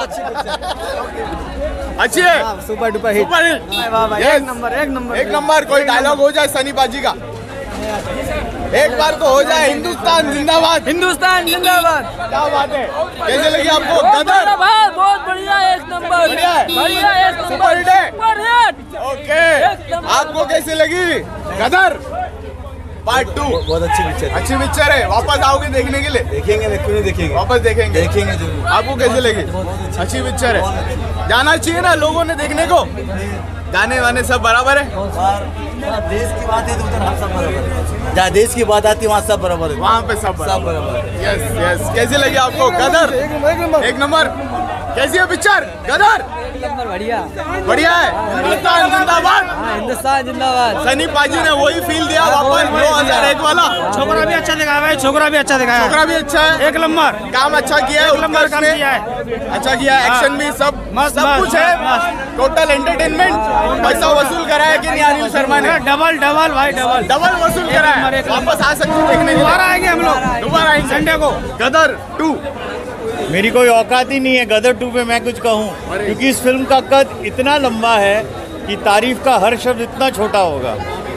अच्छी है. Super duper hit. Super hit. एक नंबर एक नंबर एक नंबर. कोई डायलॉग हो जाए सनी बाजी का, एक बार तो हो जाए. हिंदुस्तान जिंदाबाद. हिंदुस्तान जिंदाबाद. क्या बात है? कैसे लगी आपको गदर? बहुत बढ़िया, एक नंबर. बढ़िया है. बढ़िया, एक नंबर. सुपर हिट है. Super hit. ओके, आपको कैसे लगी गदर पार्ट टू? बहुत अच्छी पिक्चर. अच्छी पिक्चर है. वापस आओगे देखने के लिए? देखेंगे क्यों नहीं देखेंगे. वापस देखेंगे देखेंगे जरूर. आपको कैसे लगी? अच्छी पिक्चर है. जाना चाहिए ना लोगों ने देखने को. गाने वाने सब बराबर है. देश की बात है तो उधर हम सब बराबर है. जहाँ देश की बात आती है वहाँ सब बराबर है. वहाँ पे सब सब बराबर है. Yes yes. कैसे लगी आपको गदर? एक नंबर. कैसी है पिक्चर गदर? बढ़िया बढ़िया है. हिंदुस्तान जिंदाबाद. हिंदुस्तान जिंदाबाद. सनी पाजी ने वही फील दिया वापस दो हजार एक वाला. छोकरा भी अच्छा दिखाया है. छोकरा भी अच्छा दिखाया है. छोकरा भी अच्छा है. एक नंबर काम अच्छा किया है. नंबर काम उत्कर्ष ने किया है. अच्छा किया है. एक्शन भी सब मस्त, सब मस्त, कुछ है. Total entertainment. पैसा वसूल करा है कि नहीं अनिल शर्मा ने? डबल डबल भाई डबल डबल वसूल करा है. वापस आ सकते देखने के लिए. दोबारा आएंगे हम लोग. दोबारा आएंगे संडे को. गदर टू. मेरी कोई औकात ही नहीं है गदर टू पे मैं कुछ कहूँ, क्योंकि इस फिल्म का कद इतना लंबा है कि तारीफ का हर शब्द इतना छोटा होगा.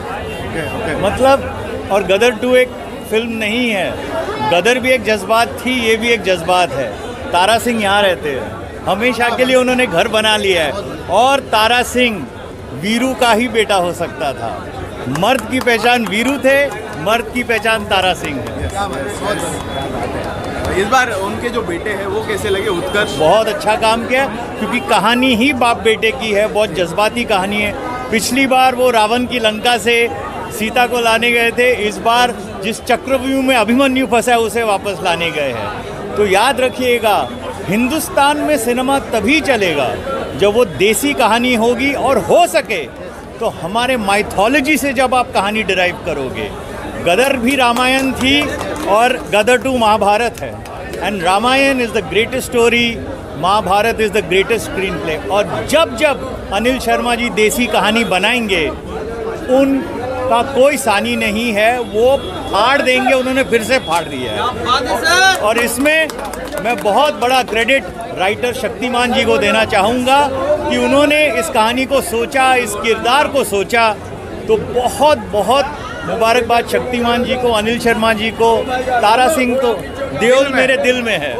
मतलब और गदर टू एक फिल्म नहीं है. गदर भी एक जज्बात थी, ये भी एक जज्बात है. तारा सिंह यहाँ रहते हैं, हमेशा के लिए उन्होंने घर बना लिया है. और तारा सिंह वीरू का ही बेटा हो सकता था. मर्द की पहचान वीरू थे, मर्द की पहचान तारा सिंह है. इस बार उनके जो बेटे हैं वो कैसे लगे? उत्कर्ष बहुत अच्छा काम किया, क्योंकि कहानी ही बाप बेटे की है. बहुत जज्बाती कहानी है. पिछली बार वो रावण की लंका से सीता को लाने गए थे, इस बार जिस चक्रव्यूह में अभिमन्यु फंसा है उसे वापस लाने गए हैं. तो याद रखिएगा, हिंदुस्तान में सिनेमा तभी चलेगा जब वो देसी कहानी होगी, और हो सके तो हमारे माइथोलॉजी से जब आप कहानी डिराइव करोगे. गदर भी रामायण थी और गदर टू महाभारत है. And Ramayan is the greatest story, Mahabharat is the greatest screenplay. और जब जब अनिल शर्मा जी देसी कहानी बनाएंगे उनका कोई सानी नहीं है. वो फाड़ देंगे, उन्होंने फिर से फाड़ दिया है. और इसमें मैं बहुत बड़ा क्रेडिट राइटर शक्तिमान जी को देना चाहूँगा कि उन्होंने इस कहानी को सोचा, इस किरदार को सोचा तो बहुत बहुत मुबारकबाद शक्तिमान जी को, अनिल शर्मा जी को, तारा सिंह को। देओल मेरे दिल में है।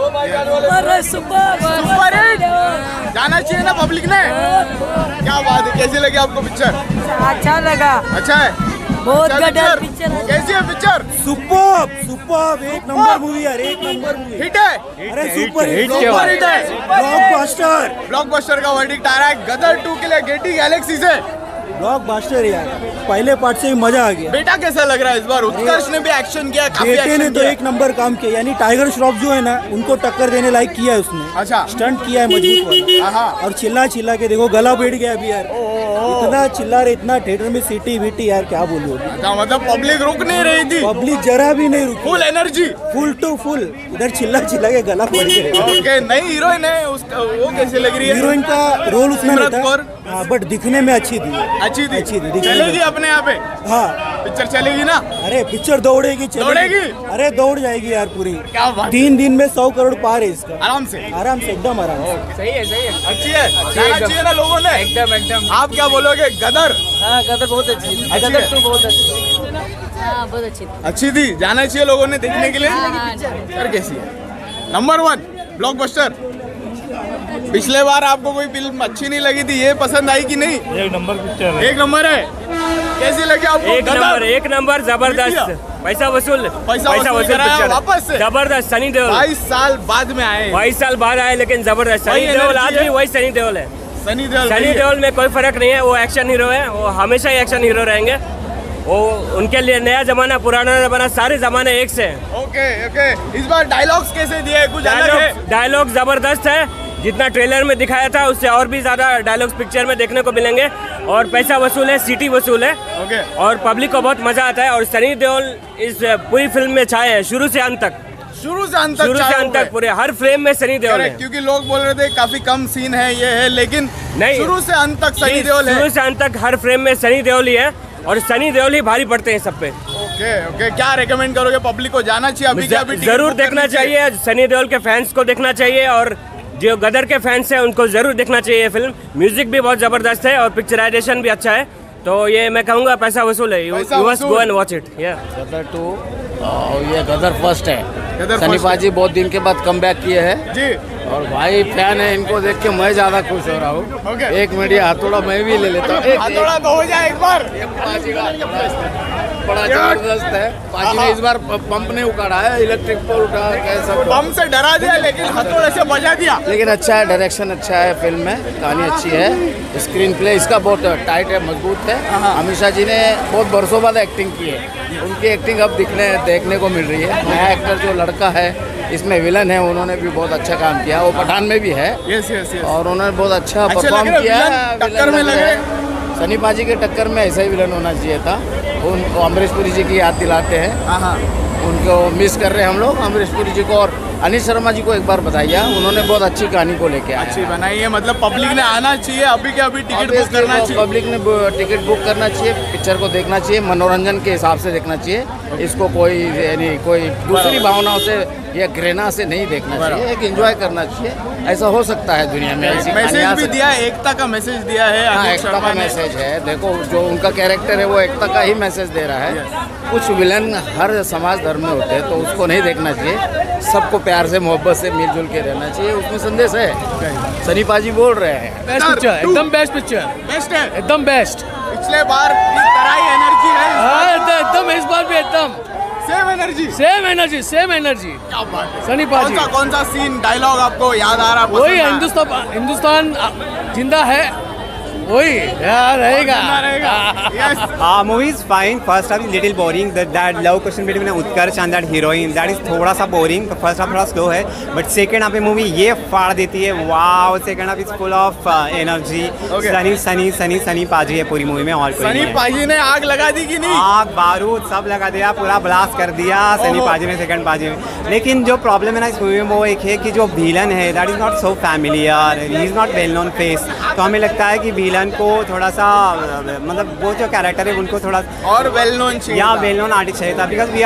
सुपर हिट जाना चाहिए ना पब्लिक ने। क्या बात है, कैसी लगी आपको पिक्चर? अच्छा लगा, अच्छा है, बहुत अच्छा गदर पिक्चर। पिक्चर। कैसी है पिक्चर? सुपर सुपर एक नंबर मूवी यार, एक नंबर मूवी। हिट है, अरे सुपर हिट, सुपर हिट है, ब्लॉकबस्टर। ब्लॉकबस्टर का वर्डिक्ट आ रहा है गदर टू के लिए गेटी गैलेक्सी से। ब्लॉकबस्टर यार, पहले पार्ट से ही मजा आ गया। बेटा कैसा लग रहा है इस बार? उत्कर्ष ने भी एक्शन किया, काफी बेटे एक्शन ने तो किया। एक नंबर काम किया, यानी टाइगर श्रॉफ जो है ना, उनको टक्कर देने लायक किया है उसने। अच्छा, स्टंट किया है मजबूत वाला। हाँ। और चिल्ला चिल्ला के देखो गला बैठ गया अभी यार, इतना चिल्ला रहे, इतना थिएटर में सीटी वीटी यार क्या बोलूं। अच्छा, मतलब पब्लिक रुक नहीं रही थी, पब्लिक जरा भी नहीं रुकी, full energy, full to full. इधर चिल्ला चिल्ला के गला बैठ गया। ओके, नई हीरोइन है उसका, वो कैसे लग रही है? हीरोइन का रोल उसने सिमरन नहीं कौर। था, हाँ, बट दिखने में अच्छी थी, अच्छी थी, अच्छी थी, दिखने चलेगी में। अपने यहाँ पे हाँ, पिक्चर चलेगी ना? अरे पिक्चर दौड़ेगी दौड़ेगी? अरे दौड़ जाएगी यार पूरी। क्या बात है। तीन दिन में सौ करोड़ पार है इसका, आराम से, आराम से, एकदम आराम से। सही है, सही है, अच्छी है, जाना चाहिए ना लोगों ने। एकदम एकदम। आप क्या बोलोगे? गदर हाँ, गदर बहुत अच्छी थी, अच्छी गदर है? टू बहुत अच्छी। हाँ, बहुत अच्छी थी। अच्छी थी, जाना चाहिए लोगों ने देखने के लिए। हाँ, पिक्चर कैसी है? Number one blockbuster. पिछले बार आपको कोई फिल्म अच्छी नहीं लगी थी, ये पसंद आई कि नहीं? एक नंबर पिक्चर है। एक नंबर है। कैसी लगी आपको? एक गदर? नंबर, एक नंबर, जबरदस्त, पैसा वसूल, पैसा वसूल कराया पिक्चर है। वापस से? जबरदस्त। सनी देओल बाईस साल बाद में आए। बाईस साल बाद आए, लेकिन जबरदस्त। वही सनी देओल energy आज है। भी वही सनी देओल है। सनी देओल सनी वही है। देओल में कोई फर्क नहीं है, वो एक्शन हीरो है, वो हमेशा ही एक्शन हीरो रहेंगे। वो उनके लिए नया जमाना, पुराना जमाना, सारे जमाने एक से हैं। ओके ओके, इस बार डायलॉग्स कैसे दिए? कुछ अलग है? डायलॉग डायलॉग जबरदस्त है, जितना ट्रेलर में दिखाया था उससे और भी ज्यादा डायलॉग्स पिक्चर में देखने को मिलेंगे। और पैसा वसूल है, सीटी वसूल है। ओके। और पब्लिक को बहुत मजा आता है। और सनी देओल इस पूरी फिल्म में छाए हैं, शुरू से अंत तक, शुरू से अंत तक शुरू से चाहे अंत हुए। तक पूरे हर फ्रेम में सनी देओल है। Correct, क्योंकि लोग बोल रहे थे काफी कम सीन है, ये है, लेकिन नहीं, शुरू से अंत तक सनी जी, देओल है। शुरू से अंत तक हर फ्रेम में सनी देओल ही है, और सनी देओल ही भारी पड़ते हैं सब पे। ओके ओके, क्या रेकमेंड करोगे पब्लिक को? जाना चाहिए अभी? क्या अभी टिकट जरूर बुक देखना करनी चाहिए, सनी देओल के फैंस को देखना चाहिए, और जो गदर के फैंस हैं उनको जरूर देखना चाहिए फिल्म। म्यूजिक भी बहुत जबरदस्त है और पिक्चराइजेशन भी अच्छा है, तो ये मैं कहूँगा पैसा वसूल है। यू पैसा मस्ट वसूल। Go and watch it. या गदर टू और ये गदर फर्स्ट है। गदर सनी first पाजी बहुत दिन के बाद कम बैक किए हैं जी। और भाई फैन है, इनको देख के मैं ज्यादा खुश हो रहा हूँ। ओके। एक मिनट ये हथौड़ा मैं भी ले लेता हूँ। एक- हथौड़ा तो हो जाए एक बार। एक पाजी का बड़ा जबरदस्त है। पाजी ने इस बार पंप नहीं उखाड़ा है, इलेक्ट्रिक पोल उठा कैसा। बम से डरा दिया, लेकिन हथौड़े से बजा दिया। लेकिन अच्छा है, डायरेक्शन अच्छा है, फिल्म में कहानी अच्छी है, स्क्रीन प्ले इसका बहुत टाइट है, मजबूत है। अमीषा जी ने बहुत बरसों बाद एक्टिंग की है, उनकी एक्टिंग अब दिखने देखने को मिल रही है। नया एक्टर जो लड़का है इसमें विलन है, उन्होंने भी बहुत अच्छा काम किया, वो पठान में भी है। Yes yes yes. और उन्होंने बहुत अच्छा अच्छे परफॉर्म लग रहे किया विलन, है। टक्कर में विलन लग लगे। रहे हैं। सनी पाजी के टक्कर में ऐसा ही विलन होना चाहिए था। उनको अमरीश पुरी जी की याद दिलाते हैं, हाँ हाँ, उनको मिस कर रहे हैं हम लोग अमरीश पुरी जी को। और अनिल शर्मा जी को एक बार बताइए, उन्होंने बहुत अच्छी कहानी को लेके आए। अच्छी बनाई है, मतलब पब्लिक ने आना चाहिए अभी के अभी, टिकट बुक करना चाहिए। पब्लिक ने टिकट बुक करना चाहिए, पिक्चर को देखना चाहिए, मनोरंजन के हिसाब से देखना चाहिए। इसको कोई यानी कोई दूसरी भावनाओं से या घृणा से नहीं देखना चाहिए, एक एंजॉय करना चाहिए। ऐसा हो सकता है दुनिया में, ऐसी मैसेज कहानियाँ भी से- दिया है, एकता का मैसेज दिया है हाँ, अनिल एकता शर्मा का ने। मैसेज है। देखो जो उनका कैरेक्टर है वो एकता का ही मैसेज दे रहा है। कुछ विलन हर समाज धर्म में होते हैं, तो उसको नहीं देखना चाहिए। सबको प्यार से मोहब्बत से मिलजुल के रहना चाहिए, उसमें संदेश है। सनी पाजी बोल रहे हैं बेस्ट पिक्चर, एकदम बेस्ट पिक्चर, बेस्ट है, एकदम बेस्ट। पिछले बार की तरह ही एनर्जी है, हाँ, एकदम एकदम इस बार भी एकदम same energy. Same energy, same energy. क्या बात है। सनी कौन पाजी सा कौन सा सीन डायलॉग आपको याद आ रहा? वही पसंद आया? हिंदुस्तान, हिंदुस्तान जिंदा है, वही यार रहेगा। जिंदा रहेगा। Yes. Uh, movie is fine. First half is little boring. That that love question between Utkarsh and that heroine, that is थोड़ा सा boring. First half थोड़ा slow है, but second half में movie ये फाड़ देती है. Wow, second half is full of uh, energy. Okay. Sunny Sunny Sunny Sunny paaji है पूरी मूवी में, और कोई सनी नहीं है. पाजी ने आग लगा दी कि नहीं? आग बारूद सब लगा दिया, पूरा ब्लास्ट कर दिया सनी ओहो। पाजी ने सेकंड पाजी में. लेकिन जो प्रॉब्लम है ना इस मूवी में वो एक है कि जो विलन है that is not so familiar, he is not well known face. तो हमें लगता है कि विलन को थोड़ा सा मतलब वो जो कैरेक्टर है उनको थोड़ा और वेल नोन चाहिए या था। वेल नोन आर्टिस्ट चाहिए था, because we are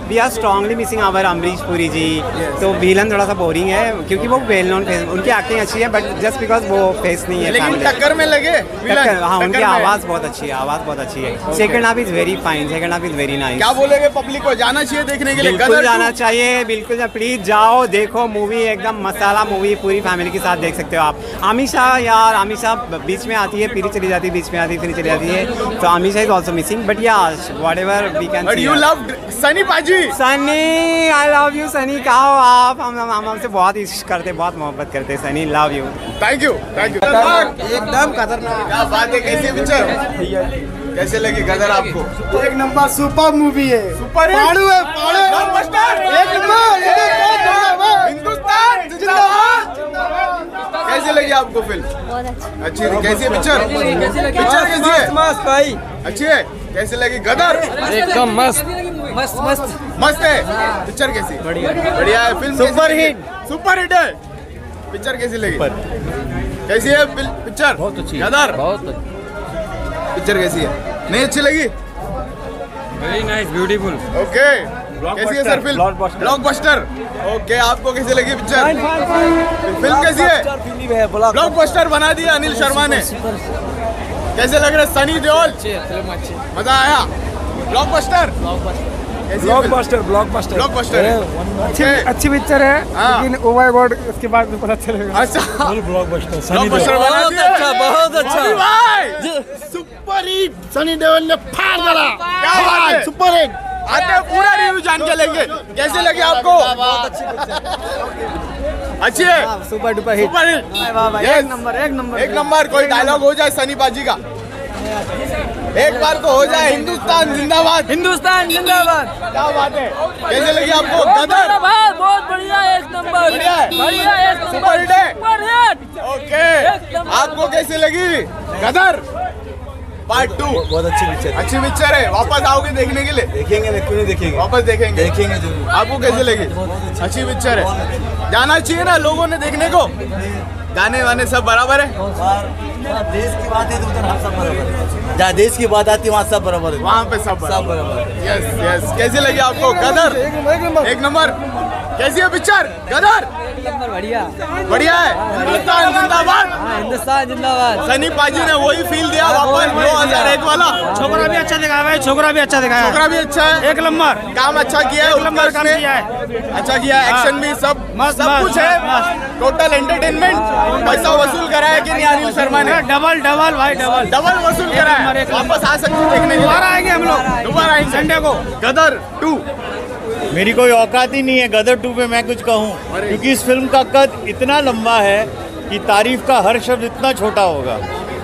we are strongly missing our Amrish Puri ji. तो विलन थोड़ा सा बोरिंग है क्योंकि वो वेल नोन फेस, उनकी एक्टिंग अच्छी है बट जस्ट बिकॉज वो फेस नहीं है। लेकिन टक्कर में लगे टक्कर, हाँ उनकी आवाज़ बहुत अच्छी है, आवाज़ बहुत अच्छी है। Second half is very fine, second half is very nice. क्या बोलेगे पब्लिक को, जाना चाहिए देखने के लिए? बिल्कुल जाना चाहिए, बिल्कुल प्लीज जाओ देखो मूवी, एकदम मसाला मूवी, पूरी फैमिली के साथ देख सकते हो आप। आमिशा यार, आमिशा बीच में आती है फिर चली जाती है, बीच में आती है फिर चली जाती है, तो Ameesha is also missing but yeah whatever we can see. You love Sunny पाजी? Sunny, I love you Sunny. कहा हो आप? हम हम हमसे बहुत इश्क करते, बहुत मोहब्बत करते। Sunny love you. Thank you thank you. एकदम खतरनाक। क्या बात है, कैसी पिक्चर, कैसे लगी गदर आपको? एक नंबर सुपर मूवी है, सुपर पाड़ू है, पाड़ू है। ब्लॉकबस्टर एक नंबर, हिंदुस्तान जिंदाबाद। कैसे लगी आपको फिल्म? बहुत अच्छी। अच्छी थी। कैसी है पिक्चर? पिक्चर कैसी है? मस्त भाई, अच्छी है। कैसे लगी गदर? एकदम मस्त मस्त मस्त मस्त है। पिक्चर कैसी? बढ़िया बढ़िया है। Film super hit, super hit है। पिक्चर कैसी लगी? कैसी है पिक्चर? बहुत अच्छी गदर बहुत पिक्चर कैसी है? नहीं अच्छी लगी? Very nice beautiful. ओके, कैसी है सर फिल्म? ब्लॉकबस्टर। ओके, आपको कैसी लगी पिक्चर? फिल्म कैसी है? ब्लॉकबस्टर बना दिया अनिल शर्मा ने। कैसे लग रहा है? सनी देओल, मजा आया? ब्लॉकबस्टर ब्लॉकबस्टर, ब्लॉकबस्टर, ब्लॉकबस्टर अच्छी अच्छी पिक्चर है, लेकिन ओ माय गॉड उसके बाद में पता चलेगा। अच्छा, ब्लॉकबस्टर, ब्लॉकबस्टर बना बहुत दिया। अच्छा, बहुत अच्छा। अभी भाई सुपर हिट, सनी देओल ने फाड़ डाला। क्या बात है, सुपर हिट। आते हैं पूरा रिव्यू जान के लेंगे। कैसे लगे आपको? अच्छी है, super duper hit, super hit. एक नंबर, एक नंबर, एक नंबर। कोई डायलॉग हो जाए सनी बाजी का, एक बार तो हो जाए। हिंदुस्तान जिंदाबाद, हिंदुस्तान जिंदाबाद। क्या बात है। कैसे लगी आपको गदर? बहुत बढ़िया, एक नंबर, बढ़िया है? बढ़िया, एक नंबर, सुपर हिट है? Super hit. ओके, आपको कैसे लगी गदर पार्ट टू? बहुत अच्छी पिक्चर, अच्छी पिक्चर है। वापस आओगे देखने के लिए? देखेंगे, क्यों नहीं देखेंगे, वापस देखेंगे देखेंगे जरूर। आपको कैसे लगी? अच्छी पिक्चर है, जाना चाहिए ना लोगों ने देखने को। गाने वाने सब बराबर है? देश की बात है तो उधर हम सब बराबर है, जहाँ देश की बात आती है वहाँ सब बराबर है, वहाँ पे सब सब बराबर है। Yes yes. कैसी लगी आपको गदर? एक नंबर। कैसी है पिक्चर गदर? बढ़िया बढ़िया है। हिंदुस्तान जिंदाबाद, हिंदुस्तान जिंदाबाद। सनी पाजी ने वही फील दिया वापस दो हजार एक वाला। छोकरा भी अच्छा दिखाया है, छोकरा भी अच्छा दिखाया है, छोकरा भी अच्छा है, एक नंबर काम अच्छा किया है, एक नंबर काम उसने किया है, अच्छा किया है। एक्शन भी सब मस्त, सब मस्त, कुछ है। Total entertainment. पैसा वसूल करा है कि नहीं अनिल शर्मा ने? डबल डबल भाई, डबल डबल वसूल करा है। वापस आ सकते हैं देखने के लिए। दोबारा आएंगे हम लोग, दोबारा आएंगे संडे को। गदर टू। मेरी कोई औकात ही नहीं है गदर टू पे मैं कुछ कहूँ, क्योंकि इस फिल्म का कद इतना लंबा है कि तारीफ का हर शब्द इतना छोटा होगा।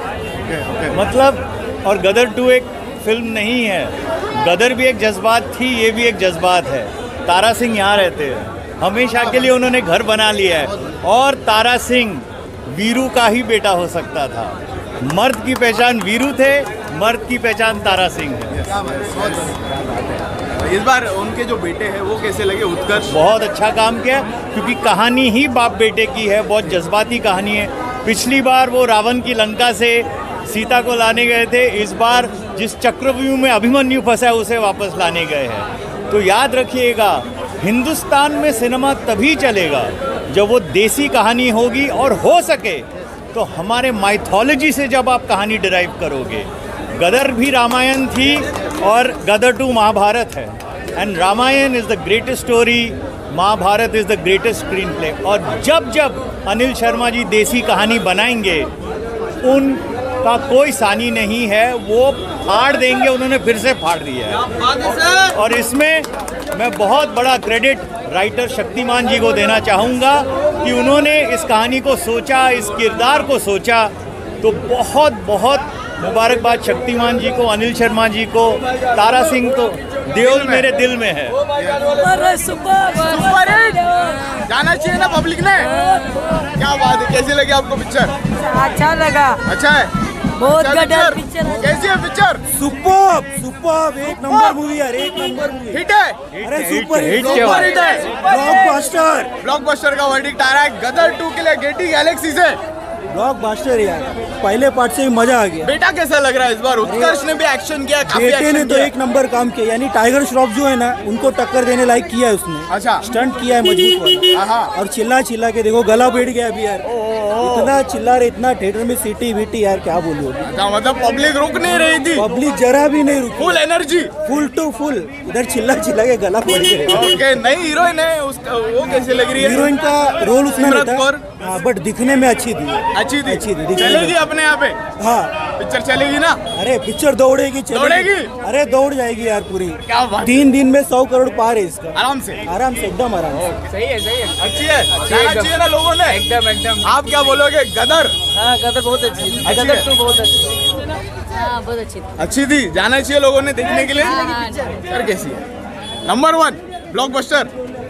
मतलब, और गदर टू एक फिल्म नहीं है, गदर भी एक जज्बात थी, ये भी एक जज्बात है। तारा सिंह यहाँ रहते हैं, हमेशा के लिए उन्होंने घर बना लिया है, और तारा सिंह वीरू का ही बेटा हो सकता था। मर्द की पहचान वीरू थे, मर्द की पहचान तारा सिंह है। इस बार उनके जो बेटे हैं वो कैसे लगे? उत्कर्ष बहुत अच्छा काम किया, क्योंकि कहानी ही बाप बेटे की है, बहुत जज्बाती कहानी है। पिछली बार वो रावण की लंका से सीता को लाने गए थे, इस बार जिस चक्रव्यूह में अभिमन्यु फंसा है उसे वापस लाने गए हैं। तो याद रखिएगा, हिंदुस्तान में सिनेमा तभी चलेगा जब वो देसी कहानी होगी, और हो सके तो हमारे माइथोलॉजी से जब आप कहानी डिराइव करोगे। गदर भी रामायण थी और गदर टू महाभारत है, and Ramayan is the greatest story, Mahabharat is the greatest screenplay. और जब जब अनिल शर्मा जी देसी कहानी बनाएंगे, उनका कोई सानी नहीं है, वो फाड़ देंगे, उन्होंने फिर से फाड़ दिया है। और इसमें मैं बहुत बड़ा क्रेडिट राइटर शक्तिमान जी को देना चाहूँगा कि उन्होंने इस कहानी को सोचा, इस किरदार को सोचा। तो बहुत बहुत मुबारकबाद शक्तिमान जी को, अनिल शर्मा जी को। तारा सिंह तो देओल मेरे दिल में है। सुपर हिट, जाना चाहिए ना पब्लिक ने। क्या बात है, कैसी लगी आपको पिक्चर? अच्छा लगा, अच्छा है, बहुत अच्छा गदर पिक्चर। पिक्चर है। कैसी है पिक्चर? सुपर सुपर, एक नंबर मूवी यार, एक नंबर मूवी। हिट है, अरे सुपर हिट, सुपर हिट है। ब्लॉकबस्टर, ब्लॉकबस्टर का वर्डिक्ट आ रहा है गदर टू के लिए गेटी गैलेक्सी से। ब्लॉकबस्टर यार, पहले पार्ट से ही मजा आ गया। बेटा कैसा लग रहा है इस बार? उत्कर्ष ने भी एक्शन किया, काफी बेटे एक्शन ने तो किया। एक नंबर काम किया, यानी टाइगर श्रॉफ जो है ना उनको टक्कर देने लायक किया है उसने। अच्छा, स्टंट किया है मजबूत वाला। और चिल्ला चिल्ला के देखो गला बैठ गया अभी यार, इतना चिल्ला रहे, इतना थिएटर में सीटी वीटी यार क्या बोलूं। अच्छा, मतलब पब्लिक रुक नहीं रही थी? पब्लिक जरा भी नहीं रुकी, full energy, full to full. इधर चिल्ला चिल्ला के गला बैठ गया। ओके, नई हीरोइन है उसका, वो कैसे लग रही है? हीरोइन का रोल उसमें सिमरन नहीं कौर। था, हाँ, बट दिखने में अच्छी थी। अच्छी थी, अच्छी थी, चलेगी अपने यहाँ पे? हाँ, पिक्चर चलेगी ना? अरे पिक्चर दौड़ेगी, दौड़ेगी? अरे दौड़ जाएगी यार पूरी। क्या बात, तीन दिन में सौ करोड़ पार है इसका, आराम से आराम से, एकदम आराम से। सही है, सही है, अच्छी है, जाना चाहिए ना लोगों ने? एकदम एकदम। आप क्या बोलोगे? गदर? हाँ, गदर बहुत अच्छी है, गदर टू बहुत अच्छी है। हाँ, बहुत अच्छी थी। अच्छी थी, जाना चाहिए लोगों ने देखने के लिए। हाँ, पिक्चर कैसी है? Number one blockbuster.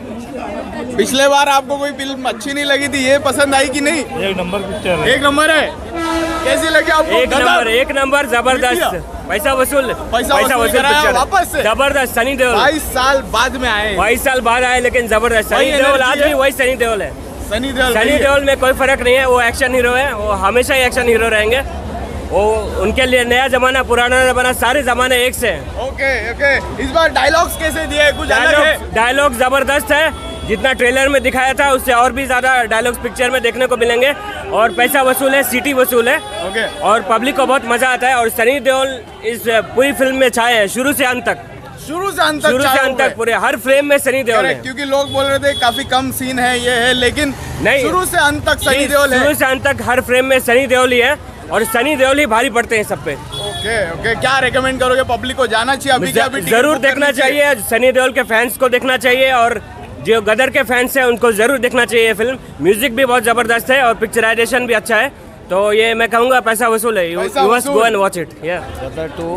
पिछले बार आपको कोई फिल्म अच्छी नहीं लगी थी, ये पसंद आई कि नहीं? एक नंबर पिक्चर है। एक नंबर है। कैसी लगी आपको? एक नंबर, एक नंबर, जबरदस्त, पैसा वसूल, पैसा वसूल कराया पिक्चर वापस से। जबरदस्त। सनी देओल बाईस साल बाद में आए, बाईस साल बाद आए, लेकिन जबरदस्त। सनी वही देओल आज energy भी है। वही सनी देओल है। सनी देओल सनी देओल में कोई फर्क नहीं है, वो एक्शन हीरो है, वो हमेशा ही एक्शन हीरो रहेंगे। वो उनके लिए नया जमाना पुराना जमाना सारे जमाने एक से हैं। ओके ओके, इस बार डायलॉग्स कैसे दिए? कुछ अलग है? डायलॉग डायलॉग जबरदस्त है, जितना ट्रेलर में दिखाया था उससे और भी ज्यादा डायलॉग्स पिक्चर में देखने को मिलेंगे। और पैसा वसूल है, सीटी वसूल है। ओके। और पब्लिक को बहुत मजा आता है। और सनी देओल इस पूरी फिल्म में छाए हैं, शुरू से अंत तक, शुरू से अंत तक, शुरू से अंत तक पूरे हर फ्रेम में सनी देओल है। क्योंकि लोग बोल रहे थे काफी कम सीन है, ये है, लेकिन नहीं, शुरू से अंत तक सनी देओल है। शुरू से अंत तक हर फ्रेम में सनी देओल ही है, और सनी देओल ही भारी पड़ते हैं सब पे। ओके ओके, क्या रेकमेंड करोगे? पब्लिक को जाना चाहिए अभी? क्या अभी जरूर देखना चाहिए, सनी देओल के फैंस को देखना चाहिए, और जो गदर के फैंस हैं उनको जरूर देखना चाहिए ये फिल्म। म्यूजिक भी बहुत जबरदस्त है और पिक्चराइजेशन भी अच्छा है, तो ये मैं कहूँगा पैसा वसूल है। You must go and watch it. या गदर टू,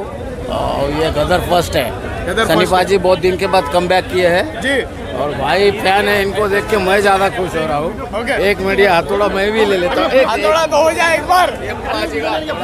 ये गदर फर्स्ट है। गदर सनी फर्स्ट पाजी बहुत दिन के बाद कम बैक किए हैं जी, और भाई फैन है, इनको देख के मैं ज्यादा खुश हो रहा हूँ। ओके। एक मीडिया हथौड़ा मैं भी ले लेता हूँ। एक- हथौड़ा तो हो जाए एक बार। पाजी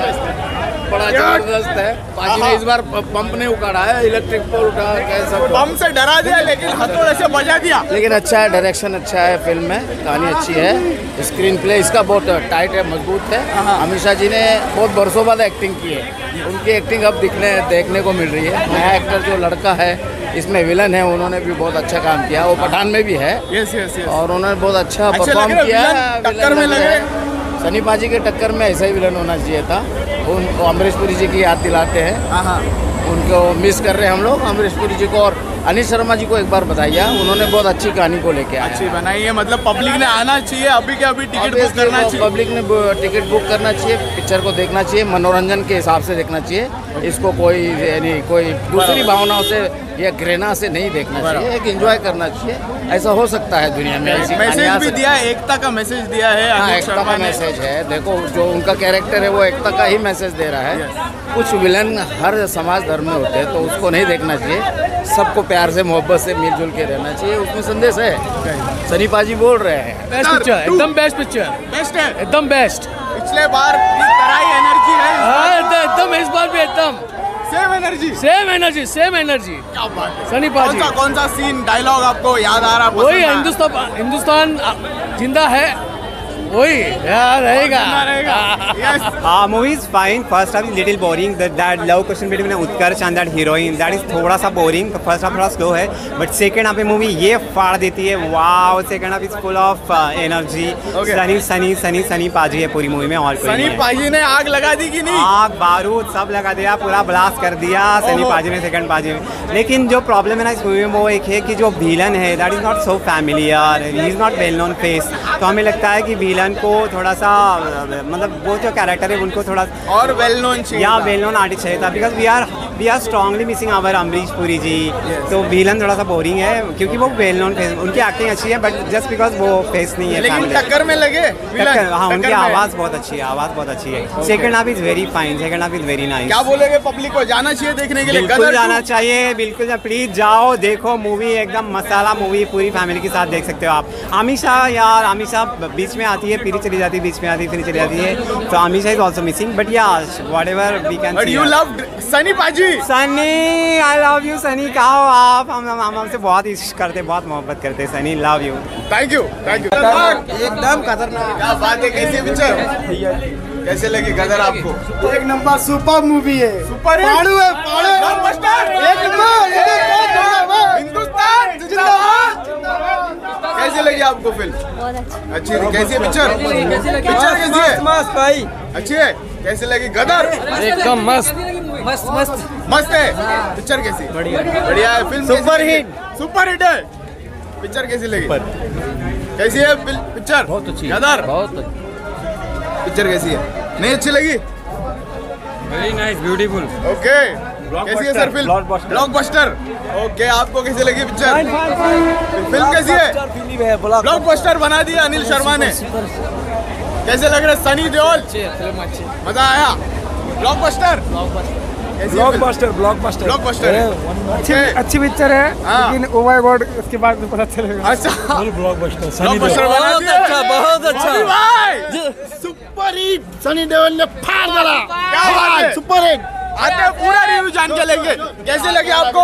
का बड़ा जबरदस्त है। पाजी ने इस बार पंप ने उखाड़ा है, इलेक्ट्रिक पोल उठा कैसा, बम से डरा दिया लेकिन हथौड़े से बजा दिया। लेकिन अच्छा है, डायरेक्शन अच्छा है, फिल्म में कहानी अच्छी है, स्क्रीन प्ले इसका बहुत टाइट है, मजबूत है। अमीषा जी ने बहुत बरसों बाद एक्टिंग की है, उनकी एक्टिंग अब दिखने देखने को मिल रही है। नया एक्टर जो लड़का है इसमें विलन है, उन्होंने भी बहुत अच्छा काम किया, वो पठान में भी है। Yes yes yes. और उन्होंने बहुत अच्छा अच्छे लग परफॉर्म रहे, किया विलन है। टक्कर में विलन लग लग रहे। रहे। सनी पाजी के टक्कर में ऐसा ही विलन होना चाहिए था। उनको अमरीश पुरी जी की याद दिलाते हैं, हाँ हाँ, उनको मिस कर रहे हैं हम लोग, अमरीश पुरी जी को। और अनिल शर्मा जी को एक बार बताइए, उन्होंने बहुत अच्छी कहानी को लेके आए। अच्छी बनाई है, मतलब पब्लिक ने आना चाहिए अभी के अभी, टिकट बुक करना चाहिए। पब्लिक ने टिकट बुक करना चाहिए, पिक्चर को देखना चाहिए, मनोरंजन के हिसाब से देखना चाहिए। इसको कोई यानी कोई दूसरी भावनाओं से या घृणा से नहीं देखना चाहिए, एक एंजॉय करना चाहिए। ऐसा हो सकता है दुनिया में, ऐसी मैसेज कहानियाँ भी से- दिया है, एकता का मैसेज दिया है हाँ, अनिल एकता शर्मा का ने। मैसेज है। देखो जो उनका कैरेक्टर है वो एकता का ही मैसेज दे रहा है। कुछ विलन हर समाज धर्म में होते हैं, तो उसको नहीं देखना चाहिए। सबको प्यार से मोहब्बत से मिलजुल के रहना चाहिए, उसमें संदेश है। सनी पाजी बोल रहे हैं बेस्ट पिक्चर, एकदम बेस्ट पिक्चर, बेस्ट है, एकदम बेस्ट। पिछले बार की तरह ही एनर्जी है इस बार। हाँ, एकदम एकदम इस बार भी एकदम same energy, same energy, same energy. क्या बात है। सनी कौन पाजी, सा कौन सा सीन डायलॉग आपको याद आ रहा? वही पसंद है, आया? हिंदुस्तान हिंदुस्तान जिंदा है, वही यार रहेगा। जिंदा रहेगा। Yes. Uh, movie is fine. First half is little boring. That that love question between Utkarsh and that heroine, that is थोड़ा सा boring. तो first half थोड़ा slow है, but second half में movie ये फाड़ देती है. Wow, second half is full of uh, energy. Okay. Sunny Sunny Sunny Sunny paaji है पूरी मूवी में, और कोई सनी नहीं है. पाजी ने आग लगा दी कि नहीं? आग बारूद सब लगा दिया, पूरा ब्लास्ट कर दिया सनी पाजी ने सेकंड पाजी में. लेकिन जो प्रॉब्लम है ना इस मूवी में वो एक है कि जो विलन है that is not so familiar, he is not well known face. तो हमें लगता है कि विलन को थोड़ा सा मतलब वो जो कैरेक्टर है उनको थोड़ा और वेल नोन चाहिए या था। वेल नोन आर्टिस्ट चाहिए था, because we are we are strongly missing our Amrish Puri ji. तो विलन थोड़ा सा बोरिंग है क्योंकि वो वेल नोन फेस, उनकी एक्टिंग अच्छी है बट जस्ट बिकॉज वो फेस नहीं है. लेकिन family. टक्कर में लगे विलन, टक्कर, हाँ, उनकी टक्कर में। आवाज़ बहुत अच्छी है, आवाज़ बहुत अच्छी है. Second half is very fine, second half is very nice. क्या बोलेगे पब्लिक को? जाना चाहिए देखने के लिए? बिल्कुल गदर जाना टू? चाहिए, बिल्कुल प्लीज जाओ देखो मूवी, एकदम मसाला मूवी, पूरी फैमिली के साथ देख सकते हो आप. आमिशा यार, आमिशा बीच में आती है फिर चली जाती है, बीच में आती है फिर चली जाती है, तो Ameesha is also missing, but yeah whatever we can But you loved Sunny paaji ji Sunny I love you Sunny, कहा हो आप? हम हम हमसे बहुत इश्क करते, बहुत मोहब्बत करते। Sunny love you. Thank you thank you. एकदम खतरनाक। क्या बात है, कैसी पिक्चर कैसे लगी गदर आपको? एक नंबर सुपर मूवी है। सुपर पाड़ू है पाड़ू। एक नंबर हिंदुस्तान जिंदाबाद। कैसी लगी आपको फिल्म? बहुत अच्छा। अच्छी थी। कैसी है पिक्चर? पिक्चर कैसी है? मस्त भाई। अच्छी है। कैसी लगी गदर? एकदम मस्त मस्त मस्त मस्त है। पिक्चर कैसी? बढ़िया बढ़िया है। Film super hit super hit है। पिक्चर कैसी लगी? कैसी है पिक्चर? बहुत अच्छी गदर बहुत पिक्चर कैसी है? नहीं अच्छी लगी? Very nice beautiful. ओके कैसी है सर फिल्म? ब्लॉकबस्टर। ओके आपको कैसी लगी पिक्चर? फिल्म कैसी है? ब्लॉकबस्टर बना दिया अनिल शर्मा ने। कैसे लग रहे सनी देओल? मजा आया? ब्लॉकबस्टर ब्लॉकबस्टर ब्लॉकबस्टर ब्लॉकबस्टर अच्छी अच्छी पिक्चर है, लेकिन ओ माय गॉड उसके बाद में पता चलेगा। अच्छा ब्लॉकबस्टर ब्लॉकबस्टर बना दिया। अच्छा बहुत अच्छा भाई सुपर हिट सनी देओल ने फाड़ डाला। क्या बात है? Super hit. आते पूरा रिव्यू जान के लेंगे। कैसे लगी आपको?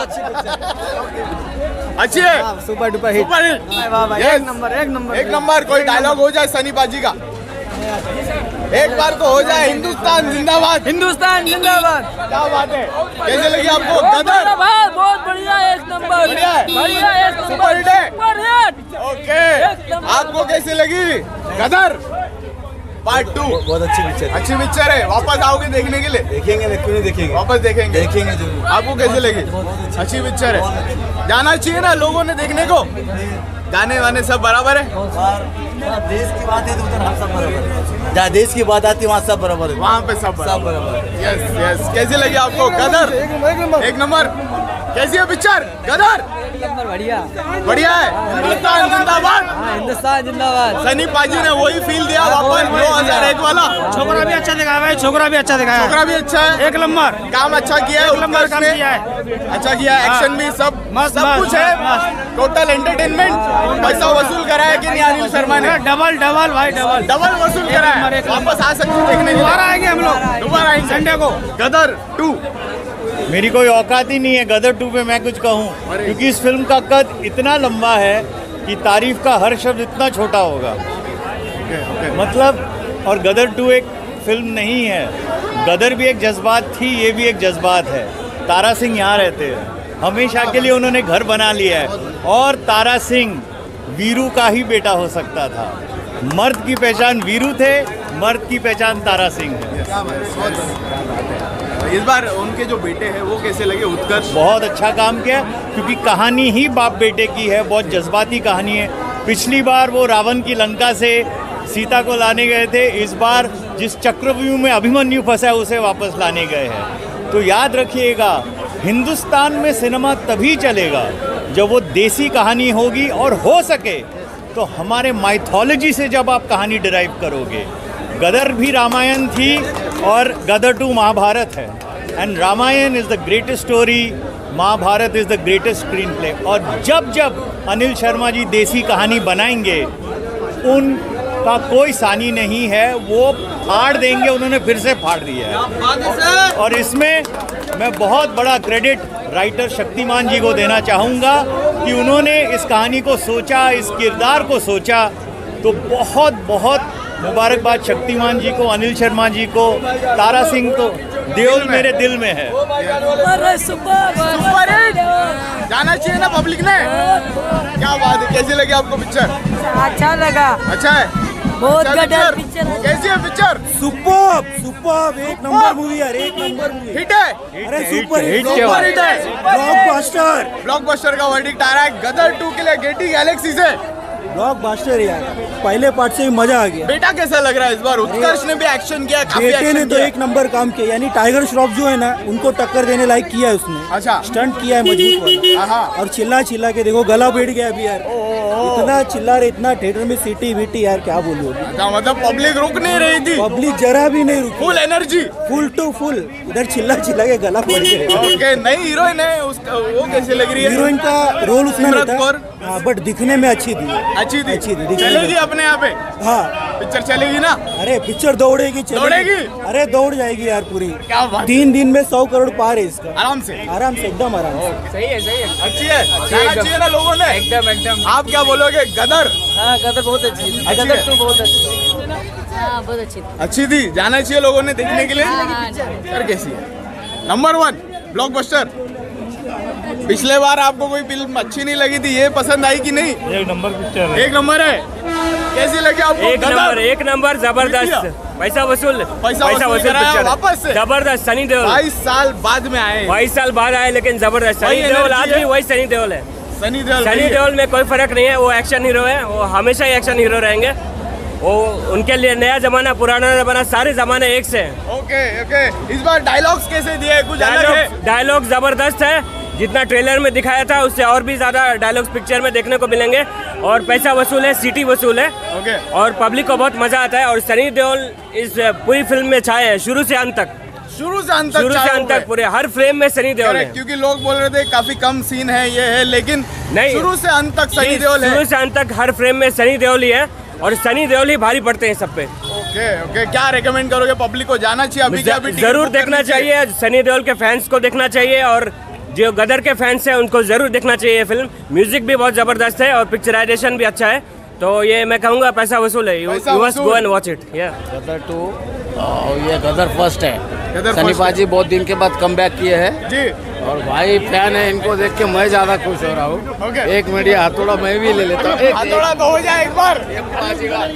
अच्छी है। Super duper hit. Super hit. एक नंबर एक नंबर एक नंबर। कोई डायलॉग हो जाए सनी बाजी का, एक बार तो हो जाए। हिंदुस्तान जिंदाबाद। हिंदुस्तान जिंदाबाद। क्या बात है? कैसे लगी आपको गदर? बहुत बढ़िया एक नंबर बढ़िया है। बढ़िया एक नंबर सुपर हिट है। Super hit. ओके आपको कैसी लगी गदर पार्ट टू? बहुत अच्छी पिक्चर। अच्छी पिक्चर है। वापस आओगे देखने के लिए? देखेंगे क्यों नहीं देखेंगे, वापस देखेंगे देखेंगे जरूर। आपको कैसे लगी? अच्छी पिक्चर है। जाना चाहिए ना लोगों ने देखने को। गाने वाने सब बराबर है? देश की बात है तो उधर हम सब बराबर है। जहाँ देश की बात आती है वहाँ सब बराबर है। वहाँ पे सब सब बराबर है। Yes yes. कैसी लगी आपको गदर? एक नंबर। कैसी है पिक्चर गदर? नंबर बढ़िया बढ़िया है। हिंदुस्तान जिंदाबाद। हिंदुस्तान जिंदाबाद। सनी पाजी ने वही फील दिया वापस दो हजार एक वाला। छोकरा भी अच्छा दिखाया है, छोकरा भी अच्छा दिखाया है। छोकरा भी अच्छा है। एक नंबर काम अच्छा किया है। नंबर काम उत्कर्ष ने किया है। अच्छा किया है। एक्शन भी सब मस्त, सब मस्त, कुछ है। Total entertainment. पैसा वसूल करा है कि नहीं अनिल शर्मा ने? डबल डबल भाई डबल डबल वसूल करा है। वापस आ सकते देखने के लिए। दोबारा आएंगे हम लोग, दोबारा आएंगे संडे को। गदर टू। मेरी कोई औकात ही नहीं है गदर टू पे मैं कुछ कहूँ, क्योंकि इस फिल्म का कद इतना लंबा है कि तारीफ का हर शब्द इतना छोटा होगा। मतलब और गदर टू एक फिल्म नहीं है। गदर भी एक जज्बात थी, ये भी एक जज्बात है। तारा सिंह यहाँ रहते हैं, हमेशा के लिए उन्होंने घर बना लिया है। और तारा सिंह वीरू का ही बेटा हो सकता था। मर्द की पहचान वीरू थे, मर्द की पहचान तारा सिंह है। इस बार उनके जो बेटे हैं वो कैसे लगे? उत्कर्ष बहुत अच्छा काम किया, क्योंकि कहानी ही बाप बेटे की है। बहुत जज्बाती कहानी है। पिछली बार वो रावण की लंका से सीता को लाने गए थे, इस बार जिस चक्रव्यूह में अभिमन्यु फंसा है उसे वापस लाने गए हैं। तो याद रखिएगा, हिंदुस्तान में सिनेमा तभी चलेगा जब वो देसी कहानी होगी, और हो सके तो हमारे माइथोलॉजी से जब आप कहानी डिराइव करोगे। गदर भी रामायण थी और गदर टू महाभारत है। And Ramayan is the greatest story, Mahabharat is the greatest screenplay. और जब जब अनिल शर्मा जी देसी कहानी बनाएंगे, उनका कोई सानी नहीं है, वो फाड़ देंगे। उन्होंने फिर से फाड़ दिया है। और इसमें मैं बहुत बड़ा क्रेडिट राइटर शक्तिमान जी को देना चाहूँगा कि उन्होंने इस कहानी को सोचा, इस किरदार को सोचा। तो बहुत बहुत मुबारकबाद शक्तिमान जी को, अनिल शर्मा जी को, तारा सिंह को। देओल मेरे दिल में है। Super hit. जाना चाहिए ना पब्लिक ने। क्या बात है? कैसी लगी आपको पिक्चर? अच्छा लगा। अच्छा है। बहुत अच्छा गदर पिक्चर। पिक्चर। कैसी है पिक्चर? सुपर सुपर एक नंबर मूवी यार, एक नंबर मूवी। हिट है। अरे सुपर हिट सुपर हिट है। ब्लॉकबस्टर ब्लॉकबस्टर का वर्डिक्ट आ रहा है गदर टू के लिए गेटी गैलेक्सी से। ब्लॉकबस्टर यार, पहले पार्ट से ही मजा आ गया। बेटा कैसा लग रहा है इस बार? उत्कर्ष ने भी एक्शन किया, काफी बेटे एक्शन ने तो किया। एक नंबर काम किया, यानी टाइगर श्रॉफ जो है ना, उनको टक्कर देने लायक किया है उसने। अच्छा स्टंट किया है मजबूत वाला। और चिल्ला चिल्ला के देखो गला बैठ गया अभी यार। इतना चिल्ला रहे, इतना थिएटर में सीटी वीटी यार, क्या बोलूं। अच्छा, मतलब पब्लिक रुक नहीं रही थी? पब्लिक जरा भी नहीं रुकी। Full energy, full to full. इधर चिल्ला चिल्ला के गला बैठ गया। ओके, नई हीरोइन है उसका, वो कैसे लग रही है? हीरोइन का रोल उसने सिमरन कौर, बट दिखने में अच्छी थी। अच्छी थी, अच्छी थी। चलेगी अपने यहाँ पे। हाँ पिक्चर चलेगी ना? अरे पिक्चर दौड़ेगी दौड़ेगी? अरे दौड़ जाएगी यार पूरी। क्या बात, तीन दिन में सौ करोड़ पार है इसका। आराम से आराम से एकदम आराम से। सही है, सही है, अच्छी है, जाना चाहिए ना लोगों ने। एकदम एकदम। आप क्या बोलोगे? गदर हाँ गदर बहुत अच्छी थी। अच्छी गदर है? टू बहुत अच्छी थी। हाँ बहुत अच्छी थी। अच्छी थी, जाना चाहिए लोगों ने देखने के लिए। हाँ, हाँ, पिक्चर कैसी है? Number one blockbuster. पिछले बार आपको कोई फिल्म अच्छी नहीं लगी थी, ये पसंद आई कि नहीं? एक नंबर पिक्चर है। एक नंबर है। कैसी लगी आपको? एक नंबर, एक नंबर, जबरदस्त, पैसा वसूल, पैसा वसूल कराया पिक्चर वापस से। जबरदस्त। सनी देओल बाईस साल बाद में आए। बाईस साल बाद आए, लेकिन जबरदस्त। वही सनी देओल आज energy भी है। वही सनी देओल है। सनी देओल सनी देओल में कोई फर्क नहीं है, वो एक्शन हीरो है, वो हमेशा ही एक्शन हीरो रहेंगे। वो उनके लिए नया जमाना पुराना जमाना सारे जमाने एक से हैं। Okay okay. इस बार डायलॉग्स कैसे दिए? कुछ अलग है? डायलॉग डायलॉग जबरदस्त है, जितना ट्रेलर में दिखाया था उससे और भी ज्यादा डायलॉग्स पिक्चर में देखने को मिलेंगे। और पैसा वसूल है, सीटी वसूल है। ओके। और पब्लिक को बहुत मजा आता है। और सनी देओल इस पूरी फिल्म में छाए हैं, शुरू से अंत तक। शुरू से अंत तक शुरू से चाहे अंत हुए। तक पूरे हर फ्रेम में सनी देओल है। क्योंकि लोग बोल रहे थे काफी कम सीन है, ये है, लेकिन नहीं, शुरू से अंत तक सनी जी, देओल है। शुरू से अंत तक हर फ्रेम में सनी देओल ही है, और सनी देओल ही भारी पड़ते हैं सब पे। Okay okay. क्या रेकमेंड करोगे पब्लिक को? जाना चाहिए अभी क्या? अभी जरूर टिकट देखना बुक करनी चाहिए, सनी देओल के फैंस को देखना चाहिए, और जो गदर के फैंस हैं उनको जरूर देखना चाहिए ये फिल्म। म्यूजिक भी बहुत जबरदस्त है और पिक्चराइजेशन भी अच्छा है, तो ये मैं कहूँगा पैसा वसूल है। यू पैसा मस्ट वसूल। Go and watch it. या गदर टू और ये गदर फर्स्ट है। गदर सनी फर्स्ट पाजी बहुत दिन के बाद कम बैक किए हैं जी। और भाई फैन है, इनको देख के मैं ज्यादा खुश हो रहा हूँ। ओके। एक मिनट ये हथौड़ा मैं भी ले लेता हूँ। एक- हथौड़ा तो हो जाए एक बार। ये पाजी का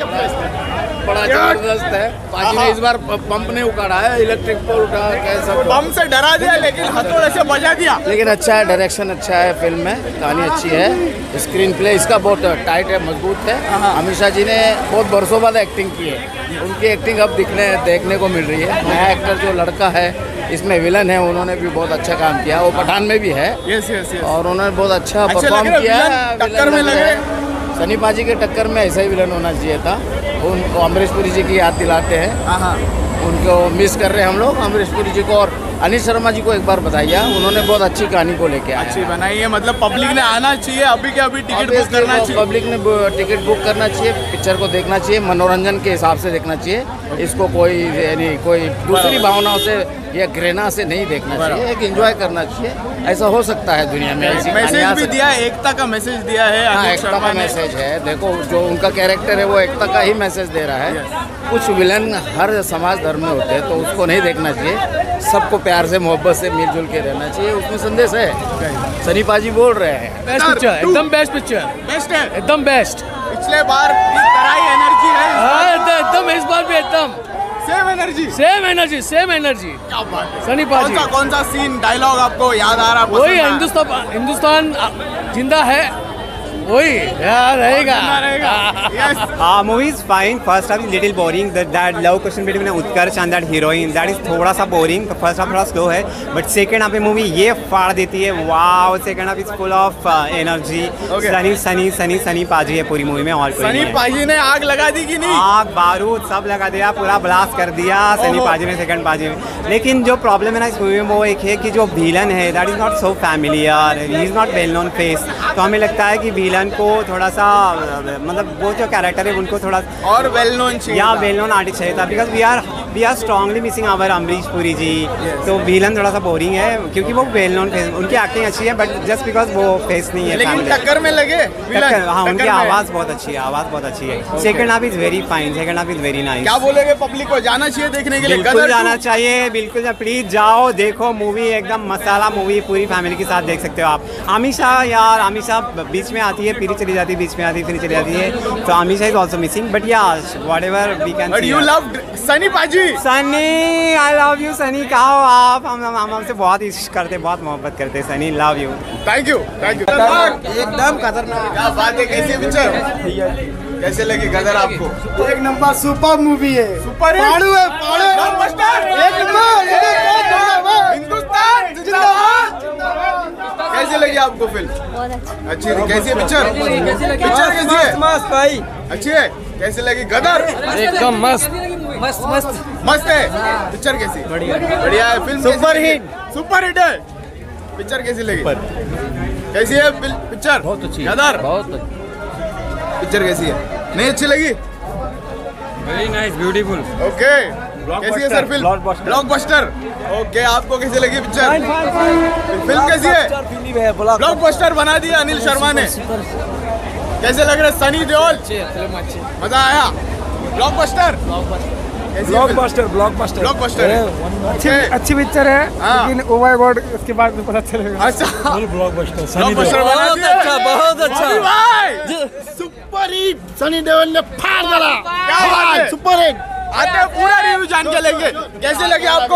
बड़ा जबरदस्त है। पाजी ने इस बार पंप नहीं उखाड़ा है, इलेक्ट्रिक पोल उठा कैसा। बम से डरा दिया लेकिन हथौड़े से बजा दिया। लेकिन अच्छा है, डायरेक्शन अच्छा है, फिल्म में कहानी अच्छी है, स्क्रीन प्ले इसका बहुत टाइट है, मजबूत है। अमीषा जी ने बहुत बरसों बाद एक्टिंग की है, उनकी एक्टिंग अब दिखने देखने को मिल रही है। नया एक्टर जो लड़का है इसमें विलन है, उन्होंने भी बहुत अच्छा काम किया। वो पठान में भी है यस यस यस। और उन्होंने बहुत अच्छा अच्छे परफॉर्म लग रहे किया विलन, है। टक्कर में विलन लग लगे। रहे हैं। सनी पाजी के टक्कर में ऐसा ही विलन होना चाहिए था। उनको अमरीश पुरी जी की याद दिलाते हैं, हाँ हाँ। उनको मिस कर रहे हैं हम लोग, अमरीश पुरी जी को। और अनिल शर्मा जी को एक बार बताइए, उन्होंने बहुत अच्छी कहानी को लेके आए। अच्छी बनाई है, मतलब पब्लिक ने आना चाहिए, अभी के अभी टिकट बुक करना चाहिए। पब्लिक ने टिकट बुक करना चाहिए, पिक्चर को देखना चाहिए, मनोरंजन के हिसाब से देखना चाहिए। इसको कोई यानी कोई दूसरी भावनाओं से या घृणा से नहीं देखना चाहिए, एक एंजॉय करना चाहिए। ऐसा हो सकता है दुनिया में। ऐसी मैसेज कहानियाँ भी से- दिया है, एकता का मैसेज दिया है हाँ, अनिल एकता शर्मा का ने। मैसेज है। देखो जो उनका कैरेक्टर है वो एकता का ही मैसेज दे रहा है। कुछ विलन हर समाज धर्म में होते हैं, तो उसको नहीं देखना चाहिए। सबको प्यार से मोहब्बत से मिलजुल के रहना चाहिए, उसमें संदेश है। सनी पाजी बोल रहे हैं बेस्ट पिक्चर, एकदम बेस्ट पिक्चर, बेस्ट है, एकदम बेस्ट। पिछले बार की तरह ही एनर्जी है, हाँ एकदम एकदम इस बार भी एकदम same energy. Same energy, same energy. क्या बात है। सनी कौन पाजी सा कौन सा सीन डायलॉग आपको याद आ रहा? वही पसंद आया? हिंदुस्तान, हिंदुस्तान जिंदा है, वही यार रहेगा। जिंदा रहेगा। Yes. Uh, movie is fine. First half is little boring. That that love question between Utkarsh and that heroine, that is थोड़ा सा boring. First half थोड़ा slow है, but second half में movie ये फाड़ देती है। Wow, second half is full of uh, energy. Okay. Sunny Sunny Sunny Sunny paaji है पूरी मूवी में, और कोई सनी नहीं है। पाजी ने आग लगा दी कि नहीं? आग बारूद सब लगा दिया, पूरा ब्लास्ट कर दिया सनी ओहो। पाजी ने सेकंड पाजी में। लेकिन जो प्रॉब्लम है ना इस मूवी में वो एक है कि जो विलन है that is not so familiar, he is not well known face. तो हमें लगता है कि विलन को थोड़ा सा मतलब वो जो कैरेक्टर है उनको थोड़ा और वेल नोन चाहिए या था। वेल नोन आर्टिस्ट चाहिए था, because we are we are strongly missing our Amrish Puri ji. तो विलन थोड़ा सा बोरिंग है क्योंकि वो वेल नोन फेस, उनकी एक्टिंग अच्छी है बट जस्ट बिकॉज वो फेस नहीं है। लेकिन family। टक्कर में लगे विलन, टक्कर, हाँ उनकी टक्कर में। आवाज़ बहुत अच्छी है, आवाज़ बहुत अच्छी है। Second half is very fine, second half is very nice. क्या बोलेगे पब्लिक को? जाना चाहिए देखने के लिए? बिल्कुल गदर जाना टू? चाहिए, बिल्कुल प्लीज जाओ देखो मूवी, एकदम मसाला मूवी, पूरी फैमिली के साथ देख सकते हो आप। हमेशा यार हमेशा बीच में आती है फिर चली जाती है, बीच में आती है फिर चली जाती है, तो हमेशा is also missing, but yeah whatever we can. But you love Sunny पाजी। Sunny, I love you Sunny, कहा हो आप? हम हम हमसे बहुत इश्क करते, बहुत मोहब्बत करते Sunny, love you. Thank you thank you. एकदम खतरनाक। क्या बात है, कैसी पिक्चर? कैसे लगी गदर आपको? एक नंबर सुपर मूवी है। सुपर पाड़ू है, पाड़ू है। ब्लॉकबस्टर। एक नंबर। हिंदुस्तान जिंदाबाद। कैसे लगी आपको फिल्म? बहुत अच्छी। अच्छी थी। कैसी है पिक्चर? पिक्चर कैसी है? मस्त भाई। अच्छी है। कैसे लगी गदर? एकदम मस्त मस्त मस्त। मस्त है। पिक्चर कैसी? बढ़िया बढ़िया है। Film super hit, super hit है। पिक्चर कैसी लगी? कैसी है पिक्चर? बहुत अच्छी। गदर बहुत पिक्चर कैसी है? नहीं अच्छी लगी? Very nice, beautiful. ओके, कैसी है सर फिल्म? ब्लॉकबस्टर। ओके, आपको कैसी लगी पिक्चर? फिल्म कैसी है? ब्लॉकबस्टर बना दिया अनिल शर्मा ने। कैसे लग रहे सनी देओल? मजा आया? ब्लॉकबस्टर ब्लॉकबस्टर ब्लॉकबस्टर ब्लॉकबस्टर अच्छी अच्छी पिक्चर है, लेकिन ओ माय गॉड उसके बाद में पता चलेगा। अच्छा, ब्लॉकबस्टर ब्लॉकबस्टर बना दिया। अच्छा, बहुत अच्छा भाई, सुपर हिट, सनी देओल ने फाड़ डाला। क्या बात है? Super hit. आते हैं, पूरा रिव्यू जान के लेंगे। कैसे लगे आपको?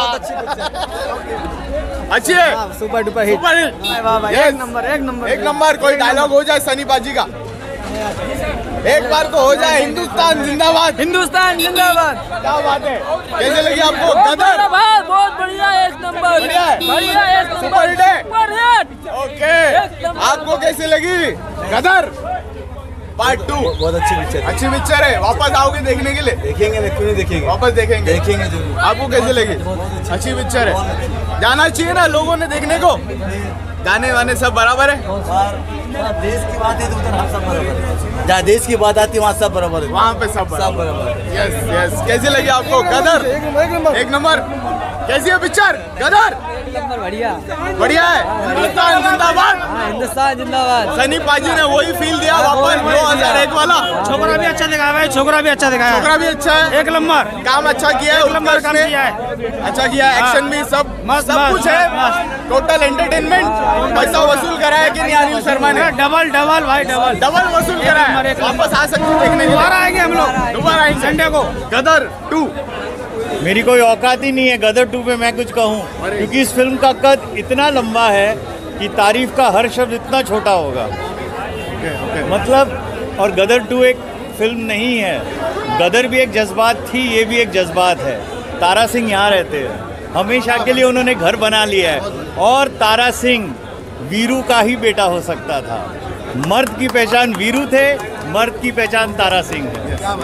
अच्छी है, super duper hit, super hit, एक नंबर एक नंबर एक नंबर। कोई डायलॉग हो जाए सनी बाजी का, एक बार तो हो जाए। हिंदुस्तान जिंदाबाद, हिंदुस्तान जिंदाबाद। क्या बात है? कैसे लगी आपको गदर? बहुत बढ़िया, एक नंबर बढ़िया है, बढ़िया, एक सुपर हिट है। Super hit. ओके, आपको कैसे लगी गदर पार्ट टू? बहुत अच्छी पिक्चर, अच्छी पिक्चर है। वापस आओगे देखने के लिए? देखेंगे, क्यों नहीं देखेंगे, वापस देखेंगे देखेंगे जरूर। आपको कैसे लगी? अच्छी पिक्चर है, जाना चाहिए ना लोगों ने देखने को। गाने वाने सब बराबर है? देश की बात है तो उधर हम सब बराबर है, जहाँ देश की बात आती है वहाँ सब बराबर है, वहाँ पे सब सब बराबर है। Yes yes. कैसी लगी आपको गदर? एक नंबर। कैसी है पिक्चर गदर? बढ़िया बढ़िया है। हिंदुस्तान जिंदाबाद, हिंदुस्तान जिंदाबाद। सनी पाजी ने वही फील दिया वापस दो हजार एक वाला। छोकरा भी अच्छा दिखाया है, छोकरा भी अच्छा दिखाया है, छोकरा भी अच्छा है, एक नंबर काम अच्छा किया है, एक नंबर काम उत्कर्ष ने किया है, अच्छा किया है, एक्शन भी सब मस्त, सब मस्त, कुछ है। Total entertainment. पैसा वसूल करा है कि नहीं अनिल शर्मा ने? डबल डबल भाई डबल डबल वसूल करा है। वापस आ सकते हैं देखने के लिए। दोबारा आएंगे हम लोग, दोबारा आएंगे संडे को। गदर टू। मेरी कोई औकात ही नहीं है गदर टू पे मैं कुछ कहूँ, क्योंकि इस फिल्म का कद इतना लंबा है कि तारीफ का हर शब्द इतना छोटा होगा। मतलब, और गदर टू एक फिल्म नहीं है, गदर भी एक जज्बात थी, ये भी एक जज्बात है। तारा सिंह यहाँ रहते हैं, हमेशा के लिए उन्होंने घर बना लिया है। और तारा सिंह वीरू का ही बेटा हो सकता था। मर्द की पहचान वीरू थे, मर्द की पहचान तारा सिंह है।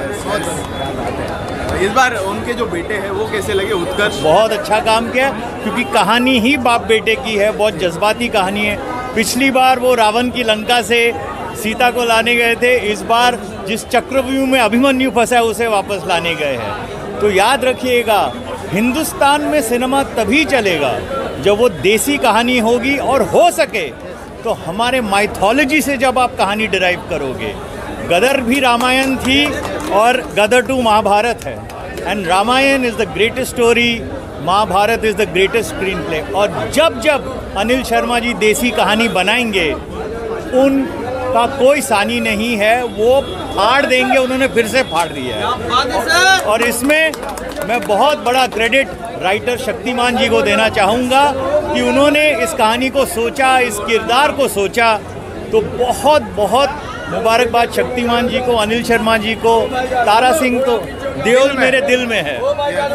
इस बार उनके जो बेटे हैं वो कैसे लगे? उत्कर्ष बहुत अच्छा काम किया, क्योंकि कहानी ही बाप बेटे की है, बहुत जज्बाती कहानी है। पिछली बार वो रावण की लंका से सीता को लाने गए थे, इस बार जिस चक्रव्यूह में अभिमन्यु फंसा है उसे वापस लाने गए हैं। तो याद रखिएगा, हिंदुस्तान में सिनेमा तभी चलेगा जब वो देसी कहानी होगी, और हो सके तो हमारे माइथोलॉजी से जब आप कहानी डिराइव करोगे। गदर भी रामायण थी और गदर टू महाभारत है, and Ramayan is the greatest story, Mahabharat is the greatest screenplay. और जब जब अनिल शर्मा जी देसी कहानी बनाएंगे, उनका कोई सानी नहीं है, वो फाड़ देंगे, उन्होंने फिर से फाड़ दिया है। और इसमें मैं बहुत बड़ा क्रेडिट राइटर शक्तिमान जी को देना चाहूँगा कि उन्होंने इस कहानी को सोचा, इस किरदार को सोचा। तो बहुत बहुत मुबारकबाद शक्तिमान जी को, अनिल शर्मा जी को। तारा सिंह तो देओल मेरे दिल में है।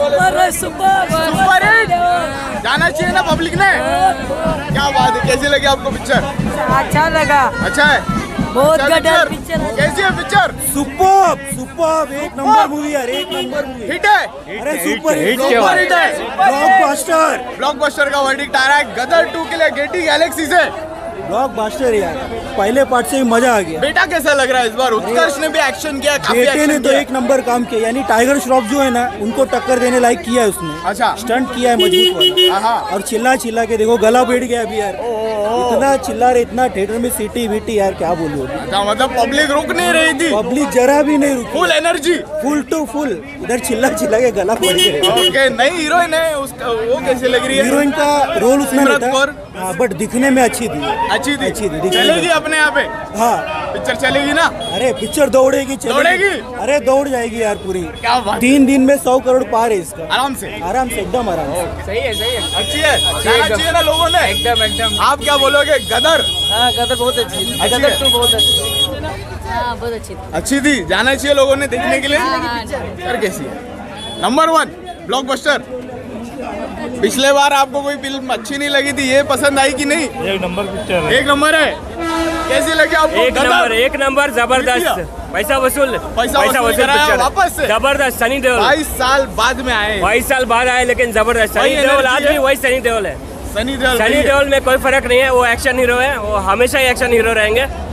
सुपर हिट, जाना चाहिए ना पब्लिक ने। क्या बात है? कैसी लगी आपको पिक्चर? अच्छा लगा, अच्छा है, बहुत अच्छा गदर पिक्चर। कैसी है पिक्चर? सुपर सुपर, एक नंबर मूवी यार, एक नंबर मूवी। हिट है, अरे सुपर हिट, सुपर हिट है। ब्लॉकबस्टर, ब्लॉकबस्टर का वर्डिक्ट आ रहा है गदर टू के लिए गेटी गैलेक्सी से। ब्लॉकबस्टर यार, पहले पार्ट से ही मजा आ गया। बेटा कैसा लग रहा है इस बार? उत्कर्ष ने भी एक्शन किया, काफी बेटे एक्शन ने तो किया। एक नंबर काम किया, यानी टाइगर श्रॉफ जो है ना, उनको टक्कर देने लायक किया है उसने। अच्छा, स्टंट किया है मजबूत वाला। और चिल्ला चिल्ला के देखो गला बैठ गया अभी यार, इतना चिल्ला रहे, इतना थिएटर में सीटी वीटी यार, क्या बोलूं। अच्छा, मतलब पब्लिक रुक नहीं रही थी? पब्लिक जरा भी नहीं रुकी, full energy, full to full. इधर चिल्ला चिल्ला के गला बैठ गया। ओके, नई हीरोइन है उसका, वो कैसे लग रही है? हीरोइन का रोल उसमें सिमरन रहता कौर, है, बट दिखने में अच्छी थी, अच्छी थी, अच्छी थी। चलेगी अपने यहाँ पे? हाँ, पिक्चर चलेगी ना? अरे पिक्चर दौड़ेगी, दौड़ेगी? अरे दौड़ जाएगी यार पूरी। क्या बात? तीन दिन में सौ करोड़ पार है इसका, आराम से, आराम से, एकदम आराम से। सही है, सही है, अच्छी है, जाना चाहिए ना लोगों ने? एकदम एकदम। आप क्या बोलोगे? गदर? हाँ, गदर बहुत अच्छी, गदर टू बहुत अच्छी, हाँ बहुत अच्छी थी। अच्छी थी, जाना चाहिए लोगों ने देखने के लिए। हाँ, पिक्चर कैसी है? Number one blockbuster. पिछले बार आपको कोई फिल्म अच्छी नहीं लगी थी, ये पसंद आई कि नहीं? एक नंबर पिक्चर है, एक नंबर है। कैसी लगी आपको? एक नंबर, एक नंबर, जबरदस्त, पैसा वसूल, पैसा वसूल कराया वापस से। जबरदस्त। सनी देओल बाईस साल बाद में आए, बाईस साल बाद आए, लेकिन जबरदस्त। सनी देओल आज भी वही सनी देओल है। सनी देओल सनी देओल में कोई फर्क नहीं है, वो एक्शन हीरो है, वो हमेशा ही एक्शन हीरो रहेंगे।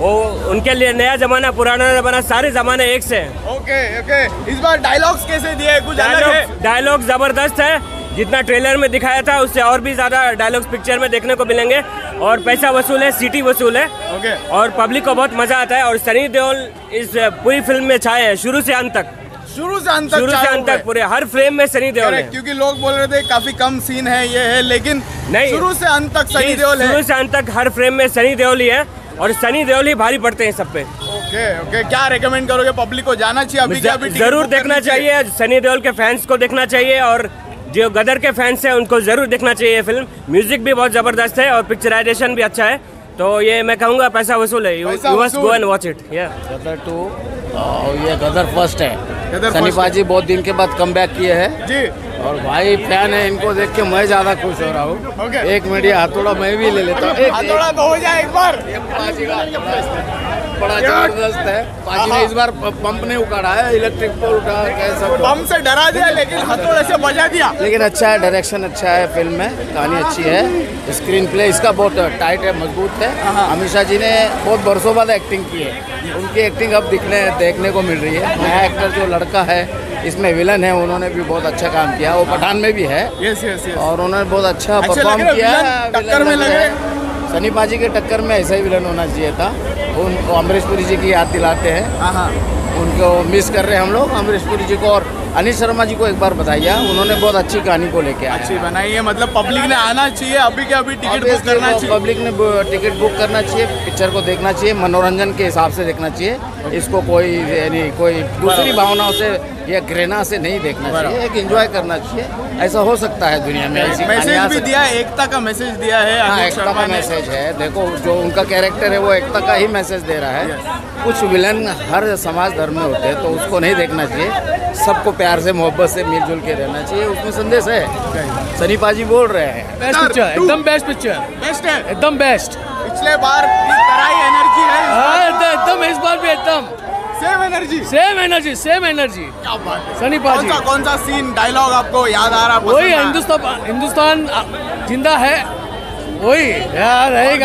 वो उनके लिए नया जमाना पुराना जमाना सारे जमाने एक से हैं। ओके ओके, इस बार डायलॉग्स कैसे दिए, कुछ अलग है? डायलॉग जबरदस्त है, जितना ट्रेलर में दिखाया था उससे और भी ज्यादा डायलॉग्स पिक्चर में देखने को मिलेंगे और पैसा वसूल है, सीटी वसूल है। ओके। और पब्लिक को बहुत मजा आता है और सनी देओल इस पूरी फिल्म में छाए हैं शुरू से अंत तक। शुरू से अंत तक शुरू से अंत तक पूरे हर फ्रेम में सनी देओल है। क्योंकि लोग बोल रहे थे काफी कम सीन है ये है, लेकिन नहीं, शुरू से अंत तक सनी देओल है। शुरू से अंत तक हर फ्रेम में सनी देओल ही है और सनी देओल ही भारी पड़ते हैं सब पे। ओके ओके, क्या रेकमेंड करोगे पब्लिक को? जाना चाहिए अभी? क्या अभी जरूर देखना चाहिए, सनी देओल के फैंस को देखना चाहिए और जो गदर के फैंस हैं उनको जरूर देखना चाहिए ये फिल्म। म्यूजिक भी बहुत जबरदस्त है और पिक्चराइजेशन भी अच्छा है, तो ये मैं कहूँगा पैसा वसूल है। You must go and watch it. Gadar two, ये गदर फर्स्ट है। सनी पाजी बहुत दिन के बाद कम बैक किए हैं जी, और भाई फैन है, इनको देख के मैं ज्यादा खुश हो रहा हूँ। एक मीडिया हथौड़ा मैं भी ले लेता हूँ। हथौड़ा तो हो जाए एक बार। बड़ा जबरदस्त है, पाजी ने इस बार पंप ने उखाड़ा है, इलेक्ट्रिक पोल उठा कैसा पंप से डरा दिया लेकिन हथौड़े से बजा दिया। लेकिन अच्छा है, डायरेक्शन अच्छा है, फिल्म में कहानी अच्छी है, स्क्रीन प्ले इसका बहुत टाइट है, मजबूत है। अमीषा जी ने बहुत बरसों बाद एक्टिंग की है, उनकी एक्टिंग अब दिखने देखने को मिल रही है। नया एक्टर जो लड़का है इसमें विलन है, उन्होंने भी बहुत अच्छा काम किया, वो पठान में भी है। Yes yes yes. और उन्होंने बहुत अच्छा परफॉर्म किया। टक्कर में लगे सनी पाजी के टक्कर में ऐसा ही विलन होना चाहिए था। उनको अमरीश पुरी जी की याद दिलाते हैं, उनको मिस कर रहे हैं हम लोग, अमरीश पुरी जी को। और अनिल शर्मा जी को एक बार बताइए, उन्होंने बहुत अच्छी कहानी को लेके आए, अच्छी बनाई है। मतलब पब्लिक ने आना चाहिए, अभी के अभी टिकट बुक करना चाहिए, पब्लिक ने टिकट बुक करना चाहिए, पिक्चर को देखना चाहिए, मनोरंजन के हिसाब से देखना चाहिए। इसको कोई यानी कोई दूसरी भावनाओं से या घृणा से नहीं देखना चाहिए, एक एंजॉय करना चाहिए। ऐसा हो सकता है दुनिया में। ऐसी मैसेज भी दिया है, एकता का मैसेज दिया है। हाँ, एकता का मैसेज है। देखो जो उनका कैरेक्टर है वो एकता का ही मैसेज दे रहा है। कुछ विलन हर समाज धर्म में होते हैं, तो उसको नहीं देखना चाहिए, सबको प्यार से मोहब्बत से मिलजुल के रहना चाहिए, उसमें संदेश है। सनी पाजी बोल रहे हैं बेस्ट पिक्चर, एकदम बेस्ट पिक्चर, बेस्ट है, एकदम बेस्ट। पिछले बार की तरह ही एनर्जी है एकदम, इस बार भी एकदम same energy, same energy, same energy. क्या बात है। सनी पाजी, कौन सा कौन सा सीन डायलॉग आपको याद आ रहा? वही हिंदुस्तान, हिंदुस्तान जिंदा है, वही यार रहेगा।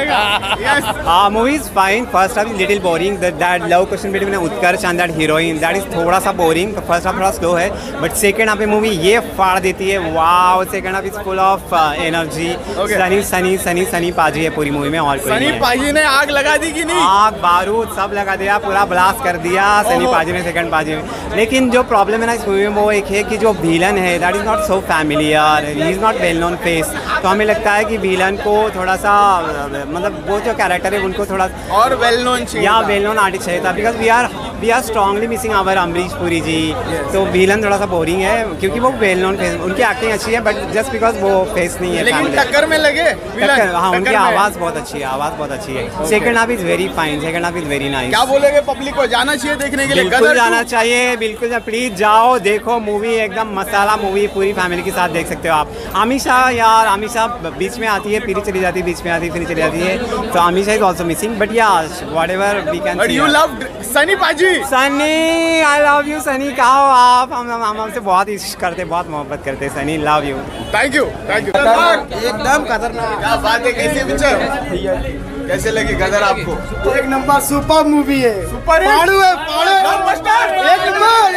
हाँ, movie is fine. First half is little boring. That love question between Utkarsh and that heroine, that is थोड़ा सा बोरिंग. फर्स्ट हाफ थोड़ा स्लो है, बट सेकंड हाफ में मूवी ये फाड़ देती है. Wow, second half is full of energy. Sunny Sunny Sunny Sunny paaji है पूरी मूवी में, और कोई सनी पाजी ने आग लगा दी कि नहीं? आग बारूद सब लगा दिया, पूरा ब्लास्ट कर दिया सनी पाजी ने सेकंड पाजी में. लेकिन जो प्रॉब्लम है ना इस मूवी में वो एक है कि जो विलन है that is not so familiar, he is not well known face. तो हमें लगता है कि विलन को थोड़ा सा मतलब वो जो कैरेक्टर है उनको थोड़ा और वेल नोन चाहिए, या वेल नोन आर्टिस्ट चाहिए था. Because we are we are strongly missing our Amrish Puri ji. तो विलन थोड़ा सा बोरिंग है क्योंकि वो वेल नोन फेस, उनकी एक्टिंग अच्छी है बट जस्ट बिकॉज वो फेस नहीं है. लेकिन टक्कर में लगे टक्कर, हाँ, उनकी आवाज़ बहुत अच्छी है, आवाज़ बहुत अच्छी है. Second half is very fine, second half is very nice. क्या बोलेंगे पब्लिक को? जाना चाहिए देखने के लिए? बिल्कुल जाना चाहिए, बिल्कुल प्लीज जाओ देखो मूवी, एकदम मसाला मूवी, पूरी फैमिली के साथ देख सकते हो आप. अमीषा यार, अमीषा बीच में आती है फिर चली जाती है, बीच में आती है फिर चली जाती है, तो Ameesha is also missing. But yeah whatever we can see. You love Sunny पाजी? Sunny, I love you Sunny. कहा हो आप? हम हम हमसे बहुत इश्क करते, बहुत मोहब्बत करते. Sunny love you. Thank you thank you. एकदम खतरनाक. क्या बात है. कैसी पिक्चर कैसे लगी गदर आपको? एक नंबर सुपर मूवी है. सुपर पाड़ू है, पाड़ू ब्लॉकबस्टर. एक नंबर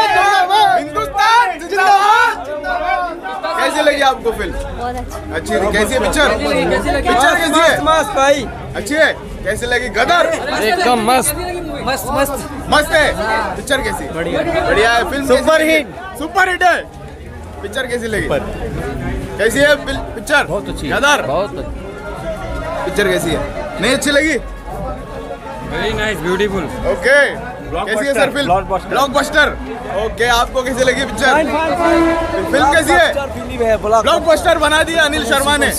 हिंदुस्तान जिंदाबाद. कैसे लगी आपको फिल्म? बहुत अच्छी. अच्छी थी. कैसी है पिक्चर? पिक्चर कैसी है? मस्त भाई, अच्छी है. कैसे लगी गदर? एकदम मस्त मस्त मस्त मस्त है. पिक्चर कैसी? बढ़िया बढ़िया है. Film super hit, super hit है. पिक्चर कैसी लगी? कैसी है पिक्चर? बहुत अच्छी. गदर बहुत पिक्चर कैसी है? नहीं अच्छी लगी? Very nice, beautiful. ओके. कैसी है सर फिल्म? ब्लॉकबस्टर. ओके, आपको कैसी लगी पिक्चर? फिल्म कैसी है? ब्लॉकबस्टर बना दिया अनिल शर्मा ने.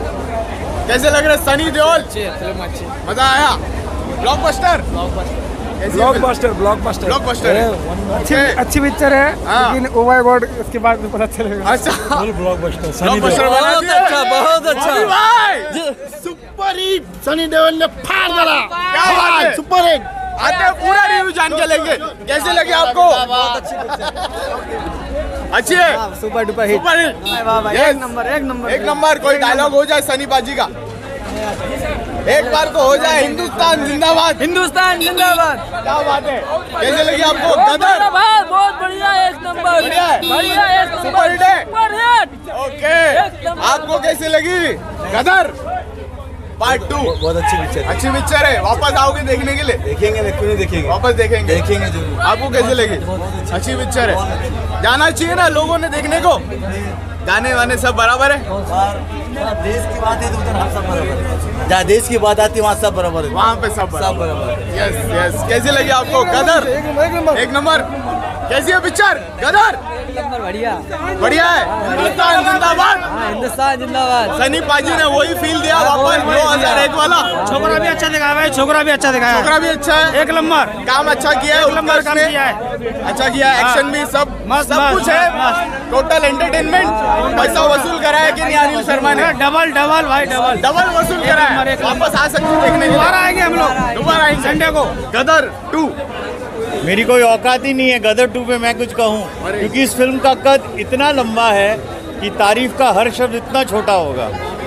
कैसे लग रहा है? सनी देओल, मजा आया? ब्लॉकबस्टर ब्लॉकबस्टर ब्लॉकबस्टर ब्लॉकबस्टर अच्छी अच्छी पिक्चर है. लेकिन ओ माय गॉड इसके बाद में पता चलेगा. अच्छा, ब्लॉकबस्टर ब्लॉकबस्टर बना दिया. अच्छा, बहुत अच्छा. भाई सुपर हिट सनी देओल ने फाड़ डाला. क्या बात है. Super hit. आते पूरा रिव्यू जान के लेंगे. कैसे लगे आपको? अच्छी है. Super duper hit. Super hit. एक नंबर, एक नंबर, एक नंबर. कोई डायलॉग हो जाए सनी पाजी का? एक बार तो हो जाए हिंदुस्तान जिंदाबाद, हिंदुस्तान जिंदाबाद। क्या बात है, कैसे लगी आपको गदर? बहुत बढ़िया, एक नंबर, बढ़िया है, बढ़िया, एक नंबर, सुपर हिट है। Super hit. ओके, आपको कैसे लगी गदर पार्ट टू? बहुत अच्छी पिक्चर, अच्छी पिक्चर है। वापस आओगे देखने के लिए? देखेंगे, क्यों देखेंगे, वापस देखेंगे, देखेंगे जरूर। आपको कैसे लगी? अच्छी पिक्चर है, जाना चाहिए ना लोगों ने देखने को। गाने वाने सब बराबर है? देश की बात है तो उधर सब बराबर है, जहाँ देश की बात आती है वहाँ सब बराबर है, वहाँ पे सब सब बराबर है। यस यस, कैसी लगी आपको गदर? एक नंबर। कैसी है पिक्चर गदर? बढ़िया, बढ़िया है। हिंदुस्तान जिंदाबाद, हिंदुस्तान जिंदाबाद। सनी पाजी ने वही फील दिया वापस दो हजार एक वाला। छोकरा भी अच्छा दिखाया है, छोकरा भी अच्छा दिखाया है, छोकरा भी अच्छा है, एक नंबर काम अच्छा किया है, नंबर काम ने किया है, अच्छा किया है, एक्शन भी सब सब कुछ है, टोटल एंटरटेनमेंट। पैसा वसूल करा है कि नहीं अनिल शर्मा ने? डबल डबल भाई डबल डबल वसूल करा है। वापस आ सकते देखने के लिए, दोबारा आएंगे हम लोग, दोबारा आएंगे संडे को। गदर टू। मेरी कोई औकात ही नहीं है गदर टू पे मैं कुछ कहूँ, क्योंकि इस फिल्म का कद इतना लंबा है कि तारीफ का हर शब्द इतना छोटा होगा।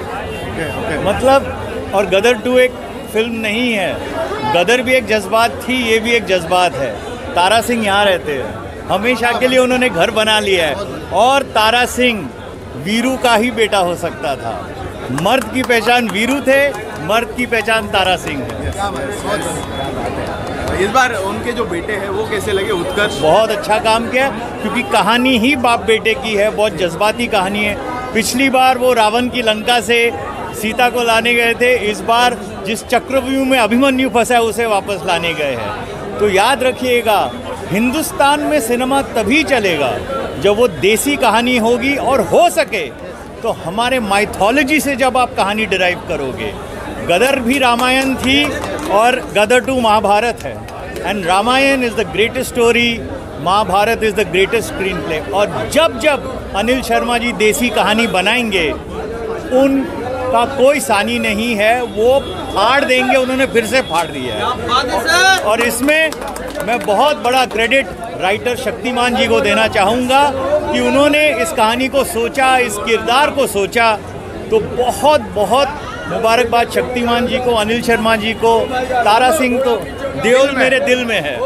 मतलब, और गदर टू एक फिल्म नहीं है, गदर भी एक जज्बात थी, ये भी एक जज्बात है। तारा सिंह यहाँ रहते हैं, हमेशा के लिए उन्होंने घर बना लिया है, और तारा सिंह वीरू का ही बेटा हो सकता था। मर्द की पहचान वीरू थे, मर्द की पहचान तारा सिंह है। इस बार उनके जो बेटे हैं वो कैसे लगे? उत्कर्ष बहुत अच्छा काम किया, क्योंकि कहानी ही बाप बेटे की है, बहुत जज्बाती कहानी है। पिछली बार वो रावण की लंका से सीता को लाने गए थे, इस बार जिस चक्रव्यूह में अभिमन्यु फंसा है उसे वापस लाने गए हैं। तो याद रखिएगा, हिंदुस्तान में सिनेमा तभी चलेगा जब वो देसी कहानी होगी, और हो सके तो हमारे माइथोलॉजी से जब आप कहानी डिराइव करोगे। गदर भी रामायण थी और गदर टू महाभारत है, and Ramayan is the greatest story, Mahabharat is the greatest screenplay. और जब जब अनिल शर्मा जी देसी कहानी बनाएंगे, उनका कोई सानी नहीं है, वो फाड़ देंगे, उन्होंने फिर से फाड़ दिया है। और इसमें मैं बहुत बड़ा क्रेडिट राइटर शक्तिमान जी को देना चाहूँगा कि उन्होंने इस कहानी को सोचा, इस किरदार को सोचा। तो बहुत बहुत मुबारकबाद शक्तिमान जी को, अनिल शर्मा जी को, तारा सिंह को। देओल मेरे दिल में है।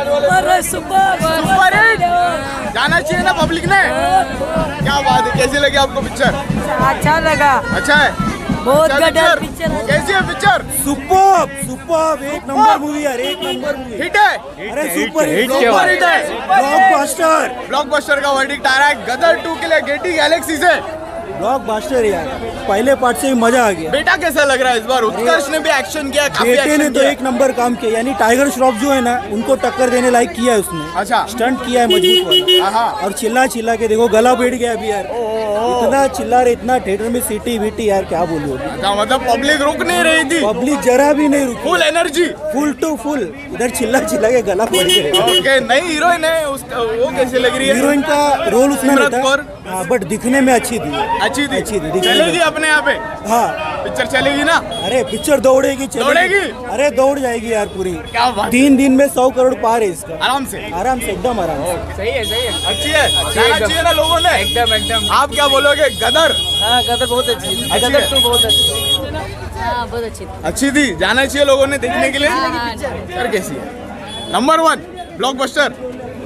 सुपर हिट, जाना चाहिए ना पब्लिक ने। क्या बात है, कैसी लगी आपको पिक्चर? अच्छा लगा, अच्छा है, बहुत अच्छा गदर पिक्चर। कैसी है पिक्चर? सुपर सुपर, एक नंबर मूवी यार, एक नंबर मूवी। हिट है, अरे सुपर हिट, सुपर हिट है, ब्लॉकबस्टर। ब्लॉकबस्टर का वर्डिक्ट आ रहा है गदर टू के लिए गेटी गैलेक्सी से। ब्लॉकबस्टर यार, पहले पार्ट से ही मजा आ गया। बेटा कैसा लग रहा है इस बार? उत्कर्ष ने भी एक्शन किया, काफी बेटे ने एक्शन तो किया। एक नंबर काम किया, यानी टाइगर श्रॉफ जो है ना, उनको टक्कर देने लायक किया है उसने। अच्छा, स्टंट किया है मजबूत वाला। और चिल्ला चिल्ला के देखो गला बैठ गया अभी यार, इतना चिल्ला रहे, इतना थिएटर में सीटी वीटी यार, क्या बोलूं। मतलब पब्लिक रुक नहीं रही थी, पब्लिक जरा भी नहीं रुकी, full energy, full to full. इधर चिल्ला चिल्ला के गला बैठ गया। ओके, नई हीरोइन है उसका, वो कैसे लग रही है? हीरोइन का रोल उसने नहीं, बट दिखने में अच्छी दी, अच्छी थी, अच्छी थी। चलेगी अपने यहाँ पे? हाँ, पिक्चर चलेगी ना? अरे पिक्चर दौड़ेगी, दौड़ेगी, अरे दौड़ जाएगी यार पूरी। क्या बात, तीन दिन में सौ करोड़ पार है इसका, आराम से, आराम से, एकदम आराम से। सही है, सही है, अच्छी है, जाना चाहिए ना लोगों ने। एकदम एकदम। आप क्या बोलोगे? गदर? हाँ, गदर बहुत अच्छी, गदर टू बहुत अच्छी, हाँ बहुत अच्छी थी, अच्छी थी, जाना चाहिए लोगों ने देखने के लिए। हाँ, पिक्चर कैसी है? Number one blockbuster.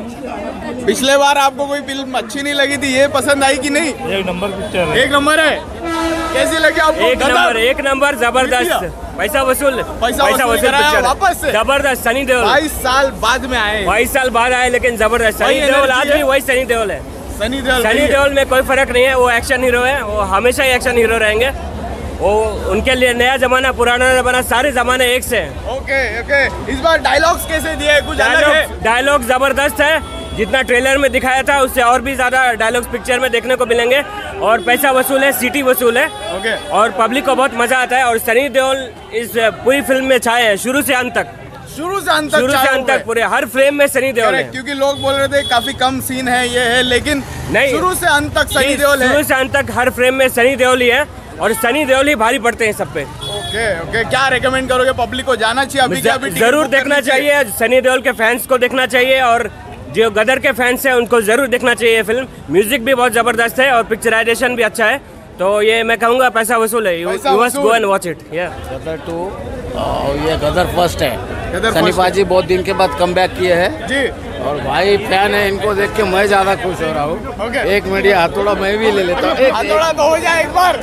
पिछले बार आपको कोई फिल्म अच्छी नहीं लगी थी, ये पसंद आई कि नहीं? एक नंबर पिक्चर है, एक नंबर है। कैसी लगी आपको? एक नंबर, एक नंबर, जबरदस्त, पैसा वसूल, पैसा वसूल कराया वापस से, जबरदस्त। सनी देओल बाईस साल बाद में आए, बाईस साल बाद आए, लेकिन जबरदस्त। सनी देओल आज भी वही सनी देओल है। सनी देओल सनी देओल में कोई फर्क नहीं है, वो एक्शन हीरो है, वो हमेशा ही एक्शन हीरो रहेंगे। वो उनके लिए नया जमाना, पुराना जमाना, सारे जमाने एक से हैं। ओके ओके, इस बार डायलॉग्स कैसे दिए? कुछ अलग है? डायलॉग जबरदस्त है, जितना ट्रेलर में दिखाया था उससे और भी ज्यादा डायलॉग्स पिक्चर में देखने को मिलेंगे। और पैसा वसूल है, सीटी वसूल है, ओके। और पब्लिक को बहुत मजा आता है। और सनी देओल इस पूरी फिल्म में छाए हैं, शुरू से अंत तक, शुरू से अंत तक, शुरू से अंत तक पूरे हर फ्रेम में सनी देओल है। क्योंकि लोग बोल रहे थे काफी कम सीन है, ये है, लेकिन नहीं, शुरू से अंत तक सनी देओल है। शुरू से अंत तक हर फ्रेम में सनी देओल ही है, और सनी देओल ही भारी पड़ते हैं सब पे। ओके ओके, क्या रेकमेंड करोगे पब्लिक को? जाना चाहिए अभी क्या? अभी जरूर देखना चाहिए, सनी देओल के फैंस को देखना चाहिए, और जो गदर के फैंस हैं उनको जरूर देखना चाहिए ये फिल्म। म्यूजिक भी बहुत जबरदस्त है और पिक्चराइजेशन भी अच्छा है, तो ये मैं कहूँगा पैसा वसूल है, you must go and watch it. Gadar two, ये गदर फर्स्ट है। सनी पाजी बहुत दिन के बाद कम बैक किए हैं जी, और भाई फैन है, इनको देख के मैं ज्यादा खुश हो रहा हूँ। एक मीडिया हथौड़ा मैं भी ले लेता हूँ, हथौड़ा तो हो जाए एक बार।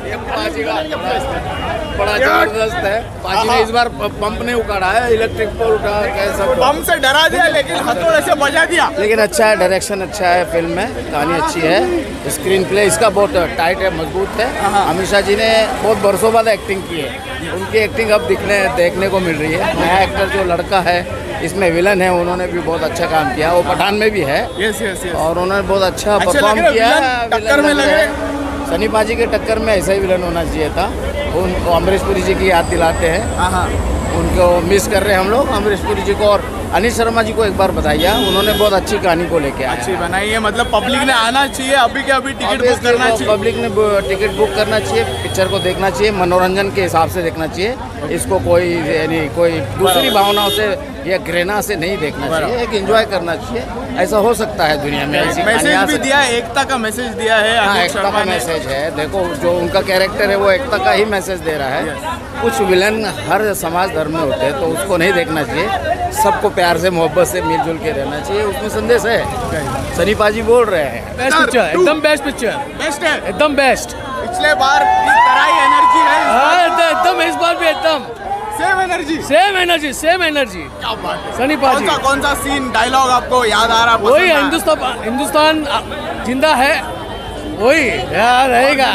बड़ा जबरदस्त है। पाजी ने इस बार पंप नहीं उखाड़ा है, इलेक्ट्रिक पोल उठा कैसा पंप से डरा दिया लेकिन हथौड़े से बजा दिया। लेकिन अच्छा है, डायरेक्शन अच्छा है, फिल्म में कहानी अच्छी है, स्क्रीन प्ले इसका बहुत टाइट है, मजबूत है। अमीषा जी ने बहुत बरसों बाद एक्टिंग की है, उनकी एक्टिंग अब दिखने देखने को मिल रही है। नया एक्टर जो लड़का है इसमें विलन है, उन्होंने भी बहुत अच्छा काम किया, वो पठान में भी है। Yes yes yes. और उन्होंने बहुत अच्छा परफॉर्म किया है। टक्कर में लगे सनी पाजी के टक्कर में ऐसा ही विलन होना चाहिए था। उनको अमरीश पुरी जी की याद दिलाते हैं, उनको मिस कर रहे हैं हम लोग, अमरीश पुरी जी को। और अनिल शर्मा जी को एक बार बताइए, उन्होंने बहुत अच्छी कहानी को लेके आए, अच्छी बनाई है। मतलब पब्लिक ने आना चाहिए, अभी के अभी टिकट बुक करना चाहिए, पब्लिक ने टिकट बुक करना चाहिए, पिक्चर को देखना चाहिए, मनोरंजन के हिसाब से देखना चाहिए। इसको कोई यानी कोई दूसरी भावनाओं से या घृणा से नहीं देखना चाहिए, एक एंजॉय करना चाहिए। ऐसा हो सकता है दुनिया में। मैसेज भी दिया है, एकता का मैसेज दिया है। हाँ, एकता का मैसेज है। देखो जो उनका कैरेक्टर है वो एकता का ही मैसेज दे रहा है। कुछ विलन हर समाज धर्म में होते हैं तो उसको नहीं देखना चाहिए, सबको प्यार से मोहब्बत से मिलजुल के रहना चाहिए, उसमें संदेश है। सनी पाजी बोल रहे हैं बेस्ट पिक्चर, एकदम बेस्ट पिक्चर, बेस्ट है, एकदम बेस्ट। पिछले बार की तरह ही एनर्जी है एकदम, इस बार भी एकदम same energy, same energy, same energy. क्या बात है। सनी पाजी, कौन सा कौन सा सीन डायलॉग आपको याद आ रहा? वही हिंदुस्तान, हिंदुस्तान जिंदा है, वही यार रहेगा।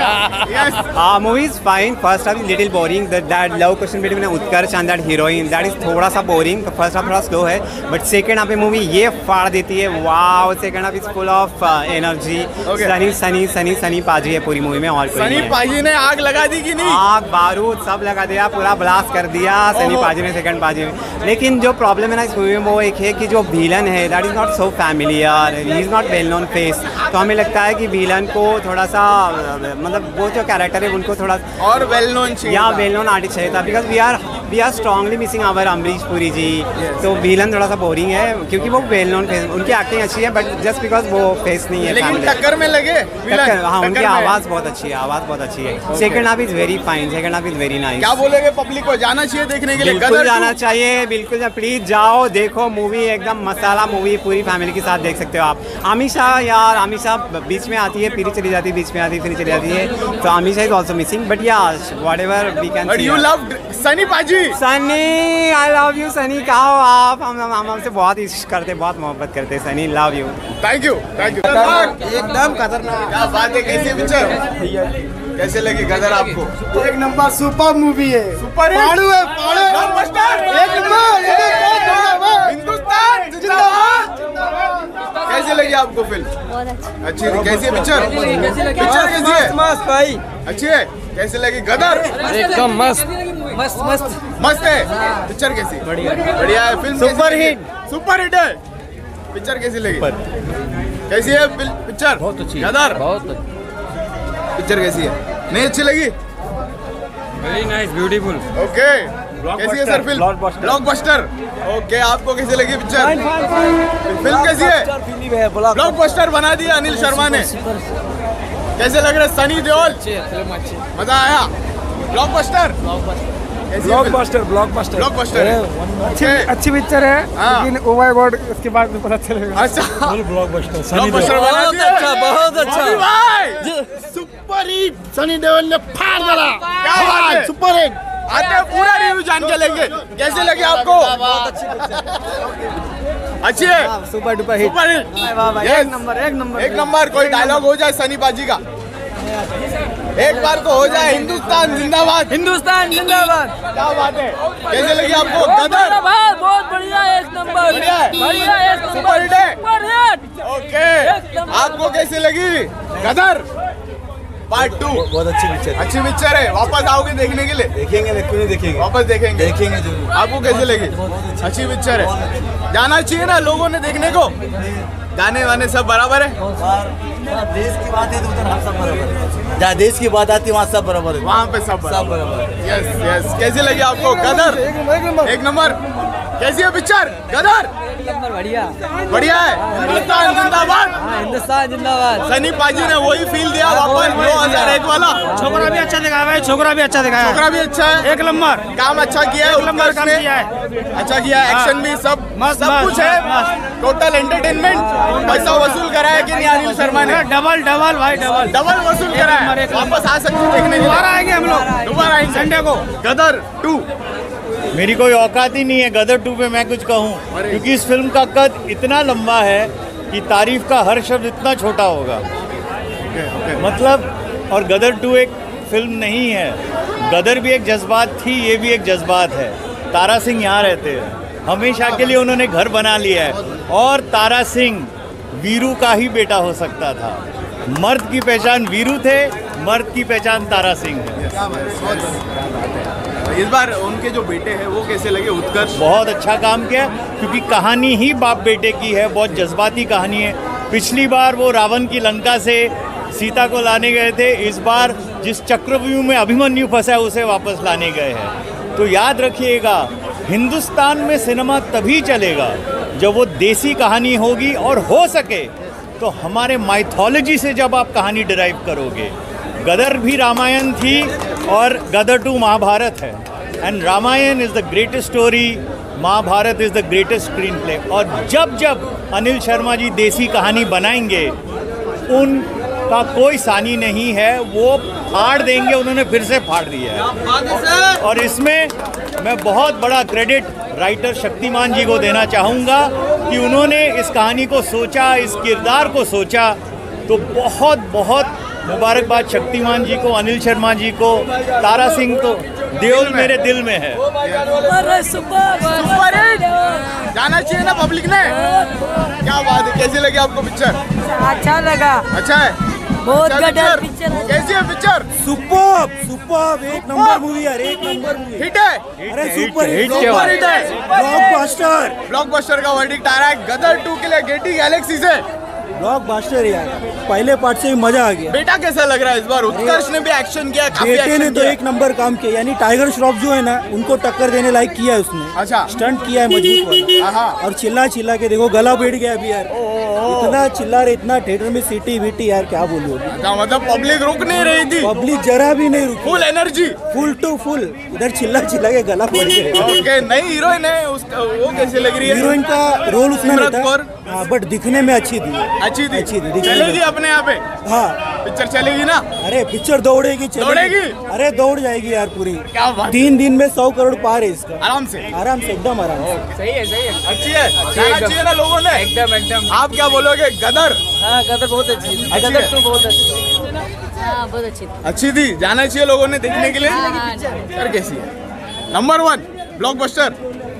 हाँ, movie is fine. First half is little boring, that love question between Utkarsh and that heroine, that is थोड़ा सा बोरिंग। फर्स्ट हाफ थोड़ा स्लो है, बट सेकंड हाफ में मूवी ये फाड़ देती है, wow. Second half is full of energy. Sunny Sunny Sunny Sunny paaji है पूरी मूवी में, और कोई सनी पाजी ने आग लगा दी कि नहीं? आग बारूद सब लगा दिया, पूरा ब्लास्ट कर दिया सनी पाजी ने सेकंड पाजी में। लेकिन जो प्रॉब्लम है ना इस मूवी में वो एक है कि जो विलन है that is not so familiar, he is not well known face. तो हमें लगता है कि विलन को थोड़ा सा मतलब वो जो कैरेक्टर है उनको थोड़ा और वेल नोन चाहिए, या वेल नोन आर्टिस्ट चाहिए था, because we are we are strongly missing our Amrish Puri ji. तो विलन थोड़ा सा बोरिंग है क्योंकि वो वेल नोन फेस, उनकी एक्टिंग अच्छी है बट जस्ट बिकॉज वो फेस नहीं है। लेकिन टक्कर में लगे टक्कर, हाँ, उनकी आवाज़ बहुत अच्छी है, आवाज़ बहुत अच्छी है। Second half is very fine, second half is very nice. क्या बोलेंगे पब्लिक को, जाना चाहिए देखने के लिए? बिल्कुल जाना चाहिए, बिल्कुल प्लीज जाओ देखो मूवी, एकदम मसाला मूवी, पूरी फैमिली के साथ देख सकते हो आप। अमीषा यार, अमीषा बीच में आती है फिर चली जाती है, बीच में आती है फिर चली जाती है, तो Ameesha is also missing. But yeah whatever we can see. You love Sunny पाजी? Sunny, I love you Sunny. कहा हो आप? हम हम हमसे बहुत इश्क करते, बहुत मोहब्बत करते हैं Sunny, love you. Thank you thank you. एकदम खतरनाक। क्या बात है, कैसी पिक्चर, कैसे लगी गदर आपको? एक नंबर सुपर मूवी है, सुपर पाड़ू है, पाड़ू ब्लॉकबस्टर, एक नंबर, हिंदुस्तान जिंदाबाद। कैसे लगी आपको फिल्म? बहुत अच्छी। अच्छी थी। कैसी है पिक्चर? पिक्चर कैसी है? मस्त भाई, अच्छी है। कैसे लगी गदर? एकदम मस्त मस्त मस्त मस्त है। पिक्चर कैसी? बढ़िया बढ़िया है। Film super hit, super hit है। पिक्चर कैसी लगी? कैसी है पिक्चर? बहुत अच्छी, गदर बहुत पिक्चर कैसी है? नहीं अच्छी लगी? Very nice, beautiful. ओके, कैसी है सर फिल्म? ब्लॉकबस्टर। ओके, आपको कैसी लगी पिक्चर? फिल्म कैसी है? ब्लॉकबस्टर बना दिया अनिल शर्मा ने। कैसे लग रहे सनी देओल? मजा आया? ब्लॉकबस्टर ब्लॉकबस्टर ब्लॉकबस्टर ब्लॉकबस्टर अच्छी अच्छी पिक्चर है, लेकिन ओ माय गॉड उसके बाद में पता चलेगा। अच्छा, ब्लॉकबस्टर ब्लॉकबस्टर बना दिया। अच्छा, बहुत अच्छा भाई, सुपर हिट सनी देओल ने फाड़ डाला। क्या बात है, सुपर हिट। आते हैं पूरा रिव्यू जान के लेंगे। कैसे लगे आपको? अच्छी है, super duper hit, super hit, एक नंबर एक नंबर एक नंबर। कोई डायलॉग हो जाए सनी पाजी का, एक बार को हो जाए, हिंदुस्तान जिंदाबाद, हिंदुस्तान जिंदाबाद। क्या बात है, कैसे लगी आपको गदर? बहुत बढ़िया, एक नंबर, बढ़िया है, बढ़िया, एक नंबर, सुपर हिट है। Super hit. ओके, आपको कैसे लगी गदर पार्ट टू? बहुत अच्छी पिक्चर, अच्छी पिक्चर है। वापस आओगे देखने के लिए? देखेंगे, क्यों नहीं देखेंगे, वापस देखेंगे देखेंगे जरूर। आपको कैसे लगी? अच्छी पिक्चर है, जाना चाहिए ना लोगों ने देखने को। गाने वाने सब बराबर है? देश की बात है तो उधर हम सब बराबर है, जहाँ देश की बात आती है वहाँ सब बराबर है, वहाँ पे सब सब बराबर है। Yes yes. कैसी लगी आपको गदर? एक नंबर। कैसी है पिक्चर गदर? बढ़िया बढ़िया है। हिंदुस्तान जिंदाबाद। हिंदुस्तान जिंदाबाद। सनी पाजी ने वही फील दिया वापस दो हजार एक वाला। छोकरा भी अच्छा दिखाया है, छोकरा भी अच्छा दिखाया है, छोकरा भी अच्छा है, एक नंबर काम अच्छा किया है, एक नंबर काम किया है, अच्छा किया है, एक्शन भी सब मस्त, सब मस्त, कुछ है, टोटल एंटरटेनमेंट। पैसा वसूल करा है कि नहीं अनिल शर्मा ने? डबल डबल भाई डबल डबल वसूल करा है। वापस आ सकते हैं देखने के लिए। दोबारा आएंगे हम लोग, दोबारा आएंगे संडे को। गदर टू मेरी कोई औकात ही नहीं है गदर टू पे मैं कुछ कहूँ, क्योंकि इस फिल्म का कद इतना लंबा है कि तारीफ का हर शब्द इतना छोटा होगा। मतलब और गदर टू एक फिल्म नहीं है, गदर भी एक जज्बात थी, ये भी एक जज्बात है। तारा सिंह यहाँ रहते हैं, हमेशा के लिए उन्होंने घर बना लिया है, और तारा सिंह वीरू का ही बेटा हो सकता था। मर्द की पहचान वीरू थे, मर्द की पहचान तारा सिंह है। इस बार उनके जो बेटे हैं वो कैसे लगे? उत्कर्ष बहुत अच्छा काम किया, क्योंकि कहानी ही बाप बेटे की है, बहुत जज्बाती कहानी है। पिछली बार वो रावण की लंका से सीता को लाने गए थे, इस बार जिस चक्रव्यूह में अभिमन्यु फंसा है उसे वापस लाने गए हैं। तो याद रखिएगा, हिंदुस्तान में सिनेमा तभी चलेगा जब वो देसी कहानी होगी, और हो सके तो हमारे माइथोलॉजी से जब आप कहानी डिराइव करोगे। गदर भी रामायण थी और गदर टू महाभारत है, and Ramayan is the greatest story, Mahabharat is the greatest screenplay. और जब जब अनिल शर्मा जी देसी कहानी बनाएंगे, उनका कोई सानी नहीं है, वो फाड़ देंगे, उन्होंने फिर से फाड़ दिया है। और इसमें मैं बहुत बड़ा क्रेडिट राइटर शक्तिमान जी को देना चाहूँगा कि उन्होंने इस कहानी को सोचा, इस किरदार को सोचा। तो बहुत बहुत मुबारकबाद शक्तिमान जी को, अनिल शर्मा जी को। तारा सिंह तो देओल मेरे दिल में है। सुपर हिट जाना चाहिए ना पब्लिक ने। क्या बात है, कैसी लगी आपको पिक्चर? अच्छा लगा। अच्छा है, बहुत अच्छा गदर पिक्चर। पिक्चर है। कैसी है पिक्चर? सुपर सुपर एक नंबर मूवी यार, एक नंबर मूवी। हिट है, अरे सुपर हिट, सुपर हिट है, ब्लॉकबस्टर। ब्लॉकबस्टर का वर्डिक्ट आ रहा है गदर टू के लिए गेटी गैलेक्सी से। ब्लॉकबस्टर यार, पहले पार्ट से ही मजा आ गया। बेटा कैसा लग रहा है इस बार? उत्कर्ष ने भी एक्शन किया, काफी बेटे एक्शन ने तो किया। एक नंबर काम किया, यानी टाइगर श्रॉफ जो है ना, उनको टक्कर देने लायक किया है उसने। अच्छा, स्टंट किया है मजबूत वाला। और चिल्ला चिल्ला के देखो गला बैठ गया अभी यार, इतना चिल्ला रहे, इतना थिएटर में सीटी वीटी यार, क्या बोलूं। मतलब पब्लिक रुक नहीं रही थी, पब्लिक जरा भी नहीं रुकी, full energy, full to full. इधर चिल्ला चिल्ला के गला बैठ गया। ओके, नई हीरोइन है उसका, वो कैसे लग रही है? हीरोइन का रोल उसमें सिमरन नहीं कौर, था, बट दिखने में अच्छी थी, अच्छी थी, अच्छी थी। चलेगी अपने यहाँ पे? हाँ, पिक्चर चलेगी ना? अरे पिक्चर दौड़ेगी, दौड़ेगी? अरे दौड़ जाएगी यार पूरी। क्या बात, तीन दिन में सौ करोड़ पार है इसका, आराम से, आराम से, एकदम आराम से। सही है, सही है, अच्छी है, जाना चाहिए ना लोगों ने। एकदम एकदम। आप क्या बोलोगे? गदर? हाँ गदर बहुत अच्छी थी, गदर टू बहुत अच्छी थी। हाँ बहुत अच्छी थी। अच्छी थी, जाना चाहिए लोगों ने देखने के लिए। हाँ, हाँ, पिक्चर कैसी है? Number one blockbuster.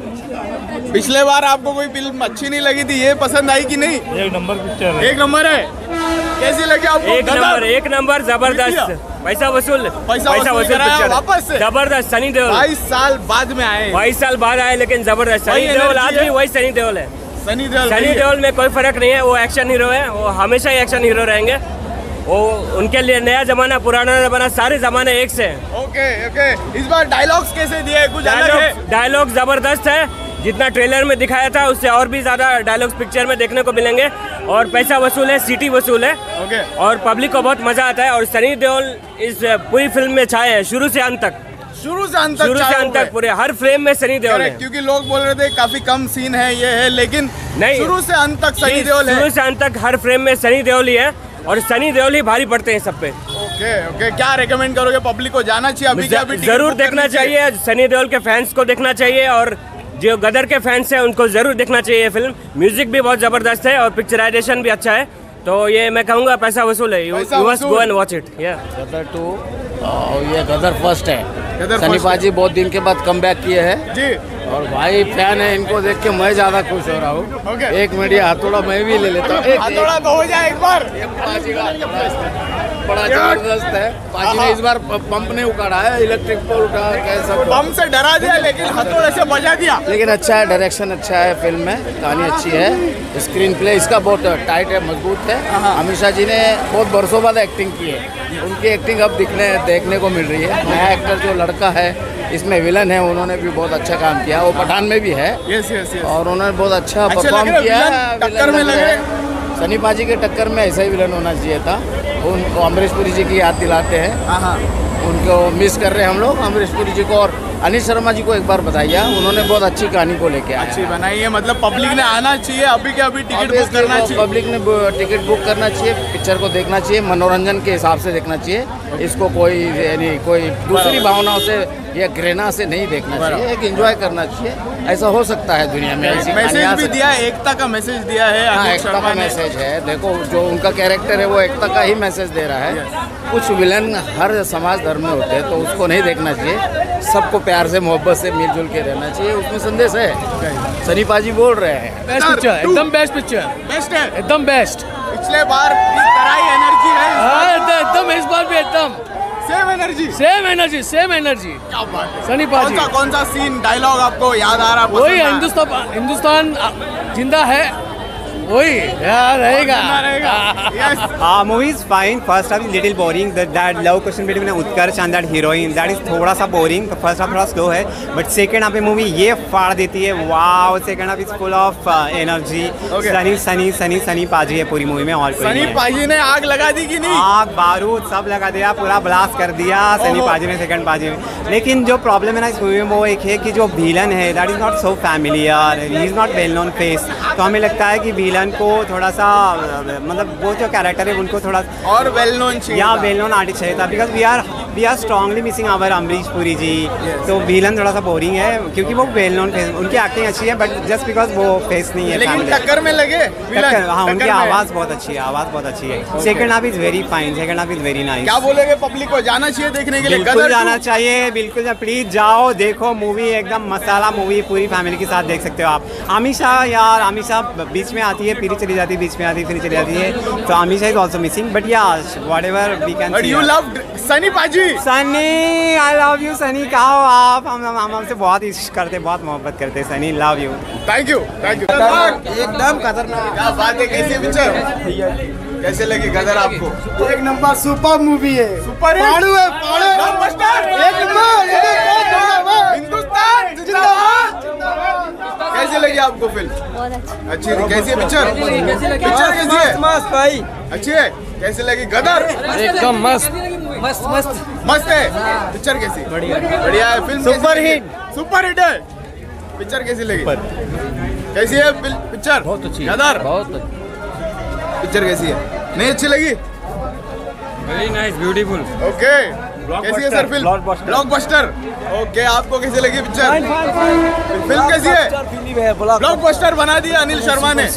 पिछले बार आपको कोई फिल्म अच्छी नहीं लगी थी, ये पसंद आई कि नहीं? एक नंबर पिक्चर है, एक नंबर है। कैसी लगी आपको? एक नंबर, एक नंबर, जबरदस्त, पैसा वसूल, पैसा वसूल कराया वापस से। जबरदस्त। सनी देओल बाईस साल बाद में आए, बाईस साल बाद आए, लेकिन जबरदस्त। सनी देओल आज भी वही सनी देओल है। सनी देओल सनी देओल में कोई फर्क नहीं है, वो एक्शन हीरो है, वो हमेशा ही एक्शन हीरो रहेंगे। वो उनके लिए नया जमाना, पुराना जमाना, सारे जमाने एक से हैं। Okay okay. इस बार डायलॉग्स कैसे दिए? कुछ अलग है? डायलॉग जबरदस्त है, जितना ट्रेलर में दिखाया था उससे और भी ज्यादा डायलॉग्स पिक्चर में देखने को मिलेंगे। और पैसा वसूल है, सीटी वसूल है। ओके। और पब्लिक को बहुत मजा आता है। और सनी देओल इस पूरी फिल्म में छाए हैं, शुरू से अंत तक, शुरू से अंत तक, शुरू से अंत तक पूरे हर फ्रेम में सनी देओल है। क्योंकि लोग बोल रहे थे काफी कम सीन है, ये है, लेकिन नहीं, शुरू से अंत तक सनी देओल है। शुरू से अंत तक हर फ्रेम में सनी देओल ही है, और सनी देओल ही भारी पड़ते हैं सब पे। Okay okay. क्या रेकमेंड करोगे पब्लिक को? जाना चाहिए अभी? क्या अभी जरूर देखना चाहिए, सनी देओल के फैंस को देखना चाहिए, और जो गदर के फैंस हैं उनको जरूर देखना चाहिए ये फिल्म। म्यूजिक भी बहुत जबरदस्त है और पिक्चराइजेशन भी अच्छा है, तो ये मैं कहूँगा पैसा वसूल है। You must go and watch it. या गदर टू, ये गदर फर्स्ट है। गदर सनी फर्स्ट पाजी बहुत दिन के बाद कम बैक किए हैं जी, और भाई फैन है, इनको देख के मैं ज्यादा खुश हो रहा हूँ। ओके। एक मीडिया हाथोड़ा मैं भी ले लेता हूँ। एक- हाथोड़ा तो हो जाए एक बार। पाजी का बड़ा जबरदस्त है। पाजी ने इस बार पंप ने उखाड़ा है, इलेक्ट्रिक पोल उठा, कैसा बम से डरा दिया, लेकिन हथौड़े से बजा दिया। लेकिन अच्छा है, डायरेक्शन अच्छा है, फिल्म में कहानी अच्छी है, स्क्रीन प्ले इसका बहुत टाइट है, मजबूत है। अमीषा जी ने बहुत बरसों बाद एक्टिंग की है, उनकी एक्टिंग अब दिखने देखने को मिल रही है। नया एक्टर जो लड़का है इसमें विलन है, उन्होंने भी बहुत अच्छा काम किया, वो पठान में भी है। Yes yes yes. और उन्होंने बहुत अच्छा परफॉर्म किया। टक्कर में लगे सनी पाजी के टक्कर में ऐसा ही विलन होना चाहिए था। उनको अमरीश पुरी जी की याद दिलाते हैं, उनको मिस कर रहे हैं हम लोग अमरीश पुरी जी को। और अनिल शर्मा जी को एक बार बताइए, उन्होंने बहुत अच्छी कहानी को लेके आए, अच्छी बनाई है। मतलब पब्लिक ने आना चाहिए, अभी के अभी टिकट बुक करना चाहिए, पब्लिक ने टिकट बुक करना चाहिए, पिक्चर को देखना चाहिए, मनोरंजन के हिसाब से देखना चाहिए। इसको कोई यानी कोई दूसरी भावनाओं से या घृणा से नहीं देखना चाहिए, एक एंजॉय करना चाहिए। ऐसा हो सकता है दुनिया में। ऐसी मैसेज भी दिया है, एकता का मैसेज दिया है। हाँ, एकता का मैसेज है। देखो जो उनका कैरेक्टर है वो एकता का ही मैसेज दे रहा है। कुछ विलन हर समाज धर्म में होते हैं, तो उसको नहीं देखना चाहिए। सबको प्यार से मोहब्बत से मिलजुल के रहना चाहिए, उसमें संदेश है। सनी पाजी बोल रहे हैं बेस्ट पिक्चर, एकदम बेस्ट पिक्चर, बेस्ट है, एकदम बेस्ट। पिछले बार की तरह ही एनर्जी है एकदम, इस बार भी एकदम same energy, same energy, same energy. क्या बात है। सनी पाजी कौन सा कौन सा सीन डायलॉग आपको याद आ रहा है? वही हिंदुस्तान, हिंदुस्तान जिंदा है, वही यार रहेगा। Uh, movie is fine. First half is little boring. That that love question between Utkarsh and that heroine, that is थोड़ा सा boring. तो first half थोड़ा slow है, but second half में movie ये फाड़ देती है। wow, second half is full of uh, energy. Okay. Sunny Sunny Sunny Sunny paaji है पूरी मूवी में, और कोई सनी नहीं है। पाजी ने आग लगा दी कि नहीं? आग बारूद सब लगा दिया, पूरा ब्लास्ट कर दिया सनी पाजी ने सेकंड पाजी में। लेकिन जो प्रॉब्लम है ना इस मूवी में वो एक है कि जो विलन है that is not so familiar, he is not well known face. तो हमें लगता है कि विलन को थोड़ा सा मतलब वो जो कैरेक्टर है उनको थोड़ा और वेल नोन चाहिए, या वेल नोन आर्टिस्ट चाहिए था। Because we are we are strongly missing our Amrish Puri ji. तो विलन थोड़ा सा बोरिंग है क्योंकि वो वेल नोन फेस, उनकी एक्टिंग अच्छी है बट जस्ट बिकॉज वो फेस नहीं है। लेकिन टक्कर में लगे टक्कर, हाँ उनकी आवाज़ बहुत अच्छी है, आवाज़ बहुत अच्छी है। Second half is very fine, second half is very nice. क्या बोलेगे पब्लिक को, जाना चाहिए देखने के लिए? बिल्कुल जाना चाहिए, बिल्कुल प्लीज जाओ देखो मूवी, एकदम मसाला मूवी, पूरी फैमिली के साथ देख सकते हो आप। आमिशा यार, आमिशा बीच में आती है फिर चली जाती है, बीच में आती है फिर चली जाती है, तो Ameesha is also missing. But yeah whatever we can see. You love Sunny पाजी? Sunny, I love you Sunny. कहा हो आप? हम हम हमसे बहुत इश्क करते, बहुत मोहब्बत करते Sunny, love you. Thank you thank you. एकदम खतरनाक। क्या बात है, कैसी पिक्चर कैसे लगी गदर आपको? एक नंबर सुपर मूवी है, सुपर हिट पाड़ू है, पाड़ू ब्लॉकबस्टर, एक नंबर, हिंदुस्तान जिंदाबाद। कैसे लगी आपको फिल्म? बहुत अच्छा। अच्छी थी। कैसी है पिक्चर? पिक्चर कैसी है? मस्त भाई, अच्छी है। कैसे लगी गदर? एकदम मस्त मस्त मस्त मस्त है। पिक्चर कैसी? बढ़िया बढ़िया है। Film super hit, super hit है। पिक्चर कैसी लगी? कैसी है पिक्चर? बहुत अच्छी, गदर बहुत पिक्चर कैसी है? नहीं अच्छी लगी? Very nice, beautiful. ओके। कैसी है सर फिल्म? ब्लॉकबस्टर। ओके, आपको कैसी लगी पिक्चर? फिल्म कैसी है? ब्लॉकबस्टर बना दिया अनिल शर्मा ने।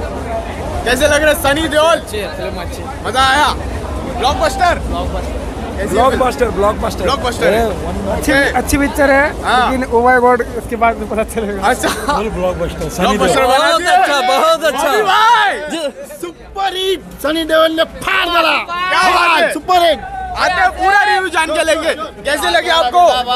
कैसे लग रहा है? सनी देओल, मजा आया? ब्लॉकबस्टर ब्लॉकबस्टर ब्लॉकबस्टर ब्लॉकबस्टर अच्छी अच्छी पिक्चर है, लेकिन ओ माय गॉड इसके बाद में पता चलेगा। अच्छा, ब्लॉकबस्टर ब्लॉकबस्टर बना दिया। अच्छा, बहुत अच्छा। भाई सुपर हिट सनी देओल ने फाड़ डाला। क्या बात है? Super hit. आते हैं पूरा रिव्यू जान के लेंगे। कैसे लगे आपको?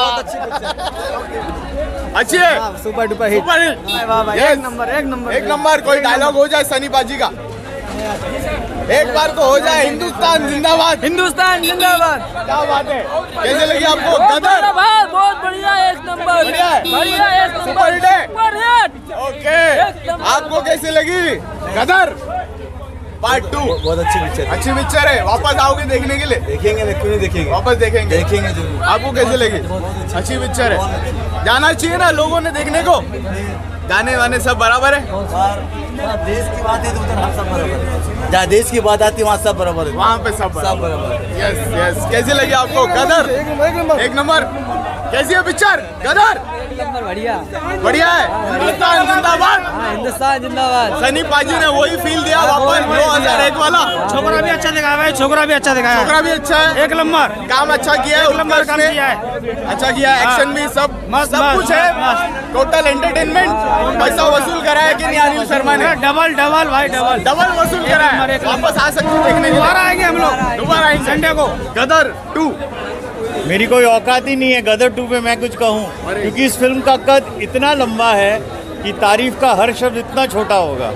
अच्छी है, super duper hit, super hit. एक नंबर, एक नंबर, एक नंबर। कोई डायलॉग हो जाए सनी पाजी का, एक बार तो हो जाए। हिंदुस्तान जिंदाबाद, हिंदुस्तान जिंदाबाद। क्या बात है? कैसे लगी आपको गदर? बहुत बढ़िया, एक नंबर, बढ़िया है? बढ़िया, एक नंबर, सुपर हिट है? Super hit. ओके, आपको कैसी लगी गदर पार्ट टू? बहुत अच्छी पिक्चर, अच्छी पिक्चर है। वापस आओगे देखने के लिए? देखेंगे, क्यों नहीं देखेंगे, वापस देखेंगे देखेंगे जरूर। आपको कैसे लगी? अच्छी पिक्चर है, जाना चाहिए ना लोगों ने देखने को। गाने वाने सब बराबर है? देश की बात है तो उधर हम सब बराबर है, जहाँ देश की बात आती है वहाँ सब बराबर है, वहाँ पे सब सब बराबर है। Yes yes. कैसी लगी आपको गदर? एक नंबर। कैसी है पिक्चर गदर? बढ़िया बढ़िया है। हिंदुस्तान जिंदाबाद, हिंदुस्तान जिंदाबाद। सनी पाजी ने वही फील दिया वापस दो हजार एक वाला। छोकरा भी अच्छा दिखाया है, छोकरा भी अच्छा दिखाया है, छोकरा भी अच्छा है, एक नंबर काम अच्छा किया है, नंबर काम उसने किया है, अच्छा किया है, एक्शन भी सब मस्त, सब मस्त, कुछ है। Total entertainment. पैसा वसूल करा है कि नहीं अनिल शर्मा ने? डबल डबल भाई डबल डबल वसूल करा है। वापस आ सकते देखने के लिए। दोबारा आएंगे हम लोग, दोबारा आएंगे संडे को। गदर टू। मेरी कोई औकात ही नहीं है गदर टू पे मैं कुछ कहूँ, क्योंकि इस फिल्म का कद इतना लंबा है कि तारीफ का हर शब्द इतना छोटा होगा।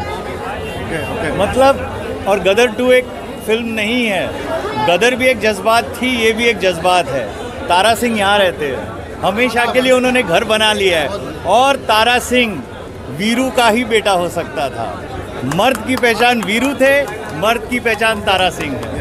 मतलब और गदर टू एक फिल्म नहीं है, गदर भी एक जज्बात थी, ये भी एक जज्बात है। तारा सिंह यहाँ रहते हैं, हमेशा के लिए उन्होंने घर बना लिया है। और तारा सिंह वीरू का ही बेटा हो सकता था। मर्द की पहचान वीरू थे, मर्द की पहचान तारा सिंह है।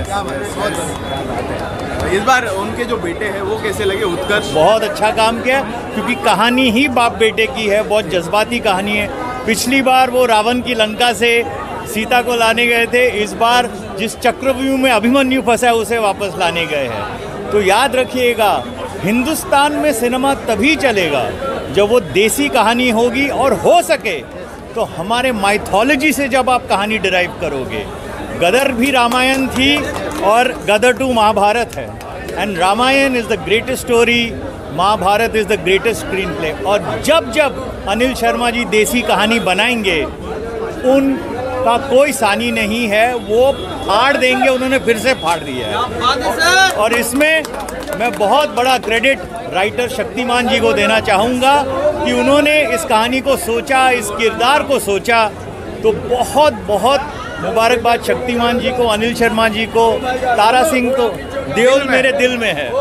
इस बार उनके जो बेटे हैं वो कैसे लगे? उत्कर्ष बहुत अच्छा काम किया, क्योंकि कहानी ही बाप बेटे की है, बहुत जज्बाती कहानी है। पिछली बार वो रावण की लंका से सीता को लाने गए थे, इस बार जिस चक्रव्यूह में अभिमन्यु फंसा है उसे वापस लाने गए हैं। तो याद रखिएगा, हिंदुस्तान में सिनेमा तभी चलेगा जब वो देसी कहानी होगी, और हो सके तो हमारे माइथोलॉजी से जब आप कहानी डिराइव करोगे। गदर भी रामायण थी और गदर टू महाभारत है, and Ramayan is the greatest story, Mahabharat is the greatest screenplay. और जब जब अनिल शर्मा जी देसी कहानी बनाएंगे, उनका कोई सानी नहीं है, वो फाड़ देंगे, उन्होंने फिर से फाड़ दिया है। और इसमें मैं बहुत बड़ा क्रेडिट राइटर शक्तिमान जी को देना चाहूँगा कि उन्होंने इस कहानी को सोचा, इस किरदार को सोचा। तो बहुत बहुत मुबारकबाद शक्तिमान जी को, अनिल शर्मा जी को, तारा सिंह को। देओल मेरे दिल में है।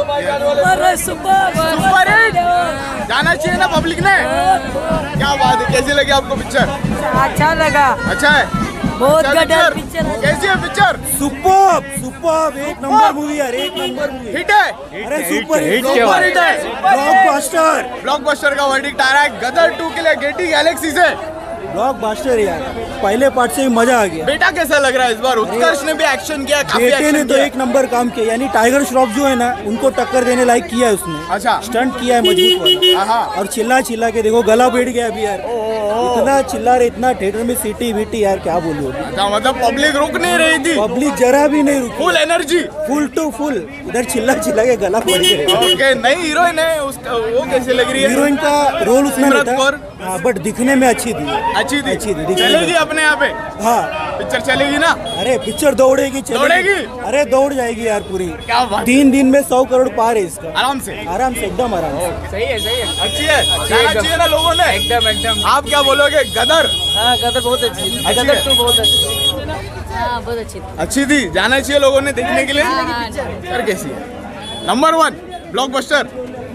सुपर हिट जाना चाहिए ना पब्लिक ने। क्या बात है, कैसी लगी आपको पिक्चर? अच्छा लगा। अच्छा है, बहुत अच्छा गदर पिक्चर। कैसी है पिक्चर? सुपर सुपर, एक नंबर मूवी यार, एक नंबर मूवी। हिट है, अरे सुपर हिट, सुपर हिट है, ब्लॉकबस्टर। ब्लॉकबस्टर का वर्डिक्ट आ रहा है गदर टू के लिए गेटी गैलेक्सी से। ब्लॉकबस्टर यार, पहले पार्ट से ही मजा आ गया। बेटा कैसा लग रहा है इस बार? उत्कर्ष ने भी एक्शन किया, काफी बेटे एक्शन ने तो किया। एक नंबर काम किया, यानी टाइगर श्रॉफ जो है ना, उनको टक्कर देने लायक किया है उसने। अच्छा, स्टंट किया है मजबूत वाला। और चिल्ला चिल्ला के देखो गला बैठ गया अभी यार, इतना चिल्ला रहे, इतना थिएटर में सीटी वीटी यार, क्या बोलूं। मतलब पब्लिक रुक नहीं रही थी, पब्लिक जरा भी नहीं रुकी, full energy, full to full. इधर चिल्ला चिल्ला के गला बैठ गया। ओके, नई हीरोइन है उसका, वो कैसे लग रही है? हीरोइन का रोल उसने नहीं था, बट दिखने में अच्छी थी, अच्छी थी, अच्छी थी। चलेगी अपने यहाँ पे? हाँ, पिक्चर चलेगी ना? अरे पिक्चर दौड़ेगी, दौड़ेगी, अरे दौड़ जाएगी यार पूरी। क्या बात, तीन दिन में सौ करोड़ पार है इसका, आराम से, आराम से, एकदम आराम से। सही है, सही है, अच्छी है, जाना चाहिए ना लोगों ने। एकदम एकदम। आप क्या बोलोगे? गदर? हाँ, गदर बहुत अच्छी थी, गदर टू बहुत अच्छी। हाँ, बहुत अच्छी थी, अच्छी थी, जाना चाहिए लोगों ने देखने के लिए। हाँ, पिक्चर कैसी है? Number one blockbuster.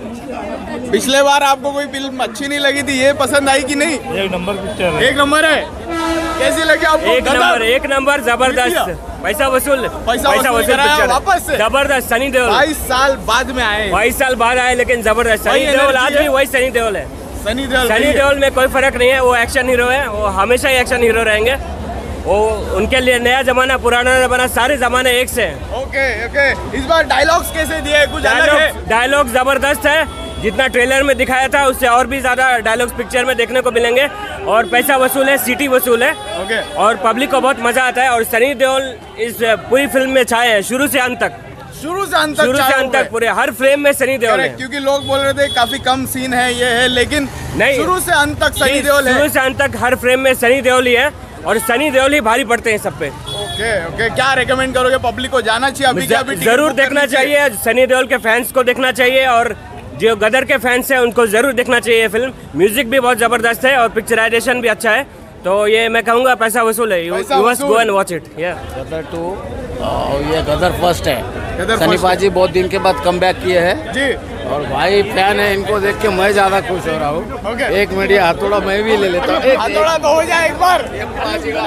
पिछले बार आपको कोई फिल्म अच्छी नहीं लगी थी, ये पसंद आई कि नहीं? एक नंबर पिक्चर है, एक नंबर है। कैसी लगी आपको? एक नंबर, एक नंबर, जबरदस्त, पैसा वसूल, पैसा वसूल कराया वापस से, जबरदस्त। सनी देओल बाईस साल बाद में आए, बाईस साल बाद आए, लेकिन जबरदस्त। सनी देओल आज भी वही सनी देओल है। सनी देओल सनी देओल में कोई फर्क नहीं है, वो एक्शन हीरो है, वो हमेशा ही एक्शन हीरो रहेंगे। वो उनके लिए नया जमाना, पुराना जमाना, सारे जमाने एक से हैं। Okay okay. इस बार डायलॉग्स कैसे दिए? कुछ अलग है? डायलॉग जबरदस्त है, जितना ट्रेलर में दिखाया था उससे और भी ज्यादा डायलॉग्स पिक्चर में देखने को मिलेंगे। और पैसा वसूल है, सीटी वसूल है। ओके। और पब्लिक को बहुत मजा आता है। और सनी देओल इस पूरी फिल्म में छाए हैं, शुरू से अंत तक, शुरू से अंत तक, शुरू से अंत तक पूरे हर फ्रेम में सनी देओल है। क्योंकि लोग बोल रहे थे काफी कम सीन है, ये है, लेकिन नहीं, शुरू से अंत तक सनी देओल है। शुरू से अंत तक हर फ्रेम में सनी देओल ही है, और सनी देओल ही भारी पड़ते हैं सब पे। Okay okay. क्या रेकमेंड करोगे पब्लिक को? जाना चाहिए अभी क्या? अभी जरूर देखना चाहिए, सनी देओल के फैंस को देखना चाहिए, और जो गदर के फैंस हैं उनको जरूर देखना चाहिए ये फिल्म। म्यूजिक भी बहुत जबरदस्त है और पिक्चराइजेशन भी अच्छा है। तो ये मैं कहूँगा पैसा वसूल है, you must go and watch it. Gadar two, ये गदर फर्स्ट है। गदर सनी पाजी बहुत दिन के बाद कम बैक किए हैं जी, और भाई फैन है, इनको देख के मैं ज्यादा खुश हो रहा हूँ। okay. एक मीडिया हथौड़ा मैं भी ले लेता हूँ। हथौड़ा तो हो जाए एक बार। पाजी का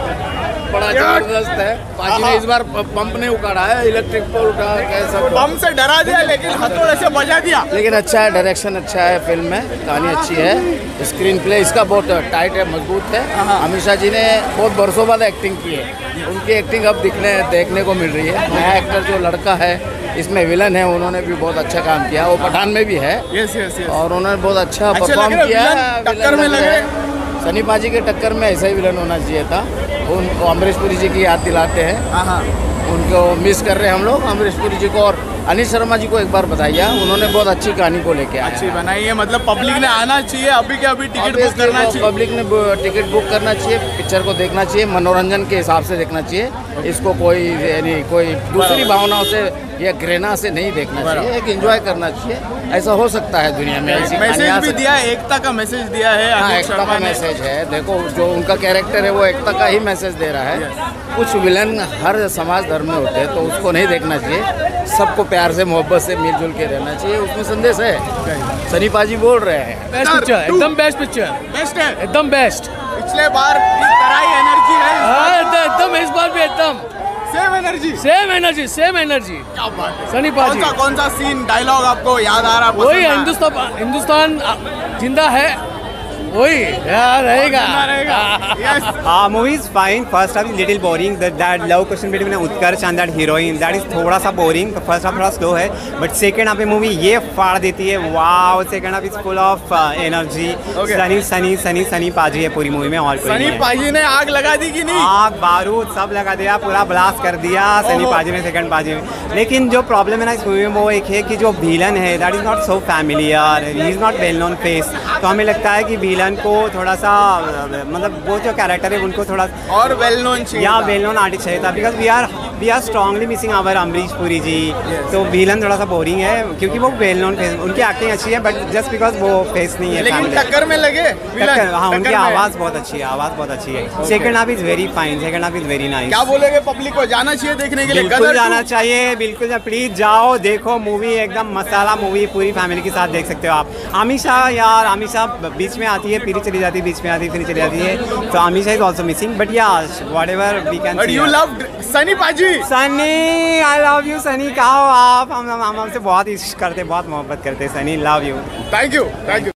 बड़ा जबरदस्त है। पाजी ने इस बार पंप नहीं उखाड़ा है, इलेक्ट्रिक पोल उठा के सब पंप से डरा दिया, लेकिन हथौड़े से बजा दिया। लेकिन अच्छा है, डायरेक्शन अच्छा है, फिल्म में कहानी अच्छी है, स्क्रीन प्ले इसका बहुत टाइट है, मजबूत है। अमीषा जी ने बहुत बरसों बाद एक्टिंग की है, उनकी एक्टिंग अब दिखने देखने को मिल रही है। नया एक्टर जो लड़का है इसमें विलन है, उन्होंने भी बहुत अच्छा काम किया, वो पठान में भी है। Yes yes yes. और उन्होंने बहुत अच्छा परफॉर्म किया है। टक्कर में लगे, सनी पाजी के टक्कर में ऐसा ही विलन होना चाहिए था। उनको अमरीश पुरी जी की याद दिलाते हैं, उनको मिस कर रहे हैं हम लोग, अमरीश पुरी जी को। और अनिल शर्मा जी को एक बार बताइए, उन्होंने बहुत अच्छी कहानी को लेके आए, अच्छी बनाई है। मतलब पब्लिक ने आना चाहिए, अभी के अभी टिकट बुक करना चाहिए, पब्लिक ने टिकट बुक करना चाहिए, पिक्चर को देखना चाहिए, मनोरंजन के हिसाब से देखना चाहिए। इसको कोई यानी कोई दूसरी भावनाओं से या घृणा से नहीं देखना चाहिए, एक एंजॉय करना चाहिए। ऐसा हो सकता है दुनिया में। मैसेज भी दिया है, एकता का मैसेज दिया है। हाँ, एकता का मैसेज है। देखो जो उनका कैरेक्टर है वो एकता का ही मैसेज दे रहा है। कुछ विलन हर समाज धर्म में होते हैं, तो उसको नहीं देखना चाहिए। सबको प्यार से मोहब्बत से मिलजुल के रहना चाहिए, उसमें संदेश है। सनी पाजी बोल रहे हैं बेस्ट पिक्चर, एकदम बेस्ट पिक्चर, बेस्ट है, एकदम बेस्ट। पिछले बार की तरह ही एनर्जी है हाँ, एकदम इस बार भी एकदम same energy, same energy, same energy. क्या बात है। सनी पाजी। कौन सा कौन सा सीन डायलॉग आपको याद आ रहा? वही हिंदुस्तान, हिंदुस्तान जिंदा है, वही यार रहेगा। हाँ, movie is fine. First half is little boring, that love question between Utkarsh and that heroine, that is थोड़ा सा बोरिंग। फर्स्ट हाफ थोड़ा स्लो है, बट सेकंड हाफ में मूवी ये फाड़ देती है, wow. Second half is full of energy. Sunny Sunny Sunny Sunny paaji है पूरी मूवी में, और कोई सनी पाजी ने आग लगा दी कि नहीं? आग बारूद सब लगा दिया, पूरा ब्लास्ट कर दिया सनी पाजी ने सेकंड पाजी में। लेकिन जो प्रॉब्लम है ना इस मूवी में वो एक है कि जो विलन है that is not so familiar, he is not well known face. तो हमें लगता है कि विलन को थोड़ा सा मतलब वो जो कैरेक्टर है उनको थोड़ा और वेल नोन चाहिए, या वेल नोन आर्टिस्ट चाहिए था, because we are we are strongly missing our Amrish Puri ji. तो विलन थोड़ा सा बोरिंग है क्योंकि वो वेल नोन फेस, उनकी एक्टिंग अच्छी है बट जस्ट बिकॉज वो फेस नहीं है। लेकिन टक्कर में लगे टक्कर, हाँ, उनकी आवाज़ बहुत अच्छी है, आवाज़ बहुत अच्छी है। Second half is very fine, second half is very nice. क्या बोलेंगे पब्लिक को, जाना चाहिए देखने के लिए? बिल्कुल जाना चाहिए, बिल्कुल प्लीज जाओ देखो मूवी, एकदम मसाला मूवी, पूरी फैमिली के साथ देख सकते हो आप। हमेशा यार हमेशा बीच में आती है फिर चली जाती है, बीच में आती है फिर चली जाती है, तो हमेशा is also missing, but yeah whatever we can see. You love Sunny पाजी? Sunny, I love you Sunny. कहा हो आप? हम हम हमसे बहुत इश्क करते, बहुत मोहब्बत करते। Sunny love you. Thank you, thank you.